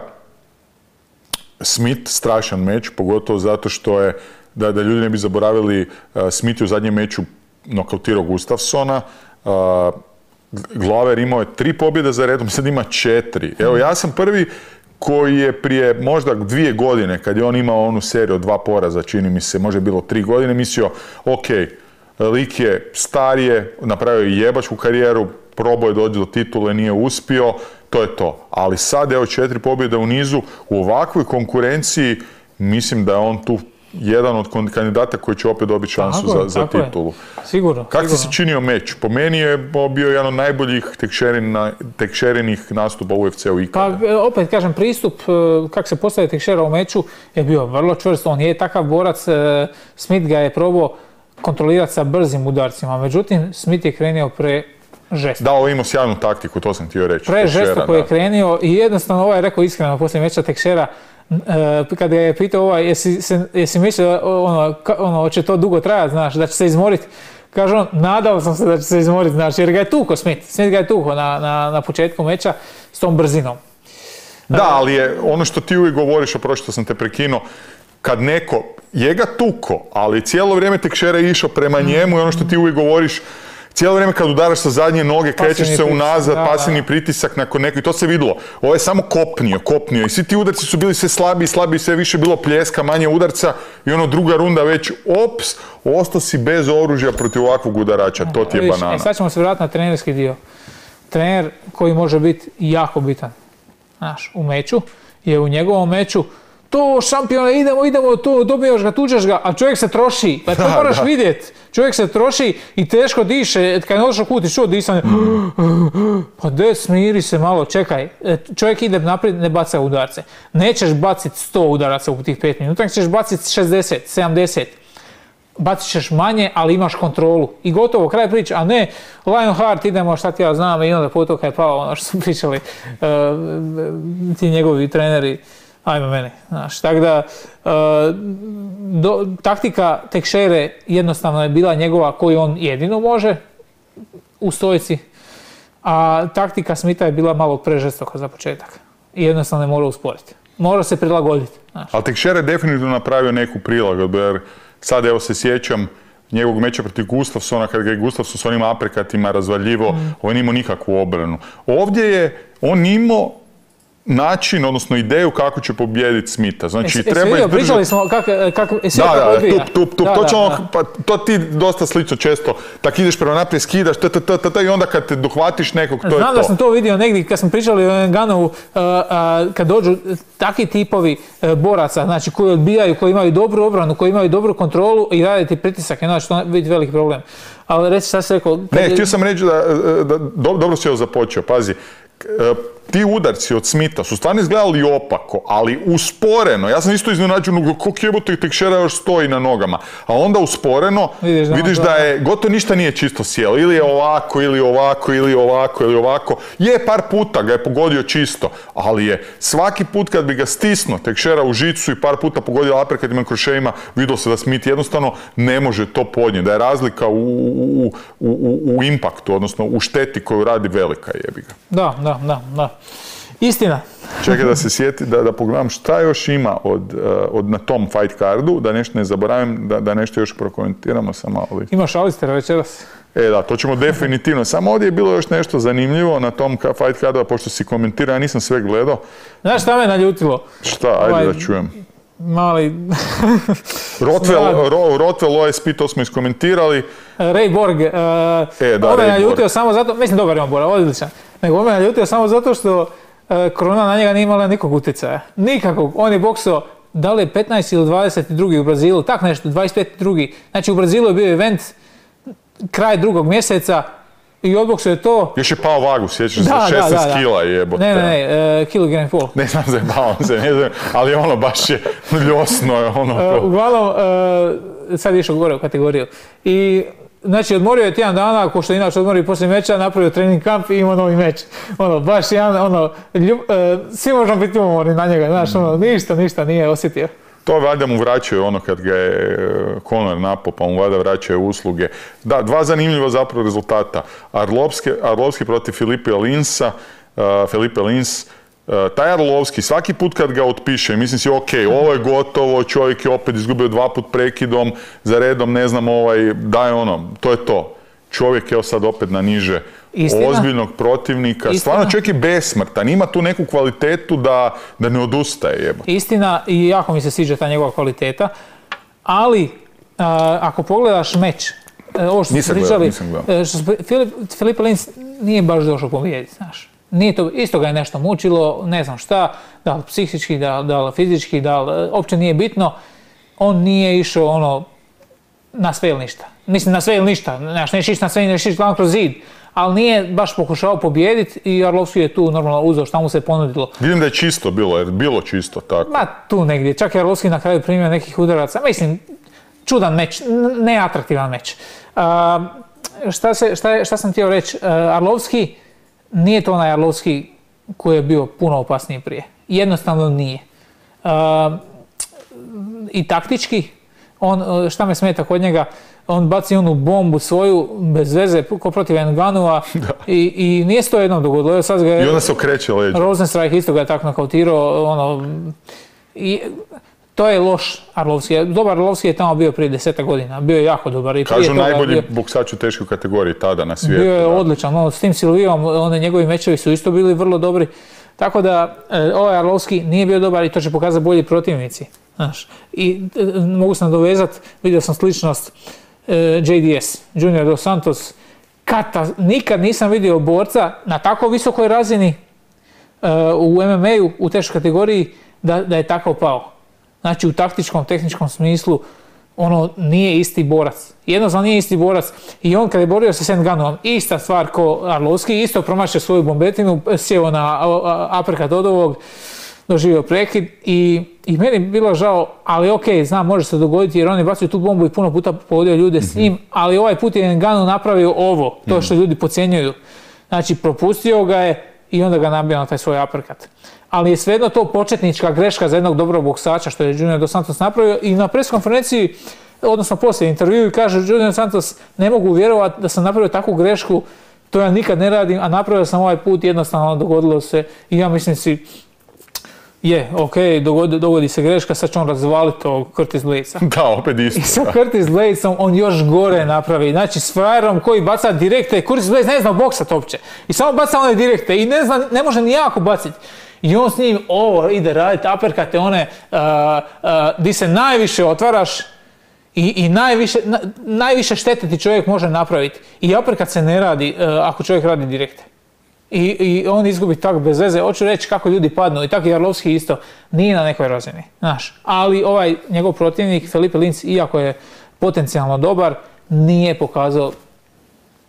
Smith, strašan meč, pogotovo zato što je da ljudi ne bi zaboravili, Smith je u zadnjem meču nokautirao Gustafsona, Glover imao je 3 pobjede za redom, sad ima 4. Evo, ja sam prvi koji je prije možda 2 godine, kad je on imao onu seriju od 2 poraza, čini mi se, možda je bilo 3 godine, mislio, ok, lik je starije, napravio je jebačku karijeru, probao je doći do titule, nije uspio, to je to. Ali sad, evo, 4 pobjede u nizu, u ovakvoj konkurenciji, mislim da je on tu jedan od kandidata koji će opet dobiti šansu za titulu. Sigurno. Kako ti se činio meč? Po meni je bio jedan od najboljih Teixeirinih nastupa u UFC-u ikada. Pa opet kažem, pristup kako se postavio Teixeira u meču je bio vrlo čvrst. On je takav borac, Smith ga je probao kontrolirati sa brzim udarcima. Međutim, Smith je krenio žestoko. Da, ovo imao sjajnu taktiku, to sam htio reći. Žestoko je krenio i jednostavno ovaj je rekao iskreno poslije meča Teixeira, kad ga je pitao jesi mislio hoće to dugo trajati, znaš, da će se izmoriti. Kaže on, nadao sam se da će se izmoriti, znaš, jer ga je tuko Smith. Smith ga je tuko na početku meča s tom brzinom. Da, ali je ono što ti uvijek govoriš, oprosti što sam te prekinuo, kad neko je ga tuko, ali cijelo vrijeme Teixeira je išao prema njemu i ono što ti uvijek govoriš, cijelo vrijeme kad udaraš sa zadnje noge, krećeš se unazad, pasivni pritisak nakon neko i to se vidjelo. Ovo je samo kopnio i svi ti udarci su bili sve slabiji, sve više bilo pljeska, manje udarca i ono druga runda već, ostao si bez oružja protiv ovakvog udarača, to ti je banana. Sad ćemo se vratiti na trenerski dio. Trener koji može biti jako bitan, znaš, u meču, je u njegovom meču to šampione, idemo, to dobijaš ga, tuđeš ga, a čovjek se troši. Pa to moraš vidjeti. Čovjek se troši i teško diše. Kad je odšao kut i čuo disanje, pa smiri se malo, čekaj. Čovjek ide naprijed, ne baca udarce. Nećeš baciti 100 udaraca u tih 5 minuta, ćeš baciti 60, 70. Bacit ćeš manje, ali imaš kontrolu. I gotovo, kraj priče, a ne Lionheart, idemo, šta ti ja znam, i onda potoka je pao ono što su pričali ti njegovi treneri. Ajme meni, znaš, tako da taktika Teixeire jednostavno je bila njegova koju on jedino može u stojici, a taktika Smitha je bila malo prežestoka za početak i jednostavno je morao usporiti. Mora se prilagoditi. Ali Teixeira je definitivno napravio neku prilagodbu, jer sad evo se sjećam njegovog meča protiv Gustafsona, kad ga je Gustafson s onim aprekatima razvaljivo, on imao nikakvu obranu. Ovdje je on imao način, odnosno ideju kako će pobijediti Smitha. Znači, treba izdržati... Pričali smo kako odbija. To ti dosta slično često, tak ideš prema naprijed, skidaš, i onda kad te dohvatiš nekog, to je to. Znam da sam to vidio negdje, kad smo pričali o Nganovu, kad dođu takvi tipovi boraca, znači koji odbijaju, koji imaju dobru obranu, koji imaju dobru kontrolu i rade ti pritisak, znači to je biti veliki problem. Ali reći šta se rekao... Ne, htio sam reći da dobro si ovo započeo, pazi, ti udarci od Smitha su stvarno izgledali opako, ali usporeno. Ja sam isto iznenađen, koliko jebote Teixeira još stoji na nogama. A onda usporeno vidiš da je gotovo ništa nije čisto sjelo. Ili je ovako, ili ovako, ili ovako, ili ovako. Je, par puta ga je pogodio čisto, ali je svaki put kad bi ga stisnuo Teixeira u žicu i par puta pogodio uppercutima, krošejima, vidio se da Smith jednostavno ne može to podnijeti. Da je razlika u impaktu, odnosno u šteti koju radi velika, jebi ga. Da. Istina. Čekaj da se sjeti, da pogledam šta još ima na tom fight cardu, da nešto ne zaboravim, da nešto još prokomentiramo samo malo. Imaš Alistera večeras? Da, to ćemo definitivno. Samo ovdje je bilo još nešto zanimljivo na tom fight cardu, pošto si komentirao, ja nisam sve gledao. Znaš šta me naljutilo? Šta? Ajde da čujem. Mali... Rothwell, OSP, to smo iskomentirali. Ray Borg. On me naljutio samo zato, mislim dobar je on Borg, odličan. Nego on me naljutio samo zato što korona na njega nije imala nikog utjecaja. Nikakvog. On je boksao, da li je 15 ili 22. u Brazilu, tak nešto, 25. Znači u Brazilu je bio event kraj 2. mjeseca i odboksao je to. Još je pao vagu, sjećaš se, 16 kila jebote. Ne, kilogram i pol. Ne znam zajebao se, ne znam, ali ono baš je ljosno. Uglavnom, sad je išao gore u kategoriju. I znači, odmorio je tjedan dana, ko što inače odmorio poslije meča, napravio trening kamp i imao novi meč. Baš jedan, svi možemo biti umorni na njega, znaš, ništa nije osjetio. To valjda mu vraćaju kad ga je Conor napao, pa mu valjda vraćaju usluge. Da, dva zanimljiva zapravo rezultata. Arlovski protiv Filipe Linsa, Filipe Lins. Taj Arlovski, svaki put kad ga otpiše, mislim si, ok, ovo je gotovo, čovjek je opet izgubio 2 put prekidom, za redom, ne znam, to je to. Čovjek je sad opet na niže ozbiljnog protivnika. Stvarno čovjek je besmrtan, ima tu neku kvalitetu da ne odustaje. Jeba. Istina, i jako mi se sviđa ta njegova kvaliteta, ali ako pogledaš meč, ovo što smo pričali, Filipe Lins nije baš došao pobijediti, znaš. Nije to, isto ga je nešto mučilo, ne znam šta, da li psihički, da li fizički, da li, uopće nije bitno. On nije išao na sve ili ništa. Mislim, na sve ili ništa, neće ići na sve, neće ići glavno kroz zid. Ali nije baš pokušao pobijediti i Arlovski je tu normalno uzeo šta mu se ponudilo. Vidim da je čisto bilo, jer bilo čisto tako. Ma tu negdje, čak je Arlovski na kraju primio nekih udaraca. Mislim, čudan meč, neatraktivan meč. Šta sam htio reći? Arlovski nije to onaj Arlovski koji je bio puno opasniji prije. Jednostavno nije. I taktički, šta me smeta kod njega, on baci onu bombu svoju, bez veze, ko protiv Ngannua i nije se to jednom dogodilo. I onda se okreće leđa. Rosenstrike isto ga je tako nakautirao. To je loš Arlovski. Dobar Arlovski je tamo bio prije 10 godina. Bio je jako dobar. Kažu najbolji boksač u teškoj kategoriji tada na svijetu. Bio je odličan. S tim Silvijom, njegovi mečevi su isto bili vrlo dobri. Tako da, ovaj Arlovski nije bio dobar i to će pokazati bolji protivnici. Znaš. I mogu se nadovezati, vidio sam sličnost JDS, Junior Dos Santos. Nikad nisam vidio borca na tako visokoj razini u MMA-u, u teškoj kategoriji, da je tako pao. Znači, u taktičkom, tehničkom smislu, nije isti borac. Jednostavno nije isti borac. I on kad je borio se s Ngannouom, ista stvar ko Arlovski, isto promašio svoju bombetinu, sjeo na uppercut od ovog, doživio prekid i meni je bilo žao, ali ok, znam, može se dogoditi jer on je bacio tu bombu i puno puta pogodio ljude s njim, ali ovaj put je Ngannou napravio ovo, to što ljudi podcjenjuju. Znači, propustio ga je i onda ga nabio na taj svoj uppercut. Ali je svejedno to početnička greška za jednog dobrog boksača što je Junior Dos Santos napravio i na pres konferenciji, odnosno poslije intervju, kaže Junior Dos Santos, ne mogu vjerovati da sam napravio takvu grešku, to ja nikad ne radim, a napravio sam ovaj put, jednostavno dogodilo se i ja mislim si, dogodi se greška, sad će on razvaliti tog Curtis Bladesa. Da, opet isto. I sa Curtis Bladesom on još gore napravi. Znači, s frajerom koji baca direkte, Curtis Blades ne zna boksat uopće. I samo baca one direkte i ne može ni jako baciti. I on s njim ide raditi uppercute, one di se najviše otvaraš i najviše štete ti čovjek može napraviti. I uppercut se ne radi ako čovjek radi direkte. I on izgubi tako bez veze. Hoću reći kako ljudi padnu. I tako i Arlovski isto nije na nekoj razini. Znaš. Ali ovaj njegov protivnik, Filipe Lins, iako je potencijalno dobar, nije pokazao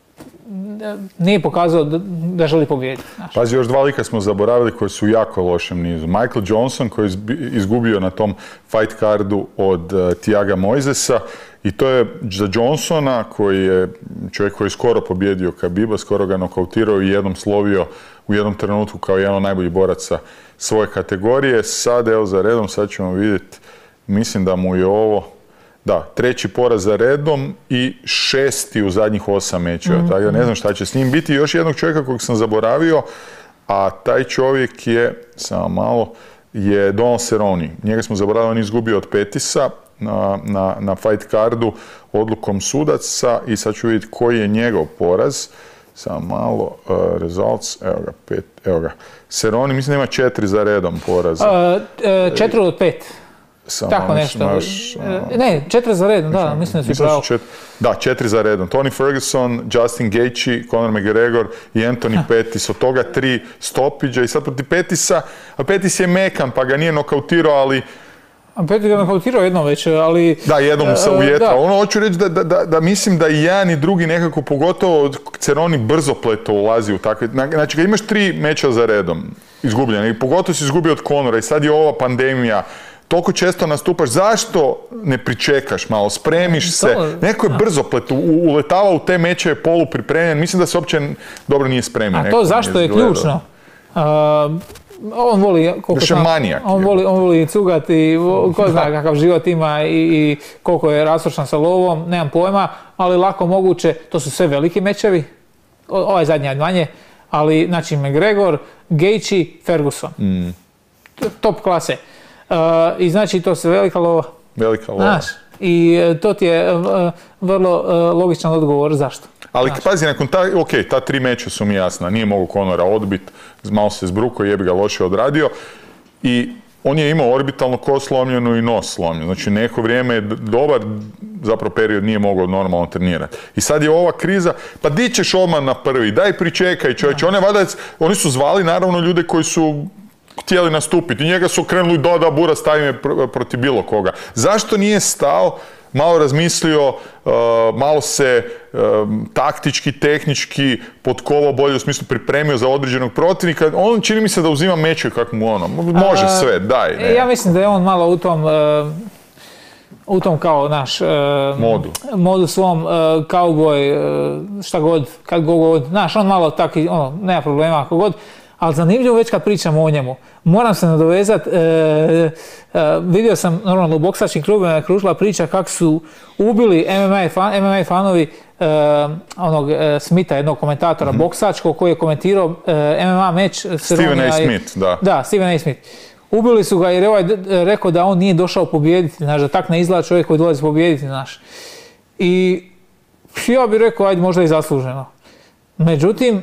nije pokazao da želi pobijediti. Pazi, još 2 lika smo zaboravili koji su u jako lošem nizu. Michael Johnson koji je izgubio na tom fight cardu od Thiaga Moisesa i to je za Johnsona koji je čovjek koji je skoro pobjedio Khabiba, skoro ga nokautirao i jednom slovio u jednom trenutku kao jedan od najboljih boraca svoje kategorije. Sad, evo za redom, sad ćemo vidjeti, mislim da mu je ovo, da, 3. poraz za redom i 6. u zadnjih 8 mečeva. Tako da ne znam šta će s njim biti. Još jednog čovjeka kojeg sam zaboravio, a taj čovjek je, samo malo, je Donald Cerrone. Njega smo zaboravili, on izgubio od Petisa na fight cardu odlukom sudaca i sad ću vidjeti koji je njegov poraz. Samo malo, results, evo ga. Cerrone, mislim da ima 4 za redom poraza. 4 od 5. Tako nešto. Ne, 4 za redom, da, mislim da si pravo. Da, 4 za redom. Tony Ferguson, Justin Gaethje, Conor McGregor i Anthony Pettis. Od toga 3 stopiđa i sad protiv Pettisa. A Pettis je mekan, pa ga nije nokautirao, ali... A Pettis ga nokautirao jednom već, ali... Da, jednom mu se ujetrao. Ono, hoću reći da mislim da i jedan i drugi nekako, pogotovo Cerrone brzopleto ulazi u takve... Znači, kad imaš 3 meča za redom izgubljene, i pogotovo si izgubio od Conora i sad je ova pandemija, toliko često nastupaš, zašto ne pričekaš malo, spremiš se? Neko je brzoplet, uletava u te mečeve polupripremljen, mislim da se uopće dobro nije spremio. A to zašto je ključno? On voli, on voli cugati, ko zna kakav život ima i koliko je rastrošan sa lovom, nemam pojma, ali lako moguće, to su sve veliki mečevi, ovaj zadnji je manje, ali znači McGregor, Gaethje, Ferguson. Top klase. I znači to se velika lova. Velika lova. Znaš, i to ti je vrlo logičan odgovor zašto. Ali pazi, nakon ta 3 meča su mi jasna. Nije mogu Conora odbiti, malo se zbruko, jebi ga loše odradio. I on je imao orbitalno kost slomljenu i nos slomljen. Znači neko vrijeme je dobar, zapravo period nije mogao normalno trenirati. I sad je ova kriza, pa di ćeš odmah na prvi, daj pričekaj čovječe. Oni su zvali naravno ljude koji su htjeli nastupiti. I njega su krenuli da bura stavi me protiv bilo koga. Zašto nije stao, malo razmislio, malo se taktički, tehnički potkovao bolje, u smislu pripremio za određenog protivnika? On čini mi se da uzima meče kako mu ono. Može sve, daj. Ne. Ja mislim da je on malo u tom kao naš modu svom, kauboj, šta god, kad god, znaš, on malo taki, nema problema ako god. Ali zanimljivo već kad pričamo o njemu. Moram se nadovezati, vidio sam normalno u boksačkim klubima je kružila priča kako su ubili MMA fanovi onog Smitha, jednog komentatora boksačkog koji je komentirao MMA meč Stephen A. Smith, da. Da, Stephen A. Smith. Ubili su ga jer je ovaj rekao da on nije došao pobijediti, znaš, da tak ne izgleda čovjek koji dolazi pobijediti, znaš. I ja bih rekao, ajde, možda i zasluženo. Međutim,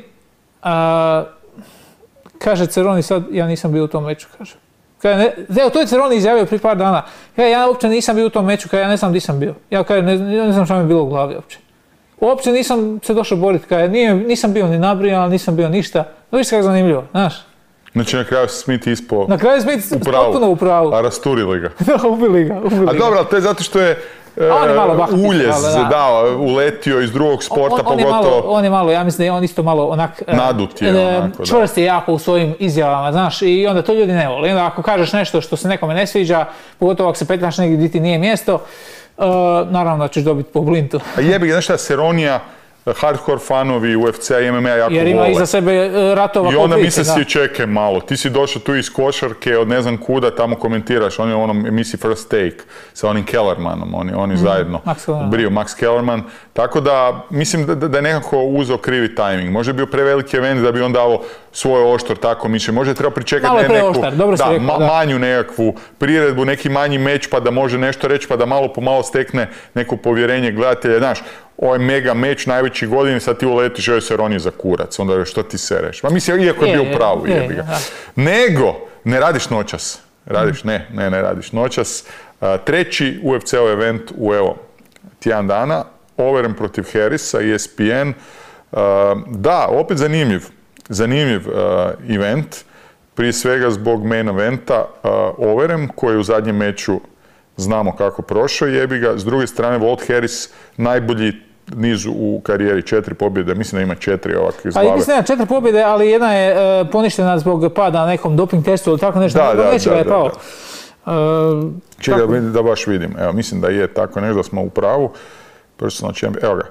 kaže Cerrone sad, ja nisam bio u tom meču, kaže. To je Cerrone izjavio prije par dana. Ja uopće nisam bio u tom meču, ja ne znam gdje sam bio. Ja ne znam šta mi je bilo u glavi uopće. Uopće nisam se došao boriti, nisam bio ni nabrijan, nisam bio ništa. Viš kako zanimljivo, znaš. Znači na kraju Smith ispao na kraju Smith potpuno u pravu. A rasturili ga. Da, ubili ga. A dobro, ali to je zato što je uljez, uletio iz drugog sporta, pogotovo... On je malo, ja mislim da je on isto malo onak... Nadut je onako, čvrst je jako u svojim izjavama, znaš, i onda to ljudi ne vole. I onda ako kažeš nešto što se nekome ne sviđa, pogotovo ako se petljaš negdje gdje ti nije mjesto, naravno da ćeš dobiti po blintu. A jebi ga, znaš šta, Cerronea, hardcore fanovi UFC-a i MMA jako vole. Jer ima iza sebe ratova. I onda misle si, čekaj malo, ti si došao tu iz košarke, od ne znam kuda, tamo komentiraš, on je u onom emisiji First Take sa onim Kellermanom, oni zajedno briju, Max Kellerman. Tako da, mislim da je nekako uzeo krivi tajming. Možda je bio preveliki event da bi on dao svoj oštor, tako mislim. Možda je trebao pričekati manju nekakvu priredbu, neki manji meč, pa da može nešto reći, pa da malo po malo stekne neko povjerenje gledatelja. Znaš, ovaj mega meč, najveći godin, sad ti uletiš, joj Cerrone za kurac, onda što ti sereš? Ma mislim, iako je bio u pravu, jebi ga. Nego, ne radiš noćas. Ne radiš noćas. Treći UFC-ov event u, evo, tjedan dana, Overeem protiv Harrisa, ESPN. Da, opet zanimljiv event, prije svega zbog main eventa. Overeem, koji u zadnjem meču znamo kako prošao, jebi ga. S druge strane, Walt Harris, najbolji nizu u karijeri, 4 pobjede, mislim da ima 4 ovakve iz glave. Pa mislim da 4 pobjede, ali jedna je poništena zbog pada na nekom doping testu ili tako nešto. Da. Čekaj da baš vidim. Evo, mislim da je tako nešto, da smo u pravu. Personal champion, evo ga.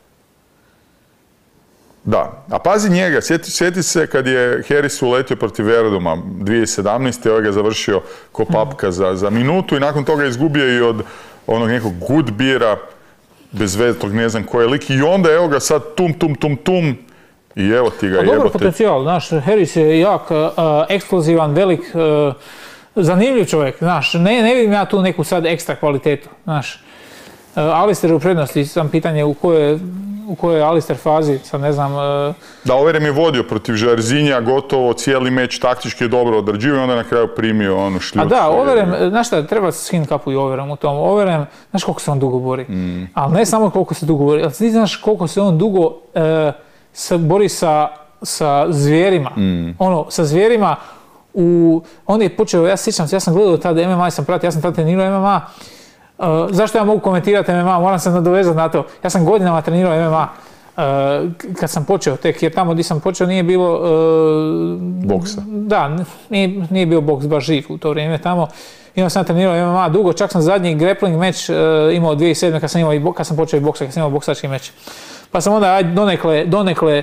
Da, a pazi njega, sjeti se kad je Harris uletio protiv Verduma 2017. Ovaj ga završio ko papka za minutu i nakon toga izgubio i od onog nekog Goodbeera, bez veznog, ne znam koje lik, i onda evo ga sad tum i evo ti ga jebote. Dobro potencijal, znaš, Harris je jak, eksplozivan, velik, zanimljiv čovjek, znaš, ne vidim ja tu neku sad ekstra kvalitetu, znaš. Alistair u prednosti, sam pitanje u kojoj je Alistair fazi, sad ne znam... Da, Overeem je vodio protiv Žarzinja, gotovo cijeli meč, taktički je dobro odrađivao i onda na kraju primio onu šljucu. A da, Overeem, znaš šta, treba se skin kapu i Overeem u tom. Overeem, znaš koliko se on dugo bori. Ali ne samo koliko se dugo bori, ali ti znaš koliko se on dugo bori sa zvijerima. Sa zvijerima, on je počeo, ja sjećam se, ja sam gledao tada MMA, sam tada trenirao MMA. Zašto ja mogu komentirati MMA? Moram se nadovezati na to. Ja sam godinama trenirao MMA kad sam počeo tek, jer tamo gdje sam počeo nije bilo... Boksa. Da, nije bio boks baš živ u to vrijeme tamo. I onda sam trenirao MMA dugo, čak sam zadnji grappling meč imao 2007. kad sam počeo i boksa, kad sam imao boksački meč. Pa sam onda donekle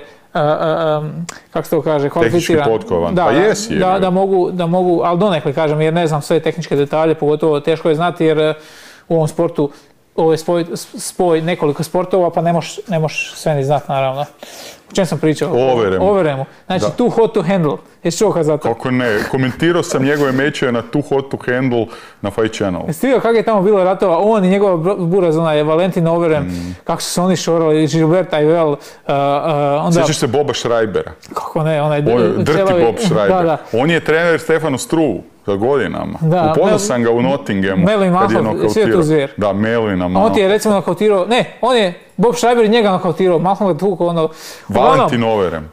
kako se to kaže, kvalificiran. Tehnički potkovan. Da, pa jesi. Da mogu, ali donekle kažem, jer ne znam sve tehničke detalje, pogotovo teško je znati jer u ovom sportu ovo je spoj nekoliko sportova, pa ne možeš sve ni znati, naravno. O čem sam pričao? O Overeemu. Znači, too hot to handle. Jesi čuo kad za to? Kako ne? Komentirao sam njegove mečeve na Too hot to handle na Fight Channel. Jesi vidio kako je tamo bilo ratova? On i njegova buraz, onaj Valentin Overeem, kako su se oni šorali, Gilbert Ayvel. Sjećaš se Boba Schreibera? Kako ne? Drti Bob Schreiber. On je trener Stefanu Struvu za godinama. Upoznao sam ga u Nottinghamu. Melvin Manhoef, svi je tu zvijer. Da, Melvin Manhoef. On ti je recimo nokautirao, on je Bob Schreiber i njega nokautirao, Manhoef ga tukao ono... Valentin Overeem.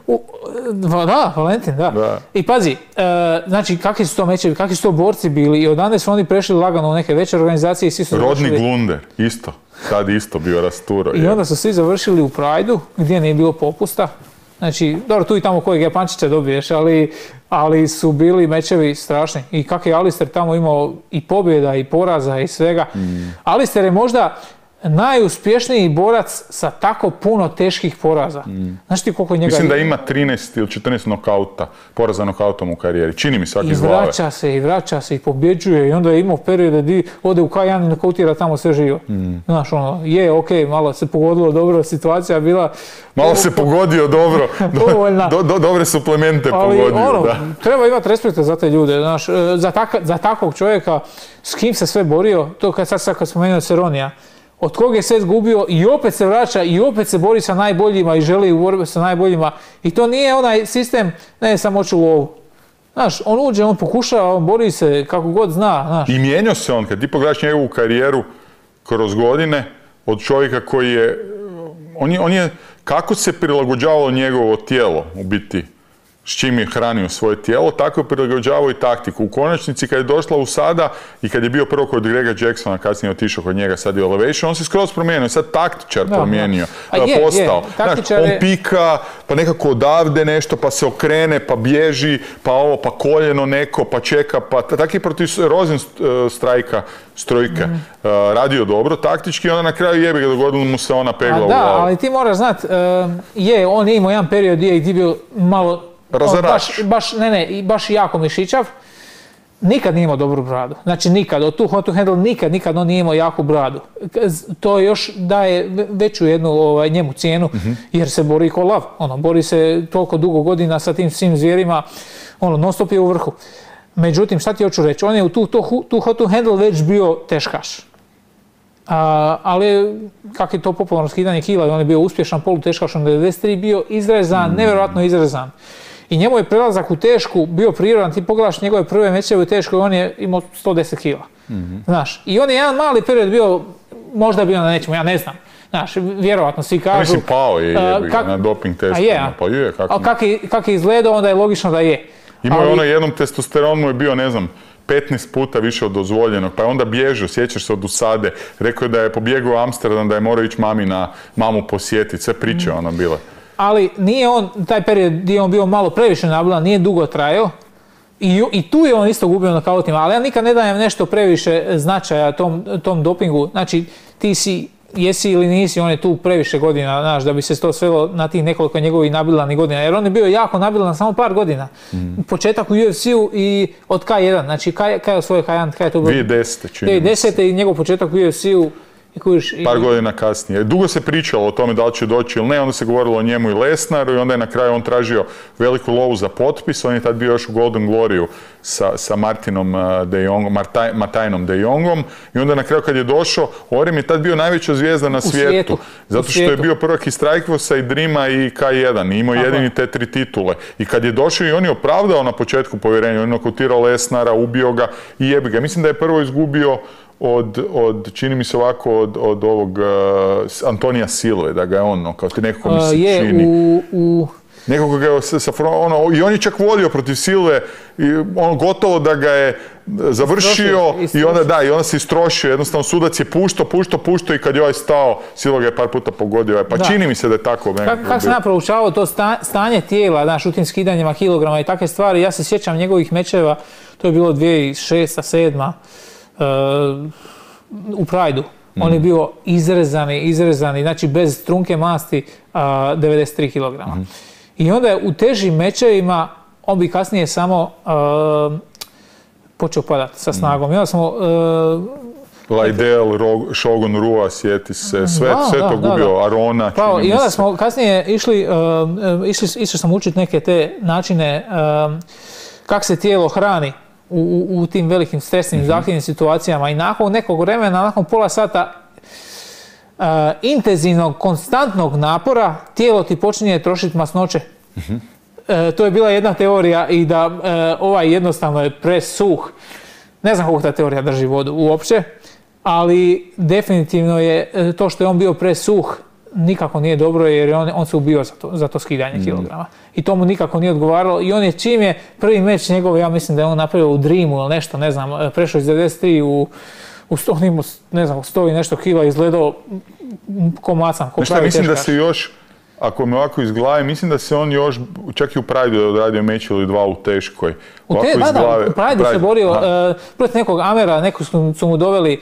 Da, Valentin, da. I pazi, znači kakvi su to mečevi, kakvi su to borci bili i odande su oni prešli lagano u neke veće organizacije i svi su završili... Rodney Glunder, isto. Sad isto bio rasturo. I onda su svi završili u Prideu, gdje nije bilo popusta. Znači, dobro, tu i tamo kojeg Japančića dobiješ, ali su bili mečevi strašni. I kak je Alistair tamo imao i pobjeda i poraza i svega. Alistair je možda najuspješniji borac sa tako puno teških poraza. Znaš ti koliko njega... Mislim da ima 13 ili 14 nokauta, poraza nokautom u karijeri. Čini mi svaki iz glave. I vraća se i pobjeđuje i onda je imao periode gdje ode u K1 i nokautira tamo sve živo. Znaš, malo se pogodilo dobro, situacija bila... Malo se pogodio dobro, dobre suplemente pogodio. Treba imati respekta za te ljude, znaš, za takvog čovjeka s kim se sve borio, to kad spomenuo Cerronea, od kog je sve izgubio i opet se vraća i opet se bori sa najboljima i želi u borbi sa najboljima. I to nije onaj sistem, ne sam hoću lovu. Znaš, on uđe, on pokušava, on bori se kako god zna. Znaš. I mijenjao se on, kad ti pogledaš njegovu karijeru kroz godine, od čovjeka koji je, on je kako se prilagođavalo njegovo tijelo, u biti, s čim je hranio svoje tijelo, tako je prilagođavao i taktiku. U konačnici, kad je došla u sada i kad je bio prvo kod Grega Jacksona, kasnije otišao kod njega, sad je Elevation, on se skroz promijenio, sad taktičar promijenio, postao. Znaš, on pika, pa nekako odavde nešto, pa se okrene, pa bježi, pa ovo, pa koljeno neko, pa čeka, pa tak je protiv Rosenstrajka strojke radio dobro, taktički, onda na kraju jebi ga, dogodilo mu se ona pegla u glavu. Da, ali ti moraš znat, on je imao jedan period gdje je bio malo baš jako mišićav, nikad nije imao dobru bradu. Znači nikad, od Too hot to handle nikad on nije imao jaku bradu. To još daje veću jednu njemu cijenu, jer se bori ko lav. Bori se toliko dugo godina sa tim svim zvijerima, non stop je u vrhu. Međutim, šta ti hoću reći, on je u Too hot to handle već bio teškaš. Ali kak je to popularno skidanje kila, on je bio uspješan poluteškaš, on je 93 bio izrezan, nevjerojatno izrezan. I njemu je prelazak u tešku bio prirodan, ti pogledaš njegove prve mečeve u teškoj, on je imao 110 kila. Znaš, i on je jedan mali period bio, možda bio na nečemu, ja ne znam. Znaš, vjerovatno svi kažu... Mislim, pao je na doping testu. Pa je, kak je izgledao, onda je logično da je. Imao je jednom testosteron mu je bio, ne znam, 15 puta više od dozvoljenog, pa je onda bježao, sjećaš se od usade, rekao je da je pobjegao u Amsterdam, da je morao ići mamu posjetiti, sve priče ono bile. Ali nije on, taj period gdje on bio malo previše nabilan, nije dugo trajao. I tu je on isto gubio na kautima, ali ja nikad ne dajem nešto previše značaja tom dopingu. Znači, ti jesi ili nisi, on je tu previše godina, znaš, da bi se to svelo na tih nekoliko njegovih nabilanih godina. Jer on je bio jako nabilan samo par godina. Početak u UFC-u i od K1, znači kaj je osvojio K1, kaj je to bilo? 2010. čini mi se. 2010. i njegov početak u UFC-u. Par godina kasnije. Dugo se pričalo o tome da li će doći ili ne, onda se govorilo o njemu i Lesnaru i onda je na kraju on tražio veliku lovu za potpis, on je tad bio još u Golden Gloryu sa Martijnom de Jongom i onda na kraju kad je došao, Overeem je tad bio najveća zvijezda na svijetu. Zato što je bio prvak i Strikeforce i Dreama i K1 i imao jedini te 3 titule. I kad je došao i on je opravdao na početku povjerenja, on je nokautirao Lesnara, ubio ga i jebi ga. Mislim da je prvo izgubio čini mi se ovako, od ovog Antonija Silve, da ga je on, kao ti nekako mi se čini. Nekako ga je i on je čak vodio protiv Silve, ono gotovo da ga je završio i onda se istrošio, jednostavno sudac je puštao i kad je ovaj stao, Silva ga je par puta pogodio, pa čini mi se da je tako. Kako sam ja proučavao to stanje tijela, znaš, u tim skidanjima kilograma i takve stvari, ja se sjećam njegovih mečeva, to je bilo 2006-2007. U Prideu. On je bio izrezani, znači bez trunke masti 93 kg. I onda je u težim mečevima, on bi kasnije samo počeo padati sa snagom. I onda smo... Laidel, Shogun Rua, sjeti se, sve to gubio, Arona, čini mi se. I onda smo kasnije išli sam učiti neke te načine kako se tijelo hrani u tim velikim stresnim, zahtjevnim situacijama i nakon nekog vremena, nakon pola sata intenzivnog, konstantnog napora, tijelo ti počinje trošiti masnoće. To je bila jedna teorija i da jednostavno je presuh. Ne znam kako ta teorija drži vodu uopće, ali definitivno je to što je on bio presuh nikako nije dobro jer on se ubio za to skidanje kilograma. I to mu nikako nije odgovaralo i on je čim je prvi meč njegov, ja mislim da je on napravio u Dreamu ili nešto, ne znam, prešao iz 93 u 100, ne znam, 100 i nešto kila, izgledao ko macan, ko pravi teškaš. Mislim da se još, ako me ovako iz glave, mislim da se on još, čak i u Prideu odradio meč ili 2 u teškoj. U Prideu se borio protiv nekog Amera, nekog su mu doveli,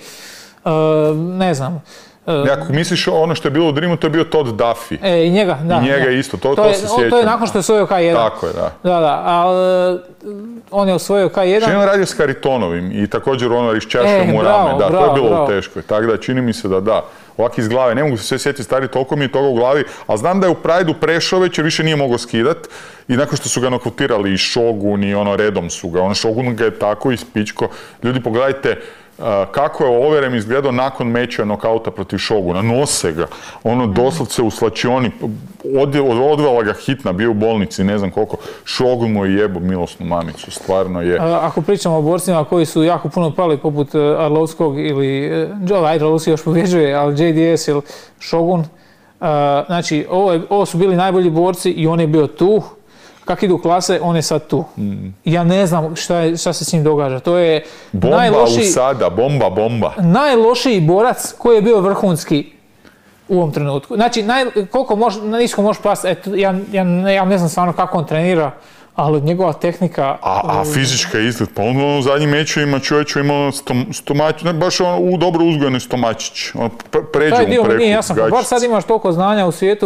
ne znam, ako misliš ono što je bilo u Dreamu, to je bio Todd Duffy. I njega, da. I njega isto, to se sjećam. To je nakon što je osvojio K1. Tako je, da. Da, ali on je osvojio K1. Što je on radio s Haritonovim i također ono iščašio mu rame, da, to je bilo u teškoj. Tako da čini mi se da. Ovak iz glave, ne mogu se sve sjetiti stari, toliko mi je toga u glavi, ali znam da je u Prideu prešao već jer više nije mogao skidat i nakon što su ga nokautirali i Shogun i redom su ga, Shogun ga je tako ispičko. Ljudi, pogledajte kako je Overeem izgledao nakon meča nokauta protiv Shoguna. Nose ga, doslovce u slačioni, odvela ga hitna, bio u bolnici, ne znam koliko. Shogun mu je jebo milosnu mamicu, stvarno je. Ako pričamo o borcima koji su jako puno pali, poput Arlovskog ili, Arlovski još pobjeđuje, ali JDS ili Shogun, znači ovo su bili najbolji borci i on je bio tu. Kako idu klase, on je sad tu. Ja ne znam šta se s njim događa. To je najlošiji... Usada, bomba. Najlošiji borac koji je bio vrhunski u ovom trenutku. Znači, koliko nisko može pasti, ja ne znam stvarno kako on trenira, ali njegova tehnika... A fizička izgled, pa on u zadnjim mečevima čovječu imao stomačić, ne baš dobro uzgojeni stomačić. Pređe mu preko gačice. Bar sad imaš toliko znanja u svijetu,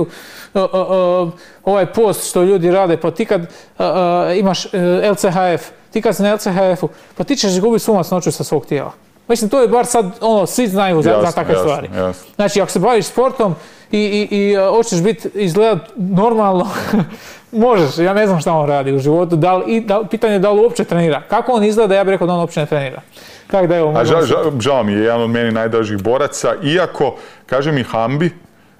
ovaj post što ljudi rade, pa ti kad imaš LCHF, ti kad si na LCHF-u, pa ti ćeš gubiti svu masnoću sa svog tijela. Mislim, to je bar sad, svi znaju za takve stvari. Znači, ako se baviš sportom i hoćeš izgledat normalno, možeš, ja ne znam šta on radi u životu, pitanje je da li uopće trenira. Kako on izgleda, ja bih rekao da on uopće ne trenira. Žao mi je, jedan od meni najdražih boraca, iako, kaže mi Hambi,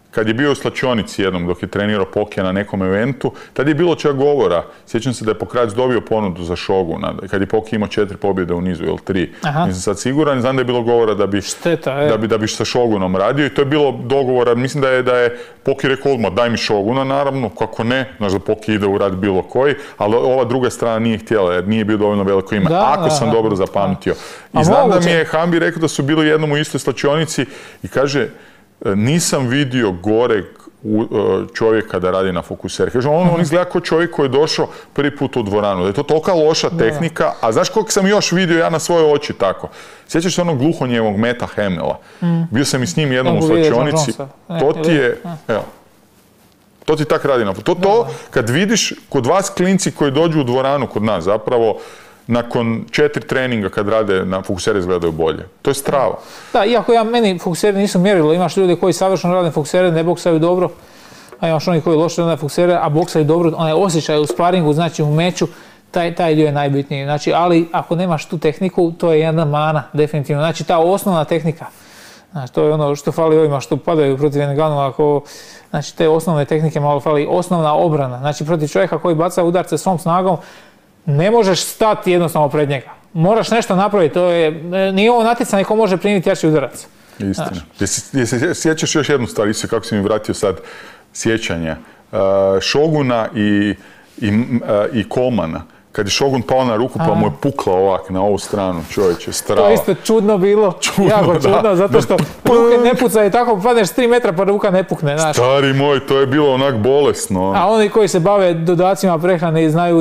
kad je bio u slačionici jednom dok je trenirao Pokija na nekom eventu, tad je bilo čak govora. Sjećam se da je Pokrac dobio ponudu za Šoguna, kad je Pokija imao 4 pobjede u nizu, ili 3. Nisam sad siguran, znam da je bilo govora da bi sa Šogunom radio i to je bilo dogovora. Mislim da je Pokija rekao odmah, daj mi Šoguna, naravno, kako ne, znaš da Pokija ide u rad bilo koji, ali ova druga strana nije htjela jer nije bio dovoljno veliko ime, ako sam dobro zapamtio. I znam da mi je Hambi rekao da su bili jednom u istoj slačionici i kaže, nisam vidio goreg čovjeka da radi na fokuseri. Kaže, on izgleda kao čovjek koji je došao prvi put u dvoranu. Da je to tolika loša tehnika, a znaš koliko sam još vidio ja na svoje oči tako? Sjećaš se onog gluhonjevog Meta Hamela? Bio sam i s njim jednom u slačionici. To ti je, evo, to ti tak radi na fokuseri. To kad vidiš kod vas klinci koji dođu u dvoranu kod nas, zapravo, nakon 4 treninga kad rade na fokusere izgledaju bolje. To je strava. Da, iako meni fokuseri nisu mjerilo. Imaš ljude koji savršeno rade fokusere, ne boksaju dobro, a imaš oni koji loše rade fokusere, a boksaju dobro. Onaj osjećaj u sparingu, znači u meču, taj dio je najbitniji. Znači, ali ako nemaš tu tehniku, to je jedna mana, definitivno. Znači, ta osnovna tehnika. Znači, to je ono što fali ovima što padaju protiv Ngannou, znači, te osnovne tehnike malo fali. Osnovna obrana. Znači, protiv čovjeka koji baca udarce svom snagom, ne možeš stati jednostavno pred njega. Moraš nešto napraviti. Nije ovo natjecanje ko može primiti jači udarac. Istina. Sjećaš još jednu stvar, isto kako si mi vratio sad sjećanje. Šoguna i Kolmana. Kad je Šogun pao na ruku pa mu je pukla ovak na ovu stranu, čovječe, strava. To je isto čudno bilo, jako čudno, zato što ruke ne pucaju i tako padneš 3 metra pa ruka ne pukne, znaš. Stari moj, to je bilo onak bolesno. A oni koji se bave dodacima prehrane znaju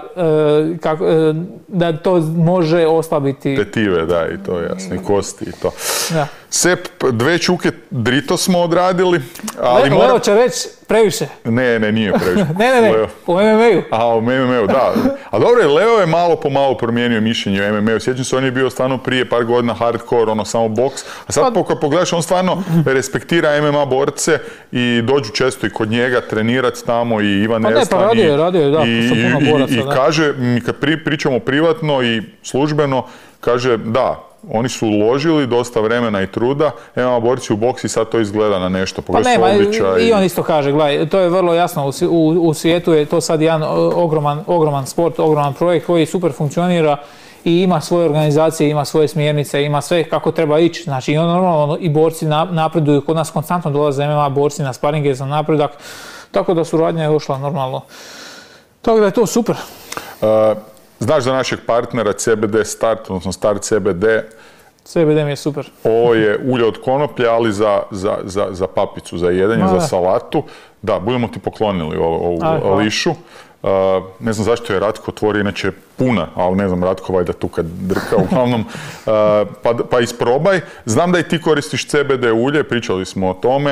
da to može oslabiti. Tetive, da, i to je jasno, i kosti i to. Da. Sep, 2 čuke drito smo odradili, ali Leo će reći previše. Ne, nije previše. Ne, u MMA-u. U MMA-u, da. A dobro, Leo je malo po malo promijenio mišljenje o MMA-u. Sjećam se, on je bio stvarno prije par godina hardcore, samo boks. A sad kad pogledaš, on stvarno respektira MMA borce i dođu često i kod njega trenirati tamo i Ivan Eslan. Radio je, da, sa puno boraca. I kaže, kad pričamo privatno i službeno, kaže, da, oni su uložili dosta vremena i truda, MMA borci u boksi sad to izgleda na nešto. Pa nema, i on isto kaže, gledaj, to je vrlo jasno, u svijetu je to sad jedan ogroman sport, ogroman projekt koji super funkcionira i ima svoje organizacije, ima svoje smjernice, ima sve kako treba ići. Znači, normalno i borci napreduju, kod nas konstantno dolaze MMA borci na sparinge za napredak, tako da suradnja je ušla normalno. Tako da je to super. Znaš za našeg partnera CBD Start, odnosno Start CBD? CBD mi je super. Ovo je ulje od konoplje, ali za papicu, za jedenje, za salatu. Da, budemo ti poklonili ovu lišu. Ne znam zašto je Ratko otvori, inače puna, ali ne znam, Ratko vajda tu kad drka, uglavnom. Pa isprobaj. Znam da i ti koristiš CBD ulje, pričali smo o tome.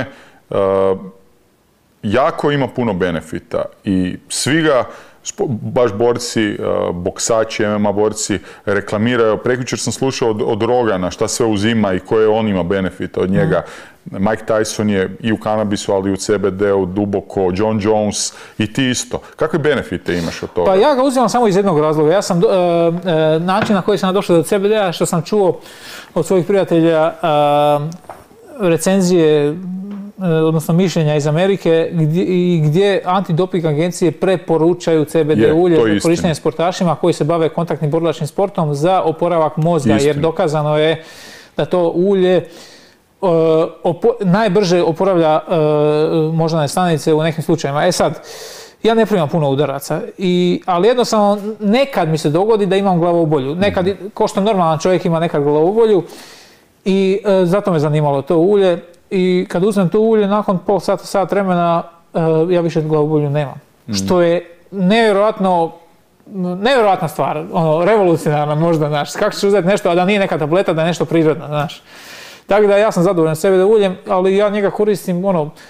Jako ima puno benefita i svi ga baš borci, boksači, MMA borci reklamiraju. Prekjučer sam slušao od Rogana šta sve uzima i koje on ima benefita od njega. Mike Tyson je i u kanabisu, ali i u CBD-u duboko, John Jones i ti isto. Kakve benefite imaš od toga? Pa ja ga uzimam samo iz jednog razloga. Ja sam, način na koji sam došao do CBD-a, što sam čuo od svojih prijatelja recenzije, odnosno mišljenja iz Amerike, gdje antidoping agencije preporučaju CBD ulje za korištenje sportašima koji se bave kontaktnim borilačkim sportom za oporavak mozga, jer dokazano je da to ulje najbrže oporavlja moždane stanice u nekim slučajevima. Sad, ja ne primam puno udaraca, ali jednostavno nekad mi se dogodi da imam glavobolju. Nekad, ko što normalan čovjek ima nekad glavobolju, i zato me zanimalo to ulje. I kad uzmem to ulje, nakon pol sata, sat vremena, ja više glavobolju nemam. Što je nevjerojatna stvar, revolucionarna možda, znaš. Kako ćeš uzeti nešto, a da nije neka tableta, da je nešto prirodno, znaš. Tako da ja sam zadovoljan CBD uljem, ali ja njega koristim,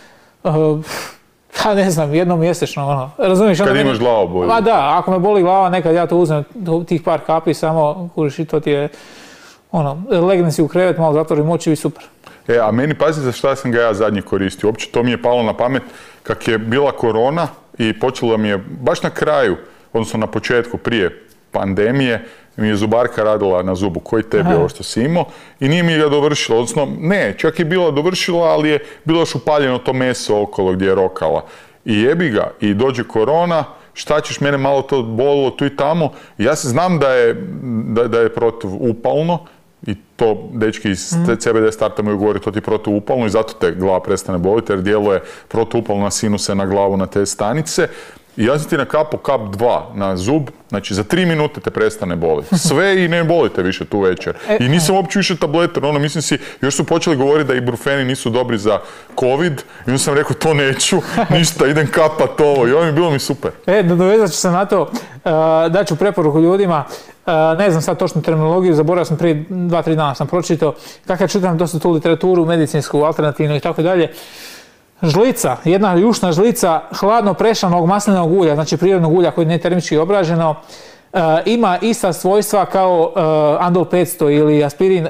ne znam, jednom mjesečno, razumiješ? Kad imaš glavobolju. Ma da, ako me boli glava, nekad ja to uzmem, tih par kapi samo, kuriš, i to ti je, legnem si u krevet, malo zatvorim oči i super. A meni, pazi za šta sam ga ja zadnje koristio. Uopće to mi je palo na pamet kak je bila korona i počela mi je baš na kraju, odnosno na početku prije pandemije, mi je zubarka radila na zubu, koji tebi ovo što si imao, i nije mi ga dovršila, odnosno ne, čak je bila dovršila, ali je bilo još upaljeno to meso okolo gdje je rokala. I jebi ga, i dođe korona, šta ćeš, mene malo to bolilo tu i tamo. Ja se znam da je protivupalno, i to dečki iz CBD starta moju govori, to ti je protivupalno i zato te glava prestane boliti, jer djeluje protivupalno na sinuse na glavu, na te stanice. I ja sam ti nakapao kap 2 na zub, znači za 3 minute te prestane boliti. Sve i ne bolite više tu večer. I nisam uopće više tableter, mislim si, još su počeli govoriti da ibuprofeni nisu dobri za COVID, i onda sam rekao to neću, ništa, idem kapat ovo, i ovo mi bilo mi super. Dovezat ću se na to, daću preporuku ljudima, ne znam sad točnu terminologiju, zaboravio sam prije 2-3 dana sam pročitao, kako ja čitam dosta tu literaturu, medicinsku, alternativnu i tako dalje. Žlica, jedna jušna žlica hladno prešanog maslinovog ulja, znači prirodnog ulja koji nije termički obraženo, ima ista svojstva kao Andol 500 ili aspirin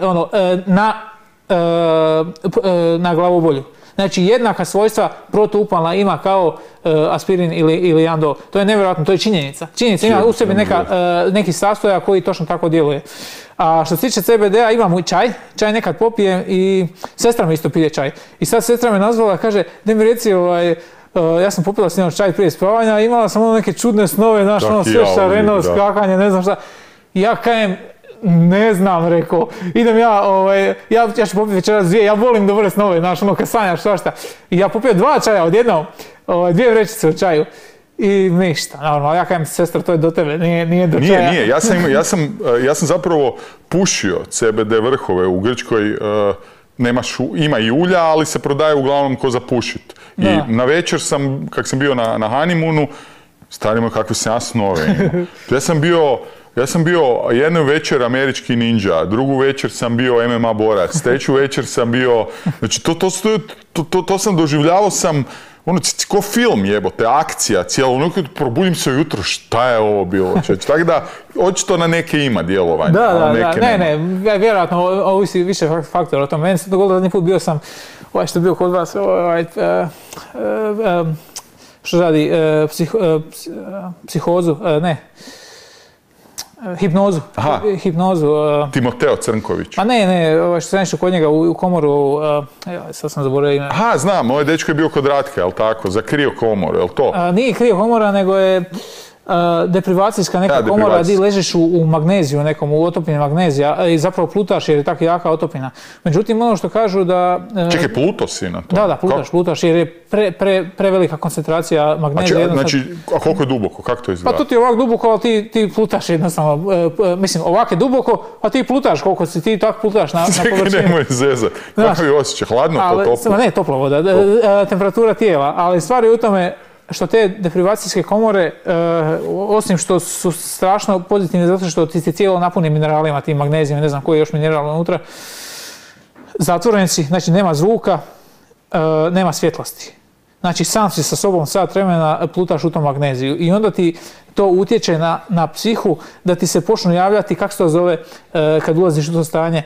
na glavobolju. Znači jednaka svojstva protuupalna ima kao aspirin ili Andol. To je nevjerojatno, to je činjenica. Činjenica ima u sebi neki sastojak koji točno tako djeluje. A što se tiče CBD-a, imam čaj nekad popijem i sestra mi isto pije čaj. I sad sestra me nazvala, kaže, da mi reci, ja sam popila s njom čaj prije spavanja, imala sam neke čudne snove, znaš, sve šareno, skakanje, ne znam šta. Ja kajem, ne znam, rekao, idem ja ću popiti večeras 2, ja volim dobre snove, znaš, kad sanjaš svašta. I ja popio 2 čaja odjednom, 2 vrećice od čaju. I ništa, normalno, ja kajem, sestra, to je do tebe, nije do čaja. Nije, ja sam zapravo pušio CBD vrhove u Grčkoj, ima i ulja, ali se prodaje uglavnom ko za pušit. I na večer sam, kak sam bio na honeymoonu, stari moj, kakve sam ja snove imao. Ja sam bio jednu večer američki ninja, drugu večer sam bio MMA borac, treću večer sam bio, znači to sam doživljavao ko film jebote, akcija, cijelo, probudim se ujutro, šta je ovo bilo, tako da, očito na neke ima djelovanja. Ne, vjerojatno, ovisi više faktora o tom. Meni se dogodilo zadnji put, bio sam, što je bio kod vas, što radi, psihozu, hipnozu. Timoteo Crnković. Pa ne, što sam išao kod njega u komoru, sad sam zaboravio ime. Aha, znam, ovaj dečko je bio kod Ratka, jel tako, za krio komoru, jel to? Nije krio komora, nego je deprivacijska neka komora gdje ležiš u magneziju nekom, u otopini magnezija i zapravo plutaš jer je tako jaka otopina. Međutim, ono što kažu da... Čekaj, pluto si na to? Da, plutaš jer je prevelika koncentracija magnezija. Znači, a koliko je duboko? Kako to izgleda? Pa to ti je ovako duboko, ali ti plutaš jednostavno. Mislim, ovako je duboko, a ti plutaš koliko si ti tako plutaš na površini. Čekaj, nemoj zezat. Kako je osjećaj? Hladno, toplo? Ne, topla voda. Temperatura tijela, ali stvar je u tome što te deprivacijske komore, osim što su strašno pozitivne zato što ti se cijelo napuni mineralima, tim magnezijom, ne znam koji je još mineral unutra, zatvoren si, znači nema zvuka, nema svjetlosti. Znači sam si sa sobom sat vremena plutaš u tom magneziju i onda ti to utječe na psihu da ti se počnu javljati, kako se to zove kad ulaziš u to stanje,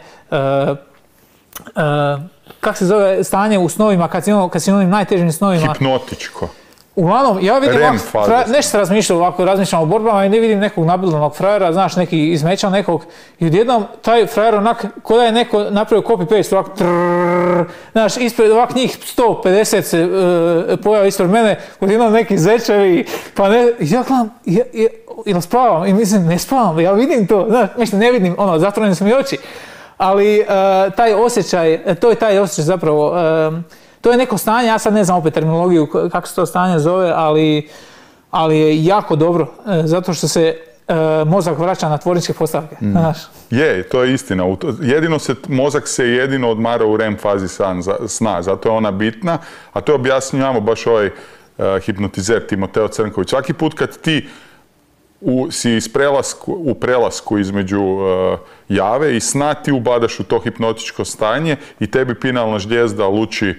kako se zove stanje u snovima, kad si u onim najtežim snovima. Hipnotičko. Uglavnom, ja vidim nešto razmišljam o borbama i ne vidim nekog nabildanog frajera, znaš, neki izmećan nekog i odjednom taj frajer onak, ko da je neko napravio copy-paste, ovak trrrr, znaš, ispred ovak njih 150 se pojao ispred mene, odjednom neki zečevi, pa ne, ja gledam, ili spavam, i mislim, ne spavam, ja vidim to, znaš, mislim, ne vidim, zatvorene su mi oči, ali taj osjećaj, to je taj osjećaj zapravo, to je neko stanje, ja sad ne znam opet terminologiju kako se to stanje zove, ali je jako dobro, zato što se mozak vraća na tvorničke postavke. Je, to je istina. Mozak se jedino odmara u REM fazi sna, zato je ona bitna, a to objašnjavamo baš ovaj hipnotizer Timoteo Crnković. Svaki put kad ti si u prelasku između jave i sna, ti ubadaš u to hipnotičko stanje i tebi pinalna žlijezda luči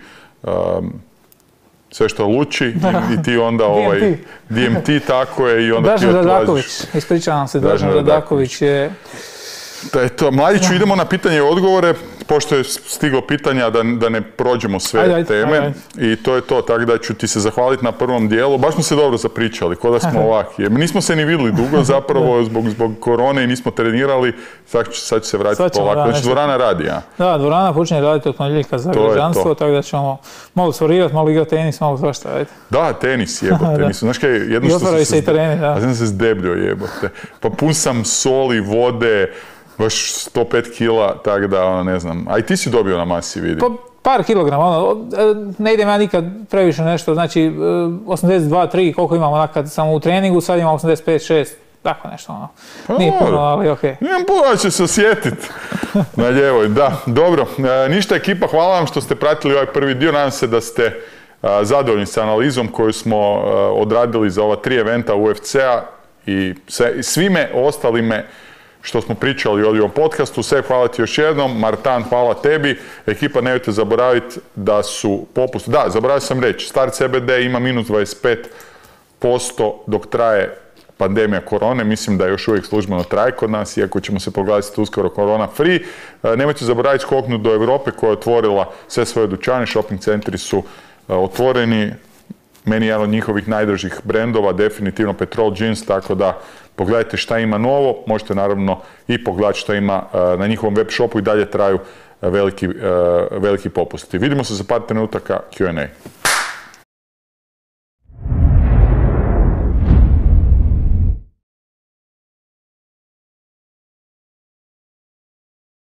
sve što luči i ti onda DMT, tako je, i onda ti odlaziš. Dražen Radaković, ispričavam se, Dražen Radaković je... Mladiću, idemo na pitanje i odgovore. pošto je stiglo pitanja da ne prođemo sve teme i to je to, tako da ću ti se zahvaliti na prvom dijelu. Baš smo se dobro zapričali, ko da smo ovakvi. Nismo se ni vidjeli dugo zapravo zbog korone i nismo trenirali, sad ću se vratiti polako. Znači dvorana radi, ja? Da, dvorana počinje raditi od ponedjeljka za građanstvo, tako da ćemo malo svarirati, malo igrati tenis, malo svašta raditi. Da, tenis, jebote. Znaš kaj, jedno što sam se i tereni, da. Znam se zdebljio, jebote. Pa pun sam soli, vode, baš 105 kila, tako da, ne znam. A i ti si dobio na masi, vidim. Pa par kilograma, ne idem ja nikad previše nešto, znači 82-3 koliko imamo nakad samo u treningu, sad imamo 85-6, tako nešto, nije puno, ali okej. Nijem puno, će se osjetiti na ljevoj, da, dobro. Ništa ekipa, hvala vam što ste pratili ovaj prvi dio, nadam se da ste zadovoljni sa analizom koju smo odradili za ova 3 eventa UFC-a i svime ostalime što smo pričali ovdje u podcastu. Sve hvala ti još jednom. Martan, hvala tebi. Ekipa, nemojte zaboraviti da su popusti. Da, zaboravio sam reći, Start CBD ima minus 25% dok traje pandemija korone. Mislim da još uvijek službeno traje kod nas, iako ćemo se proglasiti uskoro korona free. Nemojte zaboraviti skoknuti do Europe koja je otvorila sve svoje dućane. Shopping centri su otvoreni. Meni je jedan od njihovih najdražih brendova, definitivno Petrol Jeans, tako da pogledajte šta ima novo. Možete naravno i pogledati šta ima na njihovom web shopu i dalje traju veliki popusti. Vidimo se za par trenutaka Q&A.